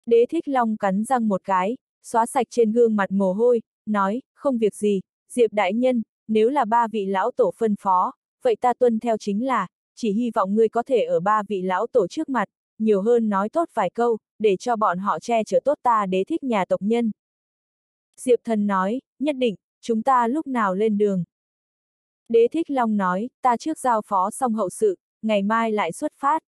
Đế Thích Long cắn răng một cái, xóa sạch trên gương mặt mồ hôi, nói, không việc gì, Diệp đại nhân, nếu là ba vị lão tổ phân phó, vậy ta tuân theo chính là, chỉ hy vọng ngươi có thể ở ba vị lão tổ trước mặt, nhiều hơn nói tốt vài câu, để cho bọn họ che chở tốt ta Đế Thích nhà tộc nhân. Diệp Thần nói, nhất định, chúng ta lúc nào lên đường. Đế Thích Long nói, ta trước giao phó xong hậu sự, ngày mai lại xuất phát.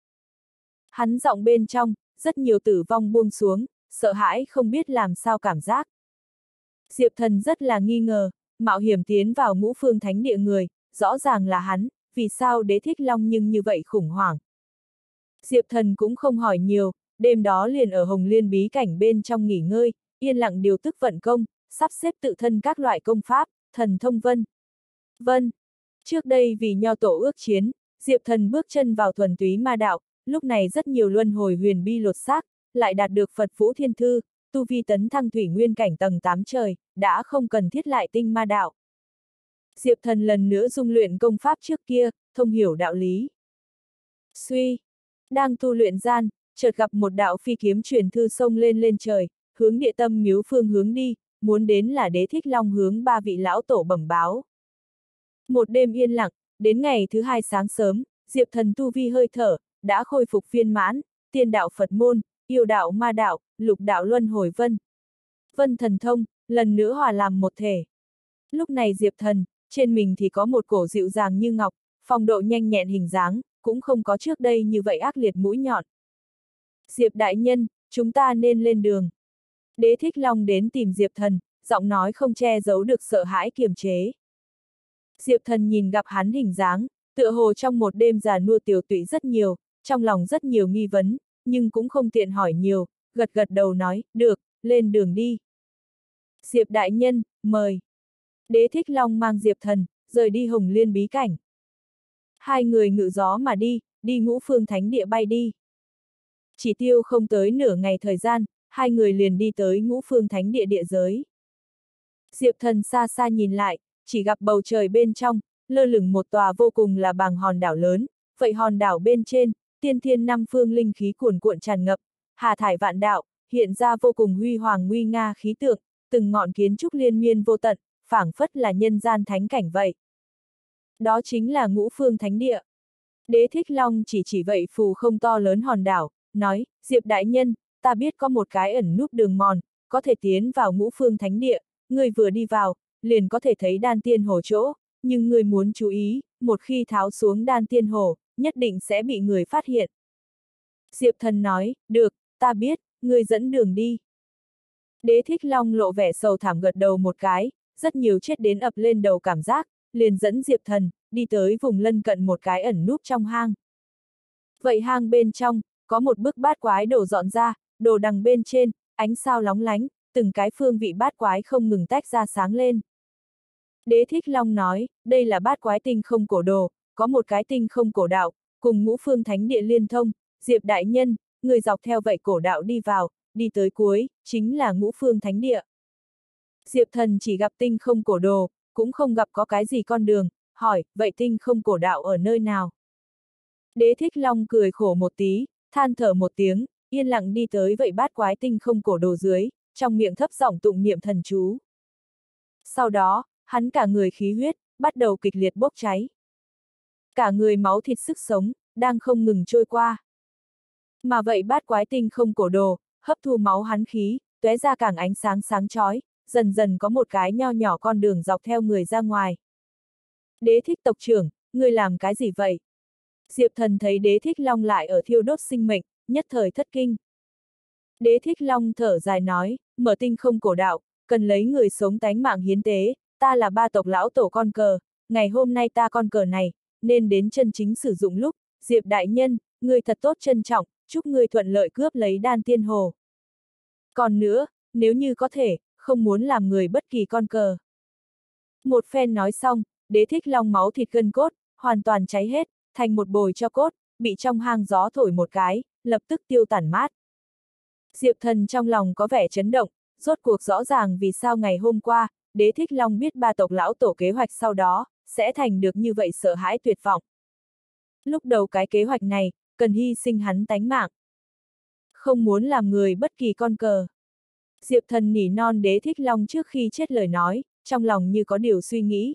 Hắn giọng bên trong, rất nhiều tử vong buông xuống, sợ hãi không biết làm sao cảm giác. Diệp Thần rất là nghi ngờ, mạo hiểm tiến vào ngũ phương thánh địa người, rõ ràng là hắn, vì sao Đế Thích Long nhưng như vậy khủng hoảng. Diệp Thần cũng không hỏi nhiều, đêm đó liền ở Hồng Liên bí cảnh bên trong nghỉ ngơi, yên lặng điều tức vận công, sắp xếp tự thân các loại công pháp, thần thông vân. Trước đây vì nho tổ ước chiến, Diệp Thần bước chân vào thuần túy ma đạo, lúc này rất nhiều luân hồi huyền bi lột xác, lại đạt được Phật Vũ Thiên Thư, tu vi tấn thăng thủy nguyên cảnh tầng 8 trời, đã không cần thiết lại tinh ma đạo. Diệp Thần lần nữa dung luyện công pháp trước kia, thông hiểu đạo lý. Suy, đang tu luyện gian, chợt gặp một đạo phi kiếm truyền thư xông lên trời, hướng địa tâm miếu phương hướng đi, muốn đến là Đế Thích Long hướng ba vị lão tổ bẩm báo. Một đêm yên lặng, đến ngày thứ hai sáng sớm, Diệp Thần tu vi hơi thở, đã khôi phục viên mãn, tiên đạo Phật môn, yêu đạo ma đạo, lục đạo luân hồi vân thần thông, lần nữa hòa làm một thể. Lúc này Diệp Thần, trên mình thì có một cổ dịu dàng như ngọc, phong độ nhanh nhẹn hình dáng, cũng không có trước đây như vậy ác liệt mũi nhọn. Diệp đại nhân, chúng ta nên lên đường. Đế Thích Long đến tìm Diệp Thần, giọng nói không che giấu được sợ hãi kiềm chế. Diệp Thần nhìn gặp hắn hình dáng, tựa hồ trong một đêm già nua tiểu tụy rất nhiều, trong lòng rất nhiều nghi vấn, nhưng cũng không tiện hỏi nhiều, gật gật đầu nói, được, lên đường đi. Diệp đại nhân, mời. Đế Thích Long mang Diệp Thần, rời đi Hồng Liên bí cảnh. Hai người ngự gió mà đi ngũ phương thánh địa bay đi. Chỉ tiêu không tới nửa ngày thời gian, hai người liền đi tới ngũ phương thánh địa địa giới. Diệp Thần xa xa nhìn lại, chỉ gặp bầu trời bên trong, lơ lửng một tòa vô cùng là bằng hòn đảo lớn, vậy hòn đảo bên trên, tiên thiên năm phương linh khí cuồn cuộn tràn ngập, hà thải vạn đạo, hiện ra vô cùng huy hoàng nguy nga khí tượng, từng ngọn kiến trúc liên miên vô tận, phảng phất là nhân gian thánh cảnh vậy. Đó chính là ngũ phương thánh địa. Đế Thích Long chỉ vậy phù không to lớn hòn đảo, nói, Diệp đại nhân, ta biết có một cái ẩn núp đường mòn, có thể tiến vào ngũ phương thánh địa, người vừa đi vào, liền có thể thấy đan tiên hồ chỗ, nhưng người muốn chú ý, một khi tháo xuống đan tiên hồ, nhất định sẽ bị người phát hiện. Diệp Thần nói, được, ta biết, người dẫn đường đi. Đế Thích Long lộ vẻ sầu thảm gật đầu một cái, rất nhiều chết đến ập lên đầu cảm giác, liền dẫn Diệp Thần, đi tới vùng lân cận một cái ẩn núp trong hang. Vậy hang bên trong, có một bức bát quái đổ dọn ra, đồ đằng bên trên, ánh sao lóng lánh, từng cái phương vị bát quái không ngừng tách ra sáng lên. Đế Thích Long nói, đây là bát quái tinh không cổ đồ, có một cái tinh không cổ đạo, cùng ngũ phương thánh địa liên thông, Diệp đại nhân, người dọc theo vậy cổ đạo đi vào, đi tới cuối, chính là ngũ phương thánh địa. Diệp Thần chỉ gặp tinh không cổ đồ, cũng không gặp có cái gì con đường, hỏi, vậy tinh không cổ đạo ở nơi nào? Đế Thích Long cười khổ một tí, than thở một tiếng, yên lặng đi tới vậy bát quái tinh không cổ đồ dưới, trong miệng thấp giọng tụng niệm thần chú. Sau đó, hắn cả người khí huyết, bắt đầu kịch liệt bốc cháy. Cả người máu thịt sức sống, đang không ngừng trôi qua. Mà vậy bát quái tinh không cổ đồ, hấp thu máu hắn khí, tóe ra càng ánh sáng sáng chói, dần dần có một cái nho nhỏ con đường dọc theo người ra ngoài. Đế Thích tộc trưởng, ngươi làm cái gì vậy? Diệp Thần thấy Đế Thích Long lại ở thiêu đốt sinh mệnh, nhất thời thất kinh. Đế Thích Long thở dài nói, mở tinh không cổ đạo, cần lấy người sống tánh mạng hiến tế, ta là ba tộc lão tổ con cờ, ngày hôm nay ta con cờ này, nên đến chân chính sử dụng lúc, Diệp đại nhân, ngươi thật tốt trân trọng, chúc ngươi thuận lợi cướp lấy đan tiên hồ. Còn nữa, nếu như có thể, không muốn làm người bất kỳ con cờ. Một phen nói xong, Đế Thích Long máu thịt gân cốt, hoàn toàn cháy hết, thành một bồi cho cốt, bị trong hang gió thổi một cái, lập tức tiêu tản mát. Diệp Thần trong lòng có vẻ chấn động, rốt cuộc rõ ràng vì sao ngày hôm qua, Đế Thích Long biết ba tộc lão tổ kế hoạch sau đó, sẽ thành được như vậy sợ hãi tuyệt vọng. Lúc đầu cái kế hoạch này, cần hy sinh hắn tánh mạng. không muốn làm người bất kỳ con cờ. Diệp Thần nỉ non Đế Thích Long trước khi chết lời nói, trong lòng như có điều suy nghĩ.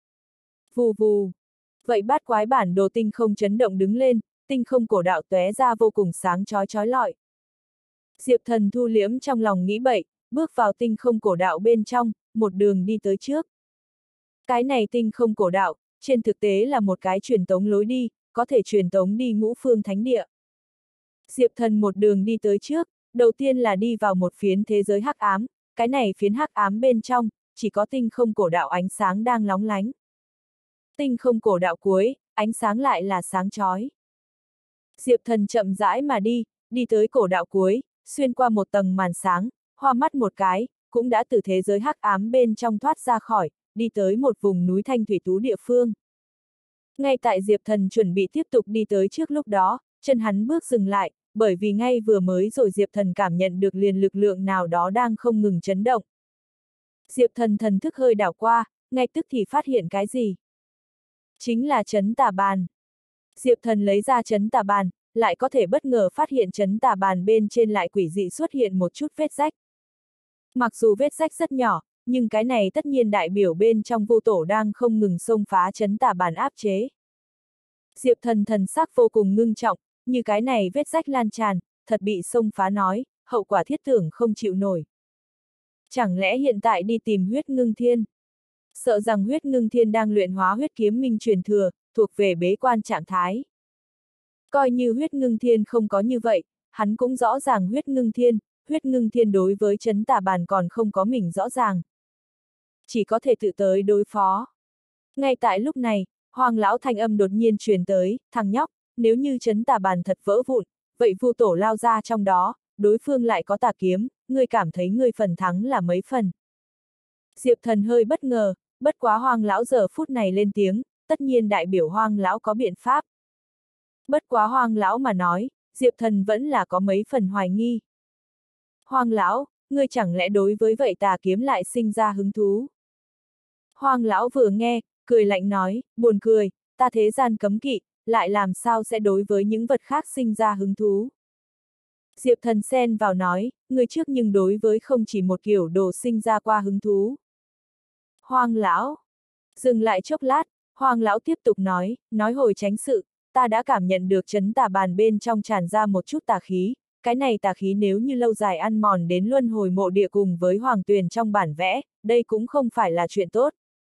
Vù vù. Vậy bát quái bản đồ tinh không chấn động đứng lên, tinh không cổ đạo tóe ra vô cùng sáng chói lọi. Diệp Thần thu liễm trong lòng nghĩ bậy, bước vào tinh không cổ đạo bên trong, một đường đi tới trước. Cái này tinh không cổ đạo, trên thực tế là một cái truyền tống lối đi, có thể truyền tống đi ngũ phương thánh địa. Diệp Thần một đường đi tới trước, đầu tiên là đi vào một phiến thế giới hắc ám, cái này phiến hắc ám bên trong, chỉ có tinh không cổ đạo ánh sáng đang lóng lánh. Tinh không cổ đạo cuối, ánh sáng lại là sáng chói. Diệp Thần chậm rãi mà đi tới cổ đạo cuối, xuyên qua một tầng màn sáng, hoa mắt một cái, cũng đã từ thế giới hắc ám bên trong thoát ra khỏi, đi tới một vùng núi thanh thủy tú địa phương. Ngay tại Diệp Thần chuẩn bị tiếp tục đi tới trước lúc đó, chân hắn bước dừng lại, bởi vì ngay vừa mới rồi Diệp Thần cảm nhận được liền lực lượng nào đó đang không ngừng chấn động. Diệp Thần thần thức hơi đảo qua, ngay tức thì phát hiện cái gì? Chính là trấn tà bàn. Diệp Thần lấy ra trấn tà bàn, lại có thể bất ngờ phát hiện trấn tà bàn bên trên lại quỷ dị xuất hiện một chút vết rách. Mặc dù vết rách rất nhỏ, nhưng cái này tất nhiên đại biểu bên trong vô tổ đang không ngừng xông phá trấn tà bàn áp chế. Diệp Thần thần sắc vô cùng ngưng trọng, như cái này vết rách lan tràn, thật bị xông phá nói, hậu quả thiết tưởng không chịu nổi. Chẳng lẽ hiện tại đi tìm huyết ngưng thiên? Sợ rằng huyết ngưng thiên đang luyện hóa huyết kiếm minh truyền thừa, thuộc về bế quan trạng thái. Coi như huyết ngưng thiên không có như vậy, hắn cũng rõ ràng huyết ngưng thiên đối với trấn tà bàn còn không có mình rõ ràng. Chỉ có thể tự tới đối phó. Ngay tại lúc này, Hoàng lão thanh âm đột nhiên truyền tới, thằng nhóc, nếu như trấn tà bàn thật vỡ vụn, vậy vu tổ lao ra trong đó, đối phương lại có tà kiếm, ngươi cảm thấy ngươi phần thắng là mấy phần. Diệp Thần hơi bất ngờ, bất quá Hoàng lão giờ phút này lên tiếng, tất nhiên đại biểu Hoàng lão có biện pháp. Bất quá Hoàng lão mà nói, Diệp Thần vẫn là có mấy phần hoài nghi. Hoàng lão, ngươi chẳng lẽ đối với vậy tà kiếm lại sinh ra hứng thú? Hoàng lão vừa nghe, cười lạnh nói, buồn cười, ta thế gian cấm kỵ, lại làm sao sẽ đối với những vật khác sinh ra hứng thú? Diệp Thần xen vào nói, ngươi trước nhưng đối với không chỉ một kiểu đồ sinh ra qua hứng thú. Hoàng lão, dừng lại chốc lát, Hoàng lão tiếp tục nói hồi tránh sự, ta đã cảm nhận được trấn tà bàn bên trong tràn ra một chút tà khí, cái này tà khí nếu như lâu dài ăn mòn đến luân hồi mộ địa cùng với Hoàng Tuyền trong bản vẽ, đây cũng không phải là chuyện tốt.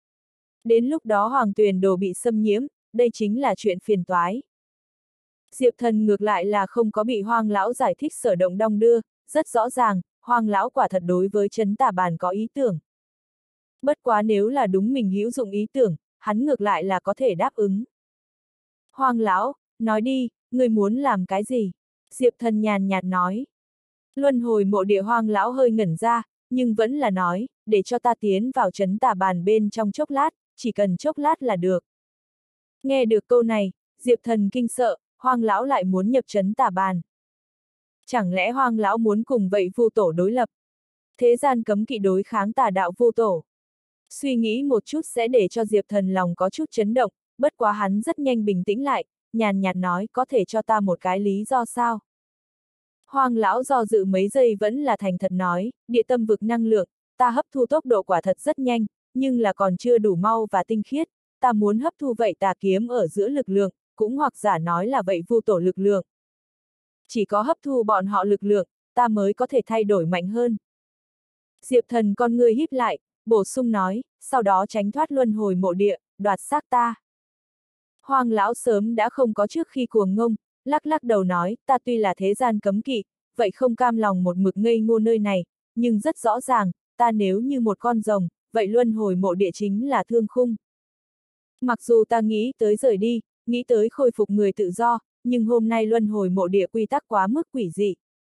Đến lúc đó Hoàng Tuyền đồ bị xâm nhiễm, đây chính là chuyện phiền toái. Diệp Thần ngược lại là không có bị Hoàng lão giải thích sở động đong đưa, rất rõ ràng, Hoàng lão quả thật đối với trấn tà bàn có ý tưởng. Bất quá nếu là đúng mình hữu dụng ý tưởng, hắn ngược lại là có thể đáp ứng. Hoàng lão, nói đi, người muốn làm cái gì? Diệp Thần nhàn nhạt nói. Luân hồi mộ địa Hoàng lão hơi ngẩn ra, nhưng vẫn là nói, để cho ta tiến vào trấn tà bàn bên trong chốc lát, chỉ cần chốc lát là được. Nghe được câu này, Diệp Thần kinh sợ, Hoàng lão lại muốn nhập trấn tà bàn. Chẳng lẽ Hoàng lão muốn cùng vậy vu tổ đối lập? Thế gian cấm kỵ đối kháng tà đạo vu tổ. Suy nghĩ một chút sẽ để cho Diệp Thần lòng có chút chấn động, bất quá hắn rất nhanh bình tĩnh lại, nhàn nhạt nói có thể cho ta một cái lý do sao? Hoàng lão do dự mấy giây vẫn là thành thật nói, địa tâm vực năng lượng, ta hấp thu tốc độ quả thật rất nhanh, nhưng là còn chưa đủ mau và tinh khiết, ta muốn hấp thu vậy tà kiếm ở giữa lực lượng, cũng hoặc giả nói là vậy vu tổ lực lượng. Chỉ có hấp thu bọn họ lực lượng, ta mới có thể thay đổi mạnh hơn. Diệp Thần con ngươi híp lại, bổ sung nói, sau đó tránh thoát luân hồi mộ địa, đoạt xác ta. Hoàng lão sớm đã không có trước khi cuồng ngông, lắc lắc đầu nói, ta tuy là thế gian cấm kỵ, vậy không cam lòng một mực ngây ngô nơi này, nhưng rất rõ ràng, ta nếu như một con rồng, vậy luân hồi mộ địa chính là thương khung. Mặc dù ta nghĩ tới rời đi, nghĩ tới khôi phục người tự do, nhưng hôm nay luân hồi mộ địa quy tắc quá mức quỷ dị.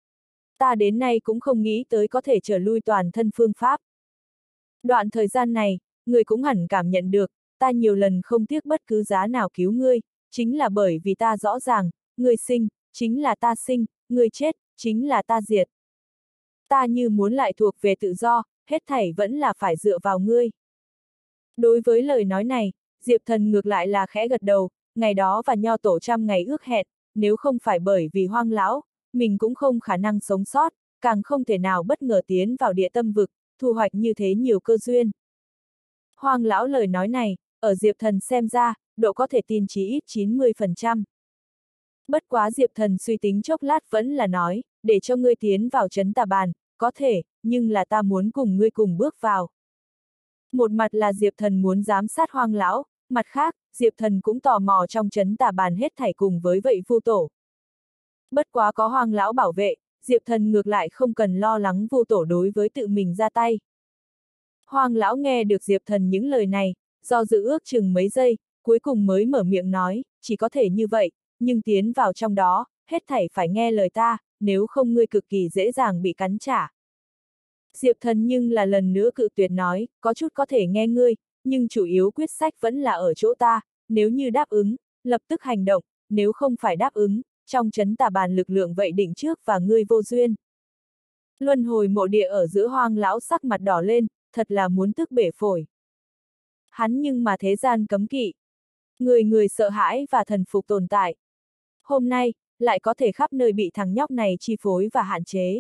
Ta đến nay cũng không nghĩ tới có thể trở lui toàn thân phương pháp. Đoạn thời gian này, người cũng hẳn cảm nhận được, ta nhiều lần không tiếc bất cứ giá nào cứu ngươi, chính là bởi vì ta rõ ràng, ngươi sinh, chính là ta sinh, ngươi chết, chính là ta diệt. Ta như muốn lại thuộc về tự do, hết thảy vẫn là phải dựa vào ngươi. Đối với lời nói này, Diệp Thần ngược lại là khẽ gật đầu, ngày đó và nho tổ 100 ngày ước hẹn, nếu không phải bởi vì Hoàng lão, mình cũng không khả năng sống sót, càng không thể nào bất ngờ tiến vào địa tâm vực, thu hoạch như thế nhiều cơ duyên. Hoang lão lời nói này, ở Diệp Thần xem ra, độ có thể tin chí ít 90%. Bất quá Diệp Thần suy tính chốc lát vẫn là nói, để cho ngươi tiến vào trấn tà bàn, có thể, nhưng là ta muốn cùng ngươi cùng bước vào. Một mặt là Diệp Thần muốn giám sát Hoang lão, mặt khác, Diệp Thần cũng tò mò trong trấn tà bàn hết thảy cùng với vậy Vu tổ. Bất quá có Hoang lão bảo vệ, Diệp Thần ngược lại không cần lo lắng Vu tổ đối với tự mình ra tay. Hoang lão nghe được Diệp Thần những lời này, do dự ước chừng mấy giây, cuối cùng mới mở miệng nói, chỉ có thể như vậy, nhưng tiến vào trong đó, hết thảy phải nghe lời ta, nếu không ngươi cực kỳ dễ dàng bị cắn trả. Diệp Thần nhưng là lần nữa cự tuyệt nói, có chút có thể nghe ngươi, nhưng chủ yếu quyết sách vẫn là ở chỗ ta, nếu như đáp ứng, lập tức hành động, nếu không phải đáp ứng, trong trấn tà bàn lực lượng vậy định trước và ngươi vô duyên. Luân hồi mộ địa ở giữa Hoang lão sắc mặt đỏ lên, thật là muốn tức bể phổi. Hắn nhưng mà thế gian cấm kỵ. Người sợ hãi và thần phục tồn tại. Hôm nay, lại có thể khắp nơi bị thằng nhóc này chi phối và hạn chế.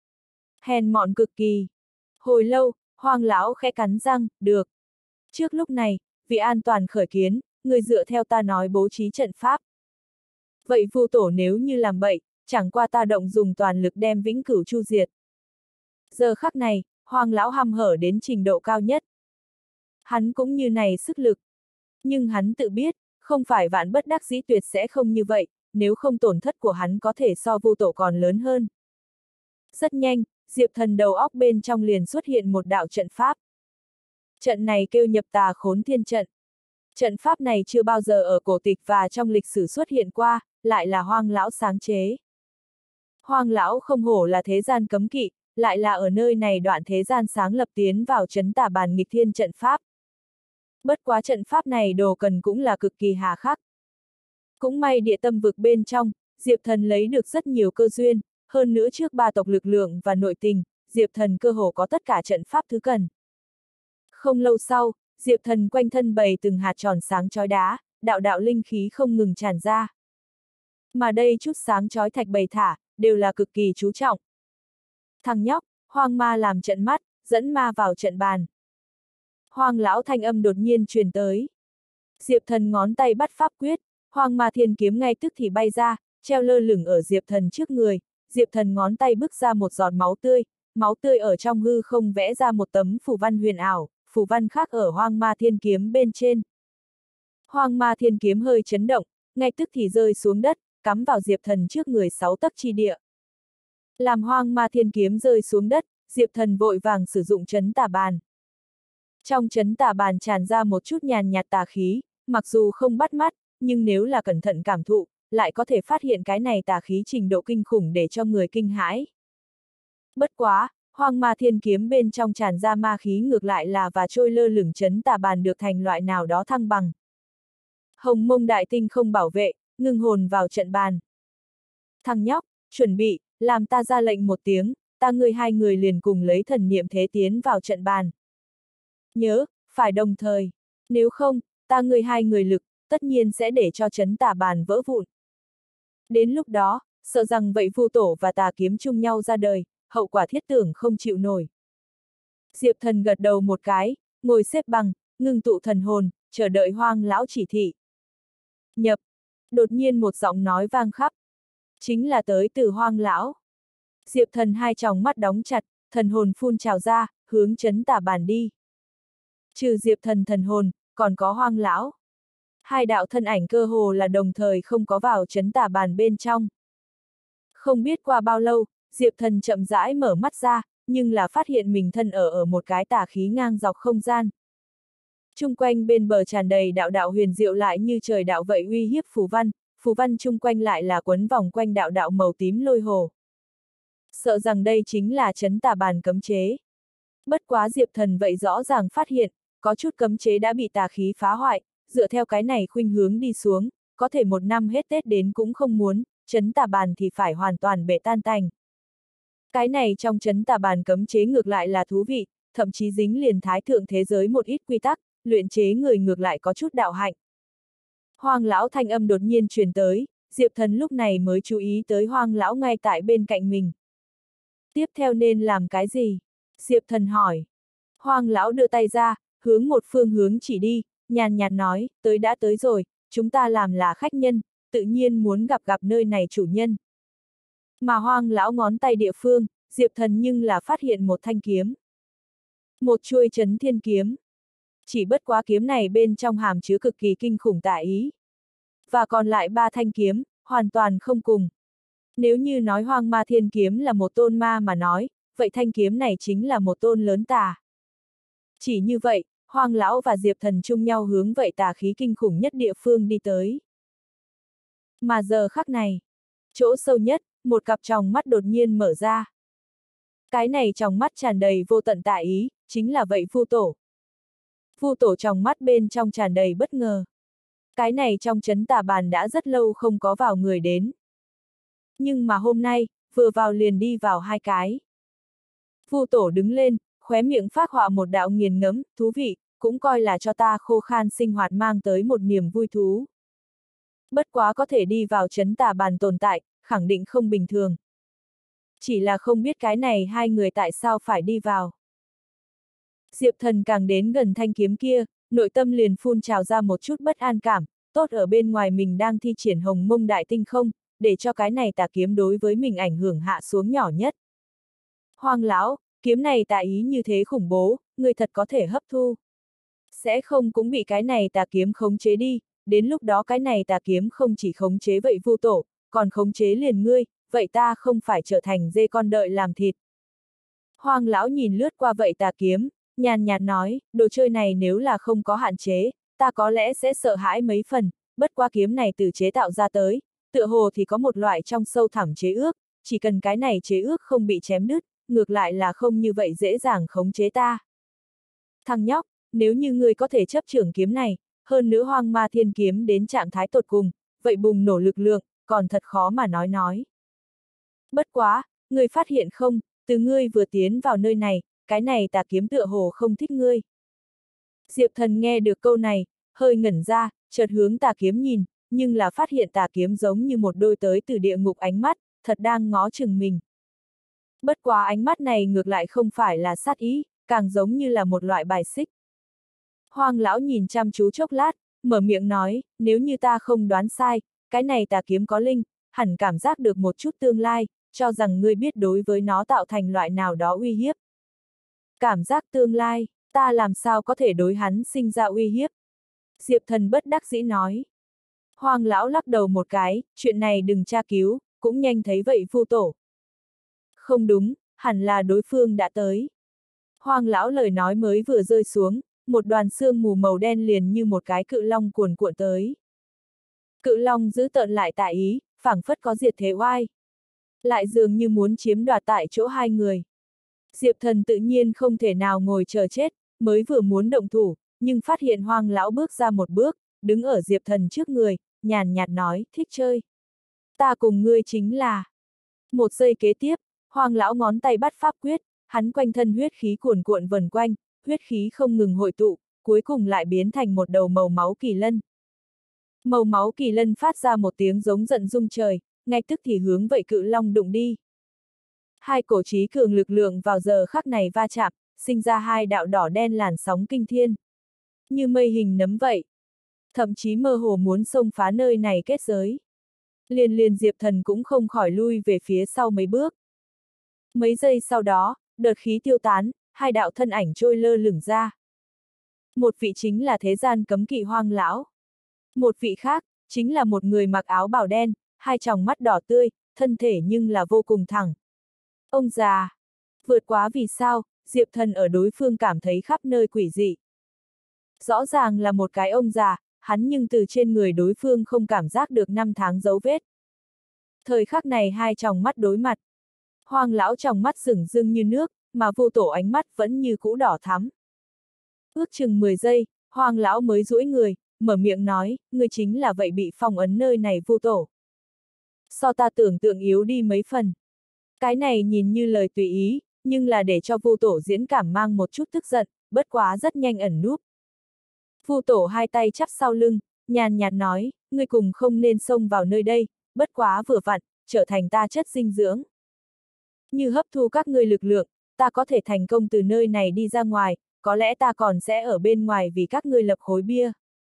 Hèn mọn cực kỳ. Hồi lâu, Hoang lão khẽ cắn răng, được. Trước lúc này, vì an toàn khởi kiến, người dựa theo ta nói bố trí trận pháp. Vậy Vu tổ nếu như làm bậy, chẳng qua ta động dùng toàn lực đem vĩnh cửu chu diệt. Giờ khắc này, Hoang lão hăm hở đến trình độ cao nhất. Hắn cũng như này sức lực. Nhưng hắn tự biết, không phải vạn bất đắc dĩ tuyệt sẽ không như vậy, nếu không tổn thất của hắn có thể so Vu tổ còn lớn hơn. Rất nhanh, Diệp Thần đầu óc bên trong liền xuất hiện một đạo trận pháp. Trận này kêu nhập tà khốn thiên trận. Trận pháp này chưa bao giờ ở cổ tịch và trong lịch sử xuất hiện qua, lại là Hoang lão sáng chế. Hoang lão không hổ là thế gian cấm kỵ, lại là ở nơi này đoạn thế gian sáng lập tiến vào trấn tà bàn nghịch thiên trận pháp. Bất quá trận pháp này đồ cần cũng là cực kỳ hà khắc. Cũng may địa tâm vực bên trong, Diệp Thần lấy được rất nhiều cơ duyên, hơn nữa trước ba tộc lực lượng và nội tình, Diệp Thần cơ hồ có tất cả trận pháp thứ cần. Không lâu sau, Diệp Thần quanh thân bày từng hạt tròn sáng chói đá, đạo đạo linh khí không ngừng tràn ra. Mà đây chút sáng chói thạch bày thả, đều là cực kỳ chú trọng. Thằng nhóc, Hoang ma làm trận mắt, dẫn ma vào trận bàn. Hoang lão thanh âm đột nhiên truyền tới. Diệp Thần ngón tay bắt pháp quyết, Hoang ma thiên kiếm ngay tức thì bay ra, treo lơ lửng ở Diệp Thần trước người. Diệp Thần ngón tay bức ra một giọt máu tươi ở trong hư không vẽ ra một tấm phù văn huyền ảo, phù văn khác ở Hoang ma thiên kiếm bên trên. Hoang ma thiên kiếm hơi chấn động, ngay tức thì rơi xuống đất, cắm vào Diệp Thần trước người 6 tấc chi địa. Làm Hoang ma thiên kiếm rơi xuống đất, Diệp Thần vội vàng sử dụng trấn tà bàn. Trong trấn tà bàn tràn ra một chút nhàn nhạt tà khí, mặc dù không bắt mắt, nhưng nếu là cẩn thận cảm thụ, lại có thể phát hiện cái này tà khí trình độ kinh khủng để cho người kinh hãi. Bất quá, Hoang ma thiên kiếm bên trong tràn ra ma khí ngược lại là và trôi lơ lửng trấn tà bàn được thành loại nào đó thăng bằng. Hồng Mông đại tinh không bảo vệ, ngưng hồn vào trận bàn. Thằng nhóc, chuẩn bị, làm ta ra lệnh một tiếng, ta ngươi hai người liền cùng lấy thần niệm thế tiến vào trận bàn. Nhớ, phải đồng thời, nếu không, ta ngươi hai người lực, tất nhiên sẽ để cho trấn tà bàn vỡ vụn. Đến lúc đó, sợ rằng vậy Vu tổ và tà kiếm chung nhau ra đời, hậu quả thiết tưởng không chịu nổi. Diệp Thần gật đầu một cái, ngồi xếp bằng, ngưng tụ thần hồn, chờ đợi Hoang lão chỉ thị. Nhập. Đột nhiên một giọng nói vang khắp. Chính là tới từ Hoang lão. Diệp Thần hai tròng mắt đóng chặt, thần hồn phun trào ra, hướng trấn tà bàn đi. Trừ Diệp Thần thần hồn, còn có Hoang lão. Hai đạo thân ảnh cơ hồ là đồng thời không có vào trấn tà bàn bên trong. Không biết qua bao lâu, Diệp Thần chậm rãi mở mắt ra, nhưng là phát hiện mình thân ở một cái tà khí ngang dọc không gian. Chung quanh bên bờ tràn đầy đạo đạo huyền diệu lại như trời đạo vậy uy hiếp phù văn chung quanh lại là quấn vòng quanh đạo đạo màu tím lôi hồ. Sợ rằng đây chính là trấn tà bàn cấm chế. Bất quá Diệp Thần vậy rõ ràng phát hiện, có chút cấm chế đã bị tà khí phá hoại, dựa theo cái này khuynh hướng đi xuống, có thể một năm hết Tết đến cũng không muốn, trấn tà bàn thì phải hoàn toàn bể tan tành. Cái này trong trấn tà bàn cấm chế ngược lại là thú vị, thậm chí dính liền thái thượng thế giới một ít quy tắc, luyện chế người ngược lại có chút đạo hạnh. Hoang lão thanh âm đột nhiên truyền tới, Diệp Thần lúc này mới chú ý tới Hoang lão ngay tại bên cạnh mình. Tiếp theo nên làm cái gì? Diệp Thần hỏi. Hoang lão đưa tay ra, hướng một phương hướng chỉ đi, nhàn nhạt nói, tới đã tới rồi, chúng ta làm là khách nhân, tự nhiên muốn gặp gặp nơi này chủ nhân. Mà Hoang lão ngón tay địa phương, Diệp Thần nhưng là phát hiện một thanh kiếm. Một chuôi Chấn Thiên kiếm. Chỉ bất quá kiếm này bên trong hàm chứa cực kỳ kinh khủng tà ý. Và còn lại 3 thanh kiếm, hoàn toàn không cùng. Nếu như nói Hoang Ma Thiên kiếm là một tôn ma mà nói, vậy thanh kiếm này chính là một tôn lớn tà. Chỉ như vậy, Hoang lão và Diệp Thần chung nhau hướng vậy tà khí kinh khủng nhất địa phương đi tới. Mà giờ khắc này, chỗ sâu nhất, một cặp tròng mắt đột nhiên mở ra. Cái này tròng mắt tràn đầy vô tận tà ý, chính là vậy Vu Tổ. Vu Tổ tròng mắt bên trong tràn đầy bất ngờ. Cái này trong trấn tà bàn đã rất lâu không có vào người đến. Nhưng mà hôm nay, vừa vào liền đi vào 2 cái. Vu Tổ đứng lên, khóe miệng phác họa một đạo nghiền ngẫm, thú vị, cũng coi là cho ta khô khan sinh hoạt mang tới một niềm vui thú. Bất quá có thể đi vào trấn tà bàn tồn tại, khẳng định không bình thường. Chỉ là không biết cái này 2 người tại sao phải đi vào. Diệp Thần càng đến gần thanh kiếm kia, nội tâm liền phun trào ra một chút bất an cảm, tốt ở bên ngoài mình đang thi triển Hồng Mông Đại Tinh không, để cho cái này tà kiếm đối với mình ảnh hưởng hạ xuống nhỏ nhất. Hoang lão, kiếm này tà ý như thế khủng bố, người thật có thể hấp thu. Sẽ không cũng bị cái này tà kiếm khống chế đi, đến lúc đó cái này tà kiếm không chỉ khống chế vậy Vu Tổ, còn khống chế liền ngươi, vậy ta không phải trở thành dê con đợi làm thịt. Hoang lão nhìn lướt qua vậy tà kiếm, nhàn nhạt nói, đồ chơi này nếu là không có hạn chế, ta có lẽ sẽ sợ hãi mấy phần, bất qua kiếm này từ chế tạo ra tới, tựa hồ thì có một loại trong sâu thẳm chế ước, chỉ cần cái này chế ước không bị chém đứt, ngược lại là không như vậy dễ dàng khống chế ta. Thằng nhóc, nếu như ngươi có thể chấp trưởng kiếm này, hơn nữa Hoang Ma Thiên kiếm đến trạng thái tột cùng, vậy bùng nổ lực lượng, còn thật khó mà nói. Bất quá, ngươi phát hiện không, từ ngươi vừa tiến vào nơi này, cái này tà kiếm tựa hồ không thích ngươi. Diệp Thần nghe được câu này, hơi ngẩn ra, chợt hướng tà kiếm nhìn, nhưng là phát hiện tà kiếm giống như một đôi tới từ địa ngục ánh mắt, thật đang ngó chừng mình. Bất quá ánh mắt này ngược lại không phải là sát ý, càng giống như là một loại bài xích. Hoang lão nhìn chăm chú chốc lát, mở miệng nói, nếu như ta không đoán sai, cái này tà kiếm có linh, hẳn cảm giác được một chút tương lai, cho rằng ngươi biết đối với nó tạo thành loại nào đó uy hiếp. Cảm giác tương lai, ta làm sao có thể đối hắn sinh ra uy hiếp? Diệp Thần bất đắc dĩ nói. Hoang lão lắc đầu một cái, chuyện này đừng tra cứu, cũng nhanh thấy vậy Vu Tổ. Không đúng, hẳn là đối phương đã tới. Hoang lão lời nói mới vừa rơi xuống, một đoàn sương mù màu đen liền như một cái cự long cuồn cuộn tới. Cự long giữ tợn lại tại ý, phảng phất có diệt thế oai. Lại dường như muốn chiếm đoạt tại chỗ 2 người. Diệp Thần tự nhiên không thể nào ngồi chờ chết, mới vừa muốn động thủ, nhưng phát hiện Hoang lão bước ra một bước, đứng ở Diệp Thần trước người, nhàn nhạt nói, thích chơi. Ta cùng ngươi chính là. Một giây kế tiếp, Hoang lão ngón tay bắt pháp quyết, hắn quanh thân huyết khí cuồn cuộn vần quanh, huyết khí không ngừng hội tụ, cuối cùng lại biến thành một đầu màu máu kỳ lân. Màu máu kỳ lân phát ra một tiếng giống giận rung trời, ngay tức thì hướng vậy cự long đụng đi. 2 cổ trí cường lực lượng vào giờ khắc này va chạm, sinh ra 2 đạo đỏ đen làn sóng kinh thiên. Như mây hình nấm vậy. Thậm chí mơ hồ muốn xông phá nơi này kết giới. Liền Diệp Thần cũng không khỏi lui về phía sau mấy bước. Mấy giây sau đó, đợt khí tiêu tán, 2 đạo thân ảnh trôi lơ lửng ra. Một vị chính là thế gian cấm kỵ Hoang lão. Một vị khác, chính là một người mặc áo bào đen, 2 tròng mắt đỏ tươi, thân thể nhưng là vô cùng thẳng. Ông già. Vượt quá vì sao, Diệp Thần ở đối phương cảm thấy khắp nơi quỷ dị. Rõ ràng là một cái ông già, hắn nhưng từ trên người đối phương không cảm giác được 5 tháng dấu vết. Thời khắc này 2 tròng mắt đối mặt. Hoang lão tròng mắt sửng dưng như nước, mà Vu Tổ ánh mắt vẫn như cũ đỏ thắm. Ước chừng 10 giây, Hoang lão mới duỗi người, mở miệng nói, ngươi chính là vậy bị phong ấn nơi này Vu Tổ. So ta tưởng tượng yếu đi mấy phần. Cái này nhìn như lời tùy ý, nhưng là để cho Vu Tổ diễn cảm mang một chút tức giận, bất quá rất nhanh ẩn núp. Vu Tổ 2 tay chắp sau lưng, nhàn nhạt nói, ngươi cùng không nên xông vào nơi đây, bất quá vừa vặn, trở thành ta chất dinh dưỡng. Như hấp thu các ngươi lực lượng, ta có thể thành công từ nơi này đi ra ngoài, có lẽ ta còn sẽ ở bên ngoài vì các ngươi lập khối bia.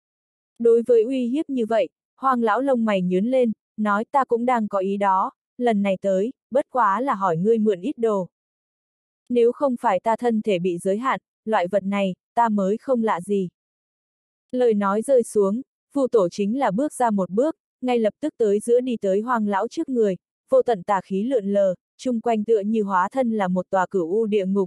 Đối với uy hiếp như vậy, Hoang lão lông mày nhướng lên, nói ta cũng đang có ý đó, lần này tới, bất quá là hỏi ngươi mượn ít đồ. Nếu không phải ta thân thể bị giới hạn, loại vật này, ta mới không lạ gì. Lời nói rơi xuống, Vu Tổ chính là bước ra một bước, ngay lập tức tới giữa đi tới Hoang lão trước người, vô tận tà khí lượn lờ, chung quanh tựa như hóa thân là một tòa cửu u địa ngục.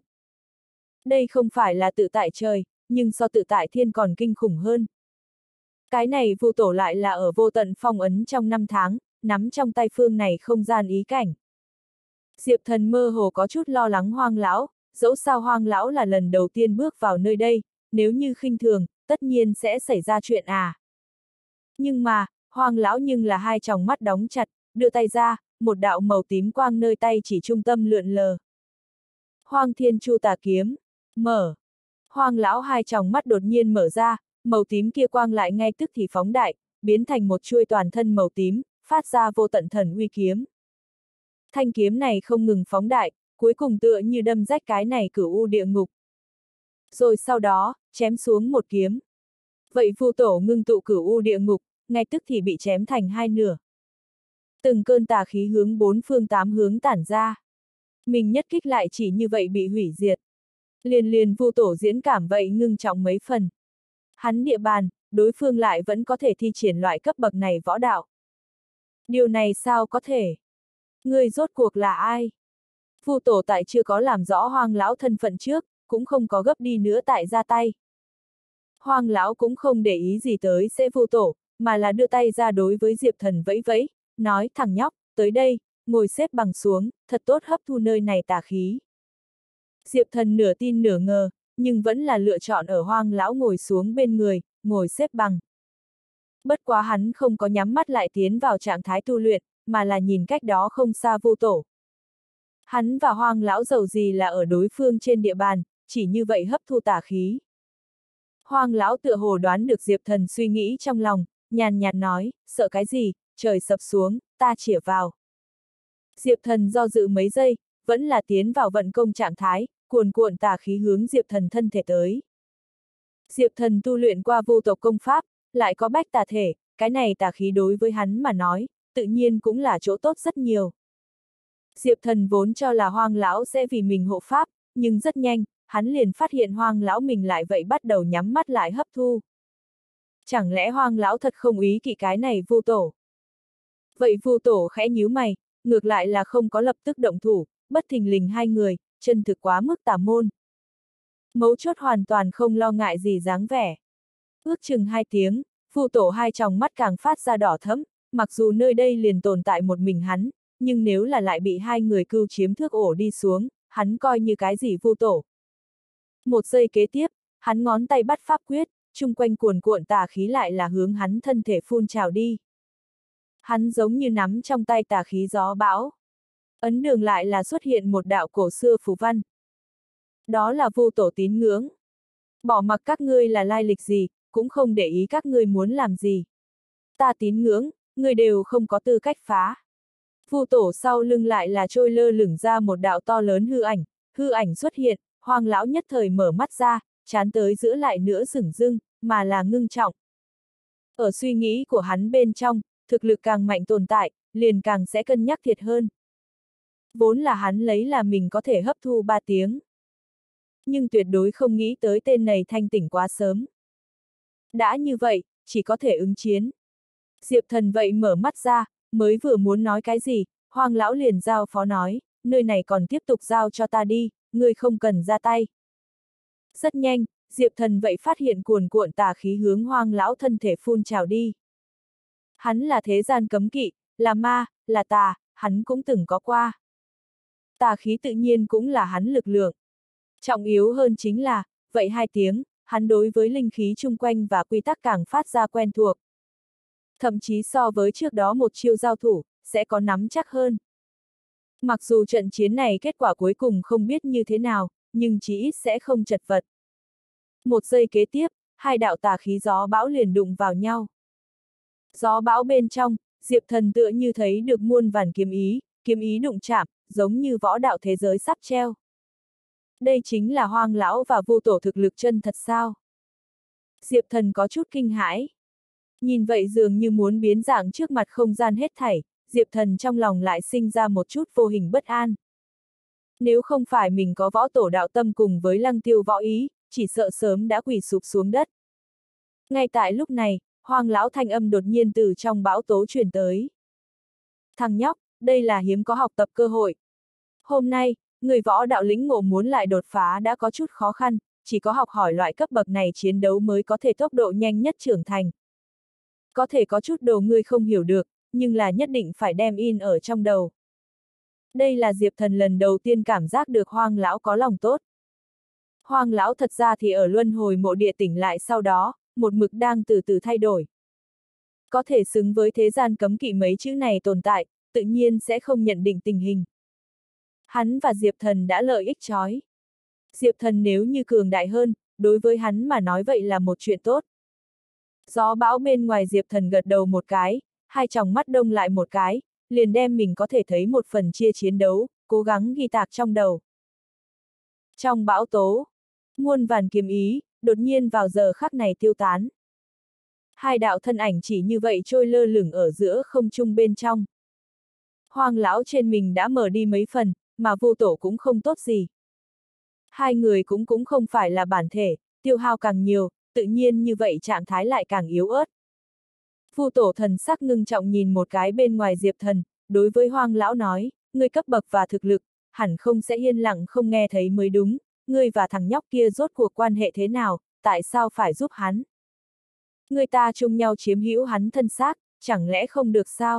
Đây không phải là tự tại trời, nhưng so tự tại thiên còn kinh khủng hơn. Cái này Vu Tổ lại là ở vô tận phong ấn trong 5 tháng, nắm trong tay phương này không gian ý cảnh. Diệp Thần mơ hồ có chút lo lắng Hoang lão, dẫu sao Hoang lão là lần đầu tiên bước vào nơi đây, nếu như khinh thường, tất nhiên sẽ xảy ra chuyện à. Nhưng mà, Hoang lão nhưng là hai tròng mắt đóng chặt, đưa tay ra, một đạo màu tím quang nơi tay chỉ trung tâm lượn lờ. Hoang Thiên Chu Tà Kiếm, mở. Hoang lão hai tròng mắt đột nhiên mở ra, màu tím kia quang lại ngay tức thì phóng đại, biến thành một chuôi toàn thân màu tím, phát ra vô tận thần uy kiếm. Thanh kiếm này không ngừng phóng đại, cuối cùng tựa như đâm rách cái này cửu u địa ngục. Rồi sau đó, chém xuống một kiếm. Vậy Vu Tổ ngưng tụ cửu u địa ngục, ngay tức thì bị chém thành hai nửa. Từng cơn tà khí hướng bốn phương tám hướng tản ra. Mình nhất kích lại chỉ như vậy bị hủy diệt. Liền Vu Tổ diễn cảm vậy ngưng trọng mấy phần. Hắn địa bàn, đối phương lại vẫn có thể thi triển loại cấp bậc này võ đạo. Điều này sao có thể? Ngươi rốt cuộc là ai? Vu Tổ tại chưa có làm rõ Hoang lão thân phận trước, cũng không có gấp đi nữa tại ra tay. Hoang lão cũng không để ý gì tới sẽ Vu Tổ, mà là đưa tay ra đối với Diệp Thần vẫy vẫy, nói thằng nhóc, tới đây, ngồi xếp bằng xuống, thật tốt hấp thu nơi này tà khí. Diệp Thần nửa tin nửa ngờ, nhưng vẫn là lựa chọn ở Hoang lão ngồi xuống bên người, ngồi xếp bằng. Bất quá hắn không có nhắm mắt lại tiến vào trạng thái tu luyện, mà là nhìn cách đó không xa Vu Tổ. Hắn và Hoang lão dầu gì là ở đối phương trên địa bàn, chỉ như vậy hấp thu tà khí. Hoang lão tựa hồ đoán được Diệp Thần suy nghĩ trong lòng, nhàn nhạt nói, sợ cái gì, trời sập xuống, ta chĩa vào. Diệp Thần do dự mấy giây, vẫn là tiến vào vận công trạng thái, cuồn cuộn tà khí hướng Diệp Thần thân thể tới. Diệp Thần tu luyện qua vô tộc công pháp, lại có bách tà thể, cái này tà khí đối với hắn mà nói, tự nhiên cũng là chỗ tốt rất nhiều. Diệp Thần vốn cho là Hoang lão sẽ vì mình hộ pháp, nhưng rất nhanh, hắn liền phát hiện Hoang lão mình lại vậy bắt đầu nhắm mắt lại hấp thu. Chẳng lẽ Hoang lão thật không ý kỵ cái này Vu Tổ? Vậy Vu Tổ khẽ nhíu mày, ngược lại là không có lập tức động thủ, bất thình lình hai người, chân thực quá mức tà môn. Mấu chốt hoàn toàn không lo ngại gì dáng vẻ. Ước chừng 2 tiếng, Vu Tổ hai tròng mắt càng phát ra đỏ thẫm, mặc dù nơi đây liền tồn tại một mình hắn, nhưng nếu là lại bị hai người cưu chiếm thước ổ đi xuống, hắn coi như cái gì Vu Tổ. Một giây kế tiếp, hắn ngón tay bắt pháp quyết, chung quanh cuồn cuộn tà khí lại là hướng hắn thân thể phun trào đi. Hắn giống như nắm trong tay tà khí gió bão. Ấn đường lại là xuất hiện một đạo cổ xưa phù văn. Đó là Vu Tổ tín ngưỡng. Bỏ mặc các ngươi là lai lịch gì, cũng không để ý các ngươi muốn làm gì. Ta tín ngưỡng, ngươi đều không có tư cách phá. Vu Tổ sau lưng lại là trôi lơ lửng ra một đạo to lớn hư ảnh xuất hiện, Hoang lão nhất thời mở mắt ra, chán tới giữa lại nữa sửng dưng, mà là ngưng trọng. Ở suy nghĩ của hắn bên trong, thực lực càng mạnh tồn tại, liền càng sẽ cân nhắc thiệt hơn. Vốn là hắn lấy là mình có thể hấp thu 3 tiếng. Nhưng tuyệt đối không nghĩ tới tên này thanh tỉnh quá sớm. Đã như vậy, chỉ có thể ứng chiến. Diệp Thần vậy mở mắt ra, mới vừa muốn nói cái gì, Hoang lão liền giao phó nói, nơi này còn tiếp tục giao cho ta đi, ngươi không cần ra tay. Rất nhanh, Diệp Thần vậy phát hiện cuồn cuộn tà khí hướng Hoang lão thân thể phun trào đi. Hắn là thế gian cấm kỵ, là ma, là tà, hắn cũng từng có qua. Tà khí tự nhiên cũng là hắn lực lượng. Trọng yếu hơn chính là, vậy 2 tiếng, hắn đối với linh khí chung quanh và quy tắc càng phát ra quen thuộc. Thậm chí so với trước đó một chiêu giao thủ, sẽ có nắm chắc hơn. Mặc dù trận chiến này kết quả cuối cùng không biết như thế nào, nhưng chí ít sẽ không chật vật. Một giây kế tiếp, hai đạo tà khí gió bão liền đụng vào nhau. Gió bão bên trong, Diệp Thần tựa như thấy được muôn vàn kiếm ý đụng chạm, giống như võ đạo thế giới sắp treo. Đây chính là Hoang lão và Vu tổ thực lực chân thật sao? Diệp Thần có chút kinh hãi. Nhìn vậy dường như muốn biến dạng trước mặt không gian hết thảy, Diệp Thần trong lòng lại sinh ra một chút vô hình bất an. Nếu không phải mình có võ tổ đạo tâm cùng với Lăng Tiêu võ ý, chỉ sợ sớm đã quỳ sụp xuống đất. Ngay tại lúc này, Hoang lão thanh âm đột nhiên từ trong bão tố truyền tới. Thằng nhóc, đây là hiếm có học tập cơ hội. Hôm nay, người võ đạo lĩnh ngộ muốn lại đột phá đã có chút khó khăn, chỉ có học hỏi loại cấp bậc này chiến đấu mới có thể tốc độ nhanh nhất trưởng thành. Có thể có chút đồ ngươi không hiểu được, nhưng là nhất định phải đem in ở trong đầu. Đây là Diệp Thần lần đầu tiên cảm giác được Hoang lão có lòng tốt. Hoang lão thật ra thì ở luân hồi mộ địa tỉnh lại sau đó, một mực đang từ từ thay đổi. Có thể xứng với thế gian cấm kỵ mấy chữ này tồn tại, tự nhiên sẽ không nhận định tình hình. Hắn và Diệp Thần đã lợi ích chói. Diệp Thần nếu như cường đại hơn, đối với hắn mà nói vậy là một chuyện tốt. Gió bão bên ngoài Diệp Thần gật đầu một cái, hai tròng mắt đông lại một cái, liền đem mình có thể thấy một phần chia chiến đấu, cố gắng ghi tạc trong đầu. Trong bão tố, muôn vàn kiếm ý, đột nhiên vào giờ khắc này tiêu tán. Hai đạo thân ảnh chỉ như vậy trôi lơ lửng ở giữa không trung bên trong. Hoang lão trên mình đã mở đi mấy phần, mà Vu tổ cũng không tốt gì. Hai người cũng không phải là bản thể, tiêu hao càng nhiều, tự nhiên như vậy trạng thái lại càng yếu ớt. Vu tổ thần sắc ngưng trọng nhìn một cái bên ngoài Diệp Thần, đối với Hoang lão nói, ngươi cấp bậc và thực lực, hẳn không sẽ yên lặng không nghe thấy mới đúng, ngươi và thằng nhóc kia rốt cuộc quan hệ thế nào, tại sao phải giúp hắn? Người ta chung nhau chiếm hữu hắn thân xác, chẳng lẽ không được sao?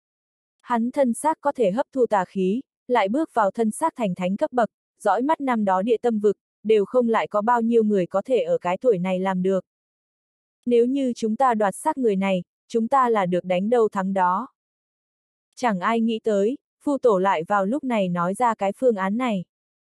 Hắn thân xác có thể hấp thu tà khí, lại bước vào thân xác thành thánh cấp bậc, dõi mắt năm đó địa tâm vực, đều không lại có bao nhiêu người có thể ở cái tuổi này làm được. Nếu như chúng ta đoạt xác người này, chúng ta là được đánh đâu thắng đó. Chẳng ai nghĩ tới, Vu tổ lại vào lúc này nói ra cái phương án này.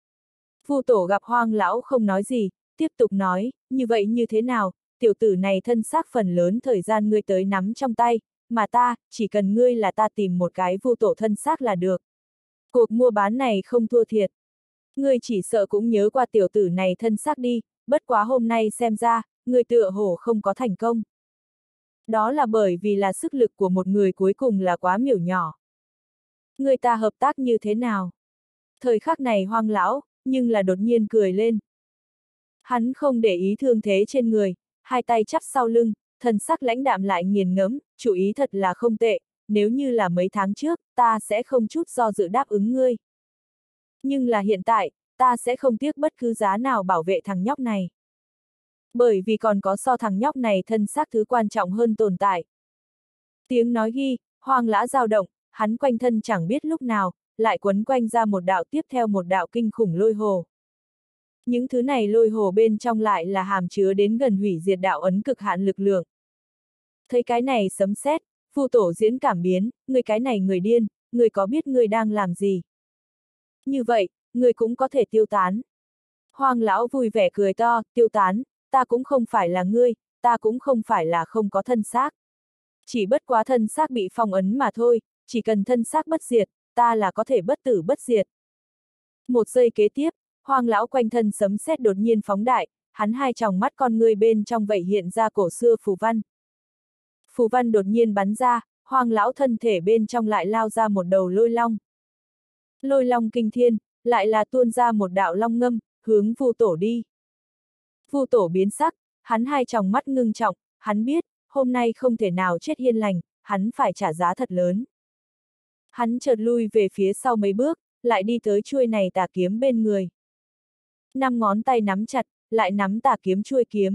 Vu tổ gặp Hoang lão không nói gì, tiếp tục nói, như vậy như thế nào, tiểu tử này thân xác phần lớn thời gian ngươi tới nắm trong tay, mà ta, chỉ cần ngươi là ta tìm một cái Vu tổ thân xác là được. Cuộc mua bán này không thua thiệt. Ngươi chỉ sợ cũng nhớ qua tiểu tử này thân xác đi, bất quá hôm nay xem ra, ngươi tựa hồ không có thành công. Đó là bởi vì là sức lực của một người cuối cùng là quá miểu nhỏ. Người ta hợp tác như thế nào? Thời khắc này Hoang lão, nhưng là đột nhiên cười lên. Hắn không để ý thương thế trên người, hai tay chắp sau lưng, thần sắc lãnh đạm lại nghiền ngẫm, chủ ý thật là không tệ, nếu như là mấy tháng trước, ta sẽ không chút do dự đáp ứng ngươi. Nhưng là hiện tại, ta sẽ không tiếc bất cứ giá nào bảo vệ thằng nhóc này. Bởi vì còn có so thằng nhóc này thân xác thứ quan trọng hơn tồn tại. Tiếng nói ghi, Hoang lã dao động, hắn quanh thân chẳng biết lúc nào, lại quấn quanh ra một đạo tiếp theo một đạo kinh khủng lôi hồ. Những thứ này lôi hồ bên trong lại là hàm chứa đến gần hủy diệt đạo ấn cực hạn lực lượng. Thấy cái này sấm sét, Vu tổ diễn cảm biến, người cái này người điên, người có biết người đang làm gì? Như vậy, người cũng có thể tiêu tán. Hoang lão vui vẻ cười to, tiêu tán, ta cũng không phải là ngươi, ta cũng không phải là không có thân xác. Chỉ bất quá thân xác bị phong ấn mà thôi, chỉ cần thân xác bất diệt, ta là có thể bất tử bất diệt. Một giây kế tiếp, Hoang lão quanh thân sấm sét đột nhiên phóng đại, hắn hai tròng mắt con ngươi bên trong vậy hiện ra cổ xưa phù văn. Phù văn đột nhiên bắn ra, Hoang lão thân thể bên trong lại lao ra một đầu lôi long. Lôi long kinh thiên, lại là tuôn ra một đạo long ngâm, hướng Vu tổ đi. Vu tổ biến sắc, hắn hai tròng mắt ngưng trọng, hắn biết, hôm nay không thể nào chết yên lành, hắn phải trả giá thật lớn. Hắn chợt lui về phía sau mấy bước, lại đi tới chuôi này tà kiếm bên người. 5 ngón tay nắm chặt, lại nắm tà kiếm chuôi kiếm.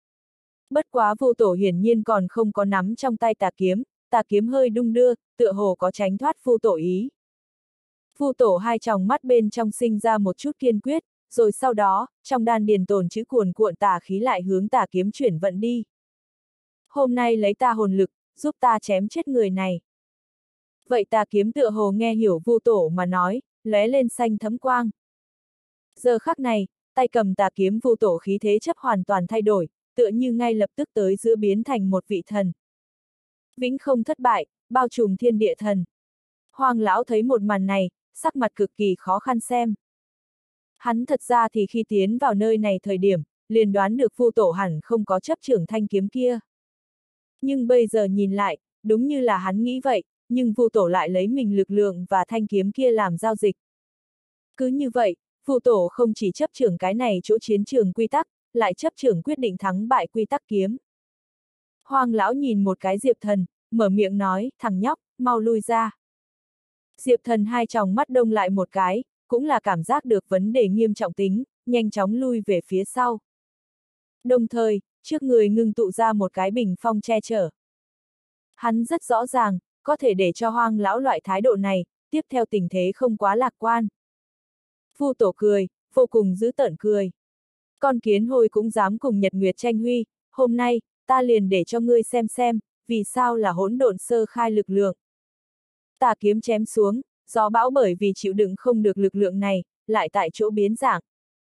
Bất quá Vu tổ hiển nhiên còn không có nắm trong tay tà kiếm hơi đung đưa, tựa hồ có tránh thoát Vu tổ ý. Vu tổ hai tròng mắt bên trong sinh ra một chút kiên quyết, rồi sau đó, trong đan điền tồn chữ cuồn cuộn tà khí lại hướng tà kiếm chuyển vận đi. Hôm nay lấy ta hồn lực, giúp ta chém chết người này. Vậy tà kiếm tựa hồ nghe hiểu Vu tổ mà nói, lóe lên xanh thấm quang. Giờ khắc này, tay cầm tà kiếm Vu tổ khí thế chấp hoàn toàn thay đổi, tựa như ngay lập tức tới giữa biến thành một vị thần. Vĩnh không thất bại, bao trùm thiên địa thần. Hoang lão thấy một màn này, sắc mặt cực kỳ khó khăn xem. Hắn thật ra thì khi tiến vào nơi này thời điểm, liền đoán được Vu Tổ hẳn không có chấp trưởng thanh kiếm kia. Nhưng bây giờ nhìn lại, đúng như là hắn nghĩ vậy, nhưng Vu Tổ lại lấy mình lực lượng và thanh kiếm kia làm giao dịch. Cứ như vậy, Vu Tổ không chỉ chấp trưởng cái này chỗ chiến trường quy tắc, lại chấp trưởng quyết định thắng bại quy tắc kiếm. Hoang lão nhìn một cái Diệp Thần, mở miệng nói, thằng nhóc, mau lui ra. Diệp Thần hai tròng mắt đông lại một cái, cũng là cảm giác được vấn đề nghiêm trọng tính, nhanh chóng lui về phía sau. Đồng thời, trước người ngưng tụ ra một cái bình phong che chở. Hắn rất rõ ràng, có thể để cho Hoang lão loại thái độ này, tiếp theo tình thế không quá lạc quan. Vu Tổ cười, vô cùng dữ tợn cười. Con kiến hôi cũng dám cùng Nhật Nguyệt tranh huy, hôm nay, ta liền để cho ngươi xem, vì sao là hỗn độn sơ khai lực lượng. Tà kiếm chém xuống, gió bão bởi vì chịu đựng không được lực lượng này, lại tại chỗ biến dạng.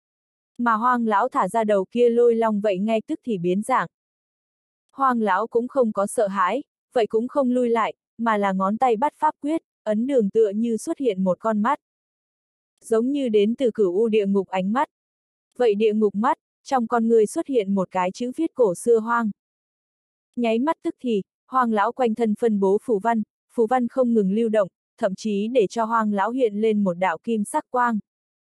Mà Hoang lão thả ra đầu kia lôi long vậy ngay tức thì biến dạng. Hoang lão cũng không có sợ hãi, vậy cũng không lui lại, mà là ngón tay bắt pháp quyết, ấn đường tựa như xuất hiện một con mắt. Giống như đến từ cửu u địa ngục ánh mắt. Vậy địa ngục mắt, trong con người xuất hiện một cái chữ viết cổ xưa hoang. Nháy mắt tức thì, Hoang lão quanh thân phân bố phù văn không ngừng lưu động, thậm chí để cho Hoang lão hiện lên một đạo kim sắc quang.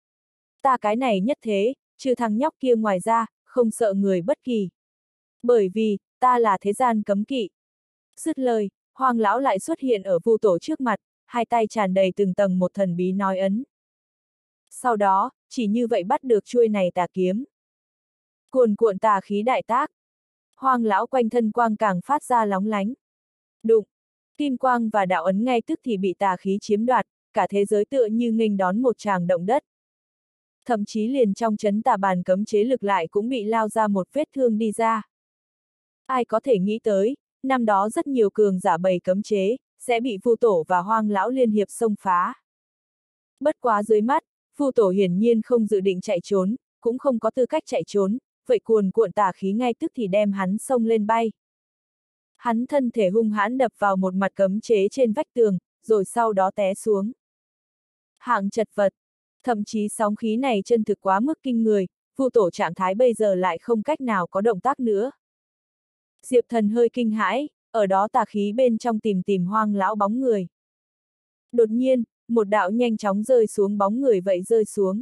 Ta cái này nhất thế, trừ thằng nhóc kia ngoài ra, không sợ người bất kỳ. Bởi vì, ta là thế gian cấm kỵ. Dứt lời, Hoang lão lại xuất hiện ở Vu Tổ trước mặt, hai tay tràn đầy từng tầng một thần bí nói ấn. Sau đó, chỉ như vậy bắt được chuôi này tà kiếm. Cuồn cuộn tà khí đại tác. Hoang lão quanh thân quang càng phát ra lóng lánh. Đụng, kim quang và đạo ấn ngay tức thì bị tà khí chiếm đoạt, cả thế giới tựa như nghênh đón một tràng động đất. Thậm chí liền trong chấn tà bàn cấm chế lực lại cũng bị lao ra một vết thương đi ra. Ai có thể nghĩ tới, năm đó rất nhiều cường giả bày cấm chế, sẽ bị Vu Tổ và Hoang lão liên hiệp xông phá. Bất quá dưới mắt, Vu Tổ hiển nhiên không dự định chạy trốn, cũng không có tư cách chạy trốn, vậy cuồn cuộn tà khí ngay tức thì đem hắn xông lên bay. Hắn thân thể hung hãn đập vào một mặt cấm chế trên vách tường, rồi sau đó té xuống. Hạng chật vật, thậm chí sóng khí này chân thực quá mức kinh người, Vu Tổ trạng thái bây giờ lại không cách nào có động tác nữa. Diệp Thần hơi kinh hãi, ở đó tà khí bên trong tìm Hoang lão bóng người. Đột nhiên, một đạo nhanh chóng rơi xuống bóng người vậy rơi xuống.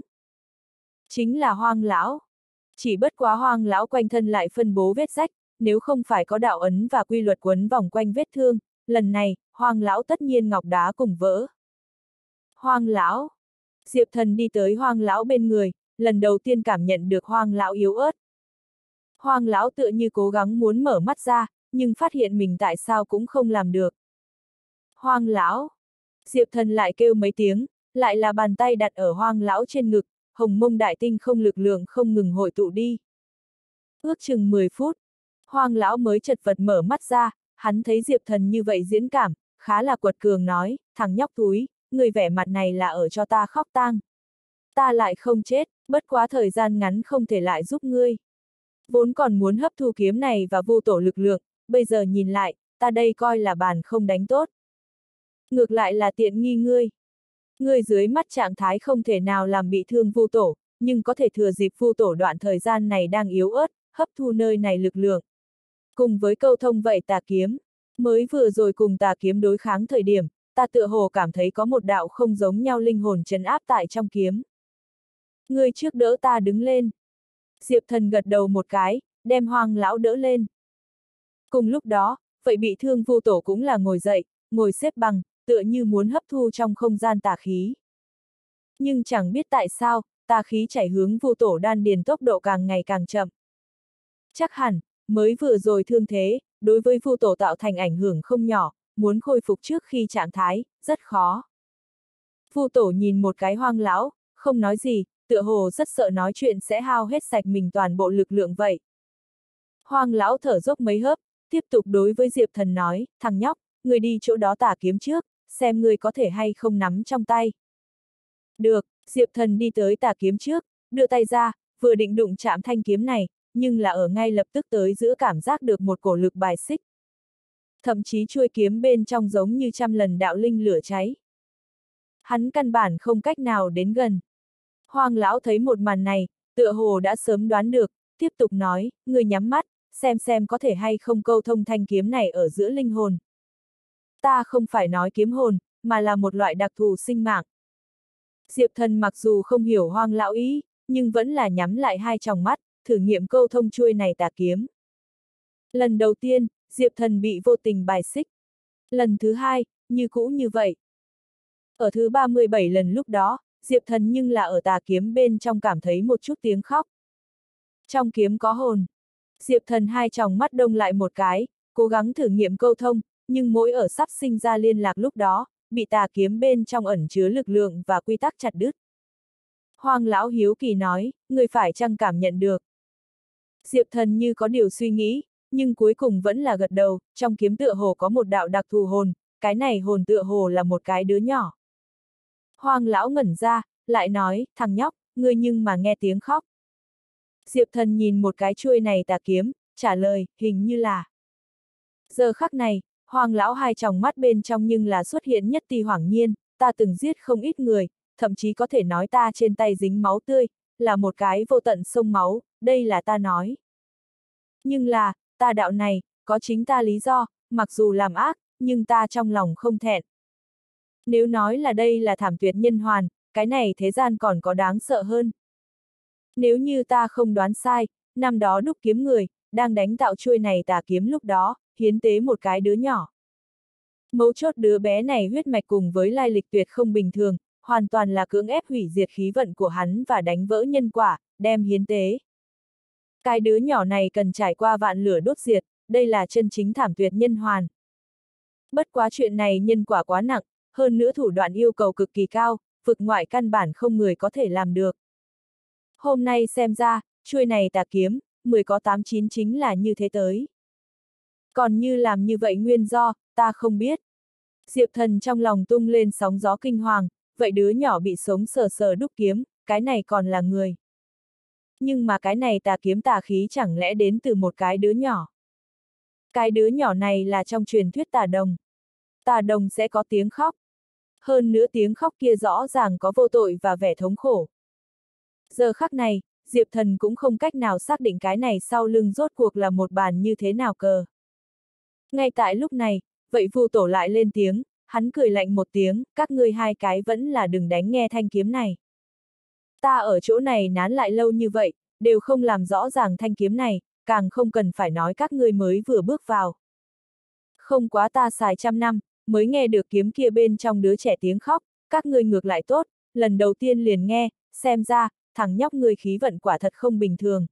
Chính là Hoang lão. Chỉ bất quá Hoang lão quanh thân lại phân bố vết rách, nếu không phải có đạo ấn và quy luật quấn vòng quanh vết thương, lần này, Hoang lão tất nhiên ngọc đá cùng vỡ. Hoang lão. Diệp Thần đi tới Hoang lão bên người, lần đầu tiên cảm nhận được Hoang lão yếu ớt. Hoang lão tựa như cố gắng muốn mở mắt ra, nhưng phát hiện mình tại sao cũng không làm được. Hoang lão. Diệp Thần lại kêu mấy tiếng, lại là bàn tay đặt ở Hoang lão trên ngực, hồng mông đại tinh không lực lượng không ngừng hội tụ đi. Ước chừng 10 phút, Hoang lão mới chật vật mở mắt ra, hắn thấy Diệp Thần như vậy diễn cảm, khá là quật cường nói, thằng nhóc túi, người vẻ mặt này là ở cho ta khóc tang. Ta lại không chết, bất quá thời gian ngắn không thể lại giúp ngươi. Vốn còn muốn hấp thu kiếm này và Vu Tổ lực lượng, bây giờ nhìn lại, ta đây coi là bàn không đánh tốt. Ngược lại là tiện nghi ngươi. Ngươi dưới mắt trạng thái không thể nào làm bị thương Vu Tổ, nhưng có thể thừa dịp Vu Tổ đoạn thời gian này đang yếu ớt, hấp thu nơi này lực lượng. Cùng với câu thông vậy tà kiếm, mới vừa rồi cùng tà kiếm đối kháng thời điểm, ta tựa hồ cảm thấy có một đạo không giống nhau linh hồn trấn áp tại trong kiếm. Ngươi trước đỡ ta đứng lên. Diệp Thần gật đầu một cái, đem Hoang lão đỡ lên. Cùng lúc đó, vậy bị thương Vu Tổ cũng là ngồi dậy, ngồi xếp bằng, tựa như muốn hấp thu trong không gian tà khí. Nhưng chẳng biết tại sao, tà khí chảy hướng Vu Tổ đan điền tốc độ càng ngày càng chậm. Chắc hẳn, mới vừa rồi thương thế, đối với Vu Tổ tạo thành ảnh hưởng không nhỏ, muốn khôi phục trước khi trạng thái, rất khó. Vu Tổ nhìn một cái Hoang lão, không nói gì, tựa hồ rất sợ nói chuyện sẽ hao hết sạch mình toàn bộ lực lượng vậy. Hoang lão thở dốc mấy hớp, tiếp tục đối với Diệp Thần nói, thằng nhóc, người đi chỗ đó tà kiếm trước, xem người có thể hay không nắm trong tay. Được, Diệp Thần đi tới tà kiếm trước, đưa tay ra, vừa định đụng chạm thanh kiếm này, nhưng là ở ngay lập tức tới giữa cảm giác được một cổ lực bài xích. thậm chí chuôi kiếm bên trong giống như trăm lần đạo linh lửa cháy. Hắn căn bản không cách nào đến gần. Hoang lão thấy một màn này, tựa hồ đã sớm đoán được, tiếp tục nói, người nhắm mắt, xem có thể hay không câu thông thanh kiếm này ở giữa linh hồn. Ta không phải nói kiếm hồn, mà là một loại đặc thù sinh mạng. Diệp Thần mặc dù không hiểu Hoang lão ý, nhưng vẫn là nhắm lại hai tròng mắt, thử nghiệm câu thông chuôi này tà kiếm. Lần đầu tiên, Diệp Thần bị vô tình bài xích. Lần thứ hai, như cũ như vậy. Ở thứ 37 lần lúc đó, Diệp Thần nhưng là ở tà kiếm bên trong cảm thấy một chút tiếng khóc. Trong kiếm có hồn. Diệp Thần hai tròng mắt đông lại một cái, cố gắng thử nghiệm câu thông, nhưng mỗi ở sắp sinh ra liên lạc lúc đó, bị tà kiếm bên trong ẩn chứa lực lượng và quy tắc chặt đứt. Hoang lão hiếu kỳ nói, người phải chăng cảm nhận được. Diệp Thần như có điều suy nghĩ, nhưng cuối cùng vẫn là gật đầu, trong kiếm tựa hồ có một đạo đặc thù hồn, cái này hồn tựa hồ là một cái đứa nhỏ. Hoang lão ngẩn ra, lại nói, thằng nhóc, ngươi nhưng mà nghe tiếng khóc. Diệp Thần nhìn một cái chuôi này tà kiếm, trả lời, hình như là. Giờ khắc này, Hoang lão hai tròng mắt bên trong nhưng là xuất hiện nhất ti hoảng nhiên, ta từng giết không ít người, thậm chí có thể nói ta trên tay dính máu tươi, là một cái vô tận sông máu, đây là ta nói. Nhưng là, ta đạo này, có chính ta lý do, mặc dù làm ác, nhưng ta trong lòng không thẹn. Nếu nói là đây là thảm tuyệt nhân hoàn, cái này thế gian còn có đáng sợ hơn. Nếu như ta không đoán sai, năm đó đúc kiếm người, đang đánh tạo chuôi này tà kiếm lúc đó, hiến tế một cái đứa nhỏ. Mấu chốt đứa bé này huyết mạch cùng với lai lịch tuyệt không bình thường, hoàn toàn là cưỡng ép hủy diệt khí vận của hắn và đánh vỡ nhân quả, đem hiến tế. Cái đứa nhỏ này cần trải qua vạn lửa đốt diệt, đây là chân chính thảm tuyệt nhân hoàn. Bất quá chuyện này nhân quả quá nặng, hơn nữa thủ đoạn yêu cầu cực kỳ cao, vực ngoại căn bản không người có thể làm được. Hôm nay xem ra, chuôi này tà kiếm, 10 có 8-9 chính là như thế tới. Còn như làm như vậy nguyên do, ta không biết. Diệp Thần trong lòng tung lên sóng gió kinh hoàng, vậy đứa nhỏ bị sống sờ sờ đúc kiếm, cái này còn là người. Nhưng mà cái này tà kiếm tà khí chẳng lẽ đến từ một cái đứa nhỏ. Cái đứa nhỏ này là trong truyền thuyết tà đồng. Tà đồng sẽ có tiếng khóc. Hơn nữa tiếng khóc kia rõ ràng có vô tội và vẻ thống khổ. Giờ khắc này, Diệp Thần cũng không cách nào xác định cái này sau lưng rốt cuộc là một bàn như thế nào cờ. Ngay tại lúc này, vậy Vu Tổ lại lên tiếng, hắn cười lạnh một tiếng, các ngươi hai cái vẫn là đừng đánh nghe thanh kiếm này. Ta ở chỗ này nán lại lâu như vậy, đều không làm rõ ràng thanh kiếm này, càng không cần phải nói các ngươi mới vừa bước vào. Không quá ta xài 100 năm, mới nghe được kiếm kia bên trong đứa trẻ tiếng khóc, các ngươi ngược lại tốt, lần đầu tiên liền nghe, xem ra, thằng nhóc ngươi khí vận quả thật không bình thường.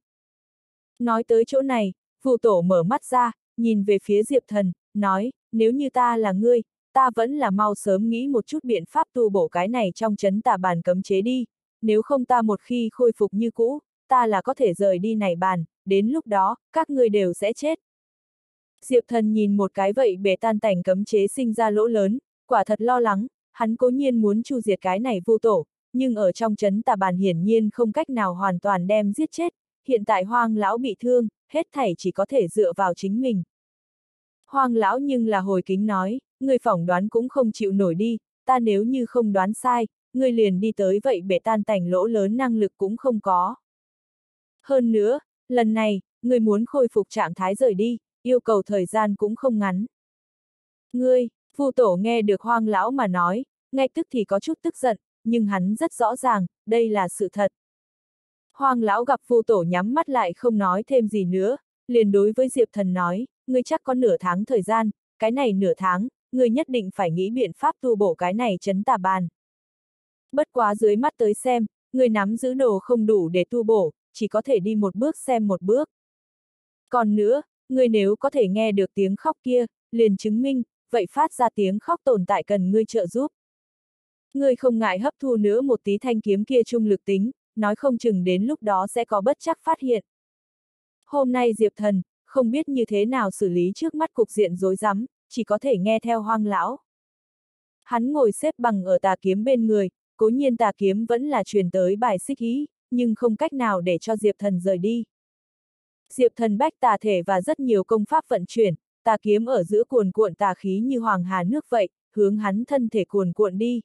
Nói tới chỗ này, Vu Tổ mở mắt ra, nhìn về phía Diệp Thần, nói, nếu như ta là ngươi, ta vẫn là mau sớm nghĩ một chút biện pháp tu bổ cái này trong trấn tà bàn cấm chế đi, nếu không ta một khi khôi phục như cũ, ta là có thể rời đi này bàn, đến lúc đó, các ngươi đều sẽ chết. Diệp Thần nhìn một cái vậy bể tan tành cấm chế sinh ra lỗ lớn, quả thật lo lắng, hắn cố nhiên muốn chu diệt cái này Vu Tổ, nhưng ở trong trấn tà bàn hiển nhiên không cách nào hoàn toàn đem giết chết, hiện tại Hoang lão bị thương, hết thảy chỉ có thể dựa vào chính mình. Hoang lão nhưng là hồi kính nói, người phỏng đoán cũng không chịu nổi đi, ta nếu như không đoán sai, người liền đi tới vậy bể tan tành lỗ lớn năng lực cũng không có. Hơn nữa, lần này, người muốn khôi phục trạng thái rời đi, yêu cầu thời gian cũng không ngắn. Ngươi, Vu Tổ nghe được Hoang lão mà nói, ngay tức thì có chút tức giận, nhưng hắn rất rõ ràng, đây là sự thật. Hoang lão gặp Vu Tổ nhắm mắt lại không nói thêm gì nữa, liền đối với Diệp Thần nói, ngươi chắc có nửa tháng thời gian, cái này nửa tháng, ngươi nhất định phải nghĩ biện pháp tu bổ cái này trấn tà bàn. Bất quá dưới mắt tới xem, ngươi nắm giữ đồ không đủ để tu bổ, chỉ có thể đi một bước xem một bước. Còn nữa, ngươi nếu có thể nghe được tiếng khóc kia, liền chứng minh, vậy phát ra tiếng khóc tồn tại cần ngươi trợ giúp. Ngươi không ngại hấp thu nữa một tí thanh kiếm kia trung lực tính, nói không chừng đến lúc đó sẽ có bất trắc phát hiện. Hôm nay Diệp Thần, không biết như thế nào xử lý trước mắt cục diện rối rắm, chỉ có thể nghe theo Hoang lão. Hắn ngồi xếp bằng ở tà kiếm bên người, cố nhiên tà kiếm vẫn là truyền tới bài xích ý, nhưng không cách nào để cho Diệp Thần rời đi. Diệp Thần bách tà thể và rất nhiều công pháp vận chuyển, tà kiếm ở giữa cuồn cuộn tà khí như hoàng hà nước vậy, hướng hắn thân thể cuồn cuộn đi.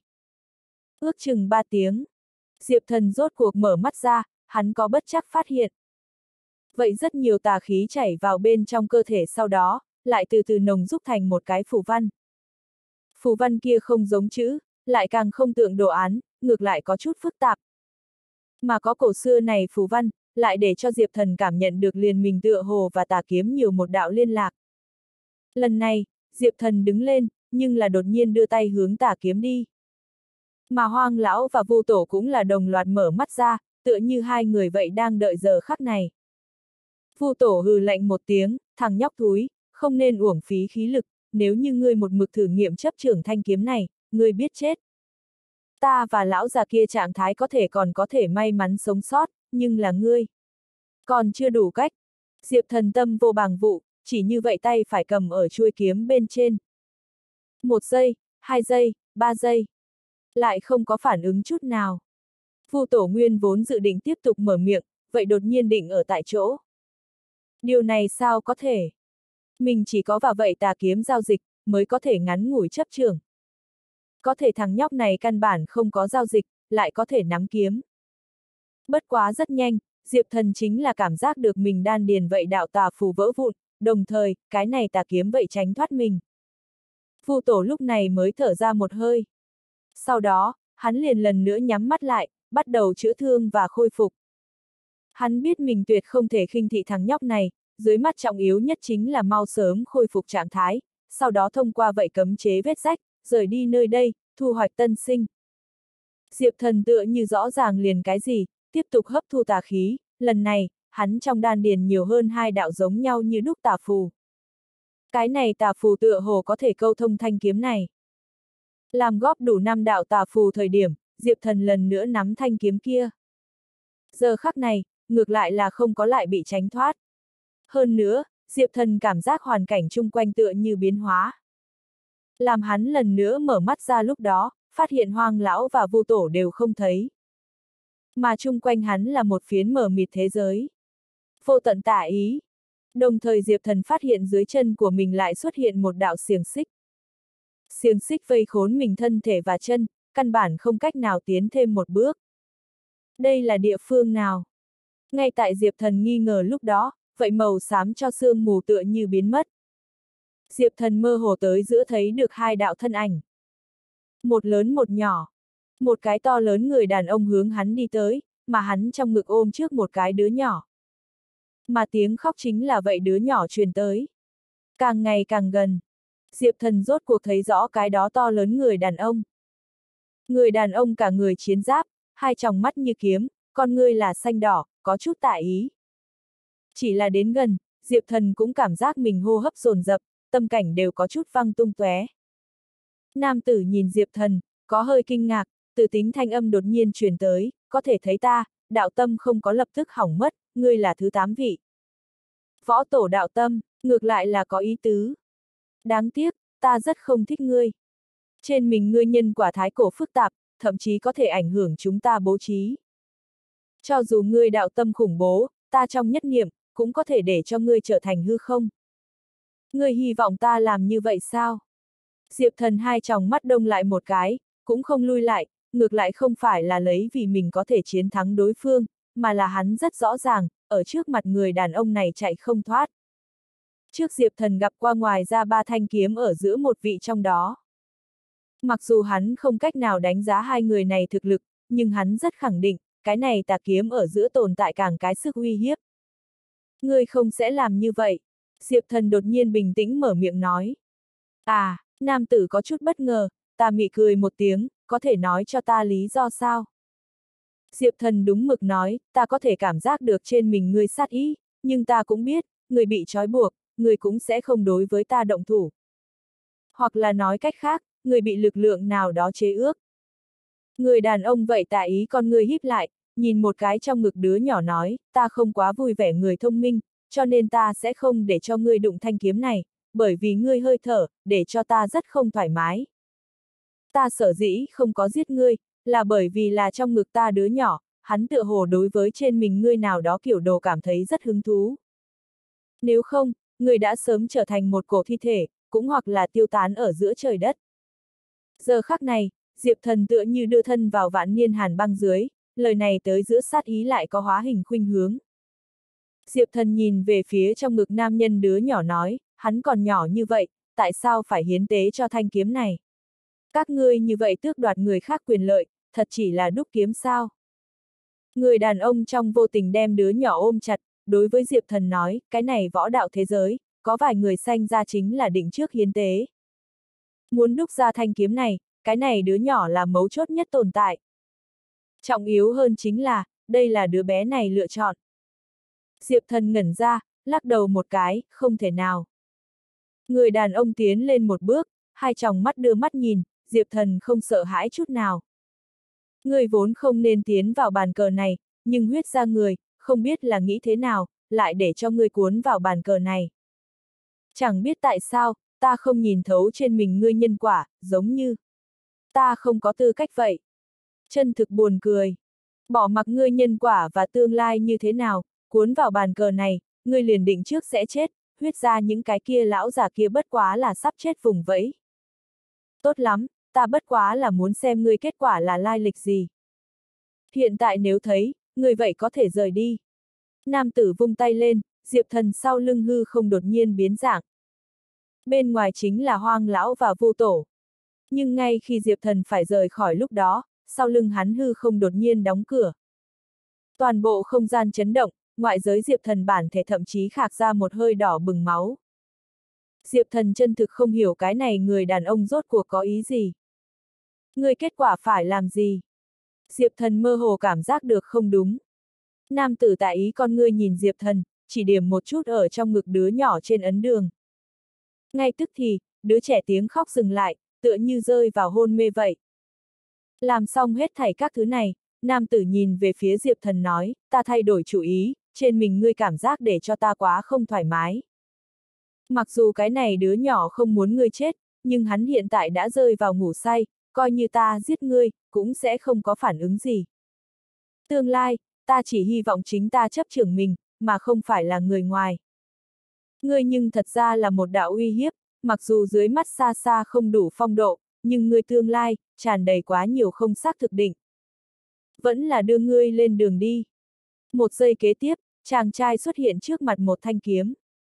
Ước chừng 3 tiếng, Diệp Thần rốt cuộc mở mắt ra, hắn có bất trắc phát hiện. Vậy rất nhiều tà khí chảy vào bên trong cơ thể sau đó, lại từ từ nồng giúp thành một cái phù văn. Phù văn kia không giống chữ, lại càng không tượng đồ án, ngược lại có chút phức tạp. Mà có cổ xưa này phù văn, lại để cho Diệp Thần cảm nhận được liền mình tựa hồ và tà kiếm nhiều một đạo liên lạc. Lần này, Diệp Thần đứng lên, nhưng là đột nhiên đưa tay hướng tà kiếm đi. Mà Hoang lão và Vu Tổ cũng là đồng loạt mở mắt ra, tựa như hai người vậy đang đợi giờ khắc này. Vu Tổ hừ lạnh một tiếng, thằng nhóc thúi, không nên uổng phí khí lực, nếu như ngươi một mực thử nghiệm chấp trưởng thanh kiếm này, ngươi biết chết. Ta và lão già kia trạng thái còn có thể may mắn sống sót, nhưng là ngươi. Còn chưa đủ cách. Diệp Thần tâm vô bàng vụ, chỉ như vậy tay phải cầm ở chuôi kiếm bên trên. 1 giây, 2 giây, 3 giây. Lại không có phản ứng chút nào. Vu Tổ nguyên vốn dự định tiếp tục mở miệng, vậy đột nhiên định ở tại chỗ. Điều này sao có thể? Mình chỉ có vào vậy tà kiếm giao dịch, mới có thể ngắn ngủi chấp trưởng. Có thể thằng nhóc này căn bản không có giao dịch, lại có thể nắm kiếm. Bất quá rất nhanh, Diệp Thần chính là cảm giác được mình đan điền vậy đạo tà phù vỡ vụn, đồng thời, cái này tà kiếm vậy tránh thoát mình. Vu Tổ lúc này mới thở ra một hơi. Sau đó, hắn liền lần nữa nhắm mắt lại, bắt đầu chữa thương và khôi phục. Hắn biết mình tuyệt không thể khinh thị thằng nhóc này, dưới mắt trọng yếu nhất chính là mau sớm khôi phục trạng thái, sau đó thông qua vậy cấm chế vết rách, rời đi nơi đây, thu hoạch tân sinh. Diệp Thần tựa như rõ ràng liền cái gì, tiếp tục hấp thu tà khí, lần này, hắn trong đan điền nhiều hơn 2 đạo giống nhau như đúc tà phù. Cái này tà phù tựa hồ có thể câu thông thanh kiếm này. Làm góp đủ 5 đạo tà phù thời điểm, Diệp Thần lần nữa nắm thanh kiếm kia. Giờ khắc này, ngược lại là không có lại bị tránh thoát. Hơn nữa, Diệp Thần cảm giác hoàn cảnh chung quanh tựa như biến hóa. Làm hắn lần nữa mở mắt ra lúc đó, phát hiện Hoang lão và Vu Tổ đều không thấy. Mà chung quanh hắn là một phiến mờ mịt thế giới. Vô tận tả ý. Đồng thời Diệp Thần phát hiện dưới chân của mình lại xuất hiện một đạo xiềng xích. Xiềng xích vây khốn mình thân thể và chân, căn bản không cách nào tiến thêm một bước. Đây là địa phương nào? Ngay tại Diệp Thần nghi ngờ lúc đó, vậy màu xám cho sương mù tựa như biến mất. Diệp Thần mơ hồ tới giữa thấy được 2 đạo thân ảnh. Một lớn một nhỏ. Một cái to lớn người đàn ông hướng hắn đi tới, mà hắn trong ngực ôm trước một cái đứa nhỏ. Mà tiếng khóc chính là vậy đứa nhỏ truyền tới. Càng ngày càng gần. Diệp Thần rốt cuộc thấy rõ cái đó to lớn người đàn ông. Người đàn ông cả người chiến giáp, 2 tròng mắt như kiếm, con ngươi là xanh đỏ, có chút tà ý. Chỉ là đến gần, Diệp Thần cũng cảm giác mình hô hấp dồn dập, tâm cảnh đều có chút văng tung tóe. Nam tử nhìn Diệp Thần, có hơi kinh ngạc, từ tính thanh âm đột nhiên truyền tới, có thể thấy ta, đạo tâm không có lập tức hỏng mất, ngươi là thứ 8 vị. Võ tổ đạo tâm, ngược lại là có ý tứ. Đáng tiếc, ta rất không thích ngươi. Trên mình ngươi nhân quả thái cổ phức tạp, thậm chí có thể ảnh hưởng chúng ta bố trí. Cho dù ngươi đạo tâm khủng bố, ta trong nhất niệm, cũng có thể để cho ngươi trở thành hư không. Ngươi hy vọng ta làm như vậy sao? Diệp Thần 2 tròng mắt đông lại một cái, cũng không lui lại, ngược lại không phải là lấy vì mình có thể chiến thắng đối phương, mà là hắn rất rõ ràng, ở trước mặt người đàn ông này chạy không thoát. Trước Diệp Thần gặp qua ngoài ra 3 thanh kiếm ở giữa một vị trong đó. Mặc dù hắn không cách nào đánh giá 2 người này thực lực, nhưng hắn rất khẳng định, cái này tà kiếm ở giữa tồn tại càng cái sức uy hiếp. Ngươi không sẽ làm như vậy. Diệp Thần đột nhiên bình tĩnh mở miệng nói. À, nam tử có chút bất ngờ, ta mị cười một tiếng, có thể nói cho ta lý do sao? Diệp Thần đúng mực nói, ta có thể cảm giác được trên mình ngươi sát ý, nhưng ta cũng biết, người bị trói buộc, người cũng sẽ không đối với ta động thủ. Hoặc là nói cách khác, người bị lực lượng nào đó chế ước. Người đàn ông vậy tà ý con ngươi híp lại, nhìn một cái trong ngực đứa nhỏ nói, ta không quá vui vẻ người thông minh, cho nên ta sẽ không để cho ngươi đụng thanh kiếm này, bởi vì ngươi hơi thở, để cho ta rất không thoải mái. Ta sở dĩ không có giết ngươi, là bởi vì là trong ngực ta đứa nhỏ, hắn tựa hồ đối với trên mình ngươi nào đó kiểu đồ cảm thấy rất hứng thú. Nếu không, người đã sớm trở thành một cổ thi thể, cũng hoặc là tiêu tán ở giữa trời đất. Giờ khắc này, Diệp Thần tựa như đưa thân vào vạn niên hàn băng dưới, lời này tới giữa sát ý lại có hóa hình khuynh hướng. Diệp Thần nhìn về phía trong ngực nam nhân đứa nhỏ nói, hắn còn nhỏ như vậy, tại sao phải hiến tế cho thanh kiếm này? Các ngươi như vậy tước đoạt người khác quyền lợi, thật chỉ là đúc kiếm sao? Người đàn ông trong vô tình đem đứa nhỏ ôm chặt, đối với Diệp Thần nói, cái này võ đạo thế giới, có vài người sanh ra chính là định trước hiến tế. Muốn đúc ra thanh kiếm này, cái này đứa nhỏ là mấu chốt nhất tồn tại. Trọng yếu hơn chính là, đây là đứa bé này lựa chọn. Diệp Thần ngẩn ra, lắc đầu một cái, không thể nào. Người đàn ông tiến lên một bước, hai tròng mắt đưa mắt nhìn, Diệp Thần không sợ hãi chút nào. Người vốn không nên tiến vào bàn cờ này, nhưng huyết ra người, không biết là nghĩ thế nào, lại để cho ngươi cuốn vào bàn cờ này. Chẳng biết tại sao, ta không nhìn thấu trên mình ngươi nhân quả, giống như ta không có tư cách vậy. Chân thực buồn cười. Bỏ mặc ngươi nhân quả và tương lai như thế nào, cuốn vào bàn cờ này, ngươi liền định trước sẽ chết, huyết ra những cái kia lão già kia bất quá là sắp chết vùng vẫy. Tốt lắm, ta bất quá là muốn xem ngươi kết quả là lai lịch gì. Hiện tại nếu thấy, ngươi vậy có thể rời đi. Nam tử vung tay lên, Diệp Thần sau lưng hư không đột nhiên biến dạng. Bên ngoài chính là Hoang lão và Vu tổ. Nhưng ngay khi Diệp Thần phải rời khỏi lúc đó, sau lưng hắn hư không đột nhiên đóng cửa. Toàn bộ không gian chấn động, ngoại giới Diệp Thần bản thể thậm chí khạc ra một hơi đỏ bừng máu. Diệp Thần chân thực không hiểu cái này người đàn ông rốt cuộc có ý gì. Người kết quả phải làm gì? Diệp Thần mơ hồ cảm giác được không đúng. Nam tử tại ý con ngươi nhìn Diệp Thần, chỉ điểm một chút ở trong ngực đứa nhỏ trên ấn đường. Ngay tức thì, đứa trẻ tiếng khóc dừng lại, tựa như rơi vào hôn mê vậy. Làm xong hết thảy các thứ này, nam tử nhìn về phía Diệp Thần nói, ta thay đổi chủ ý, trên mình ngươi cảm giác để cho ta quá không thoải mái. Mặc dù cái này đứa nhỏ không muốn ngươi chết, nhưng hắn hiện tại đã rơi vào ngủ say, coi như ta giết ngươi, cũng sẽ không có phản ứng gì. Tương lai, ta chỉ hy vọng chính ta chấp trưởng mình, mà không phải là người ngoài. Ngươi nhưng thật ra là một đạo uy hiếp, mặc dù dưới mắt xa xa không đủ phong độ, nhưng ngươi tương lai, tràn đầy quá nhiều không xác thực định. Vẫn là đưa ngươi lên đường đi. Một giây kế tiếp, chàng trai xuất hiện trước mặt một thanh kiếm.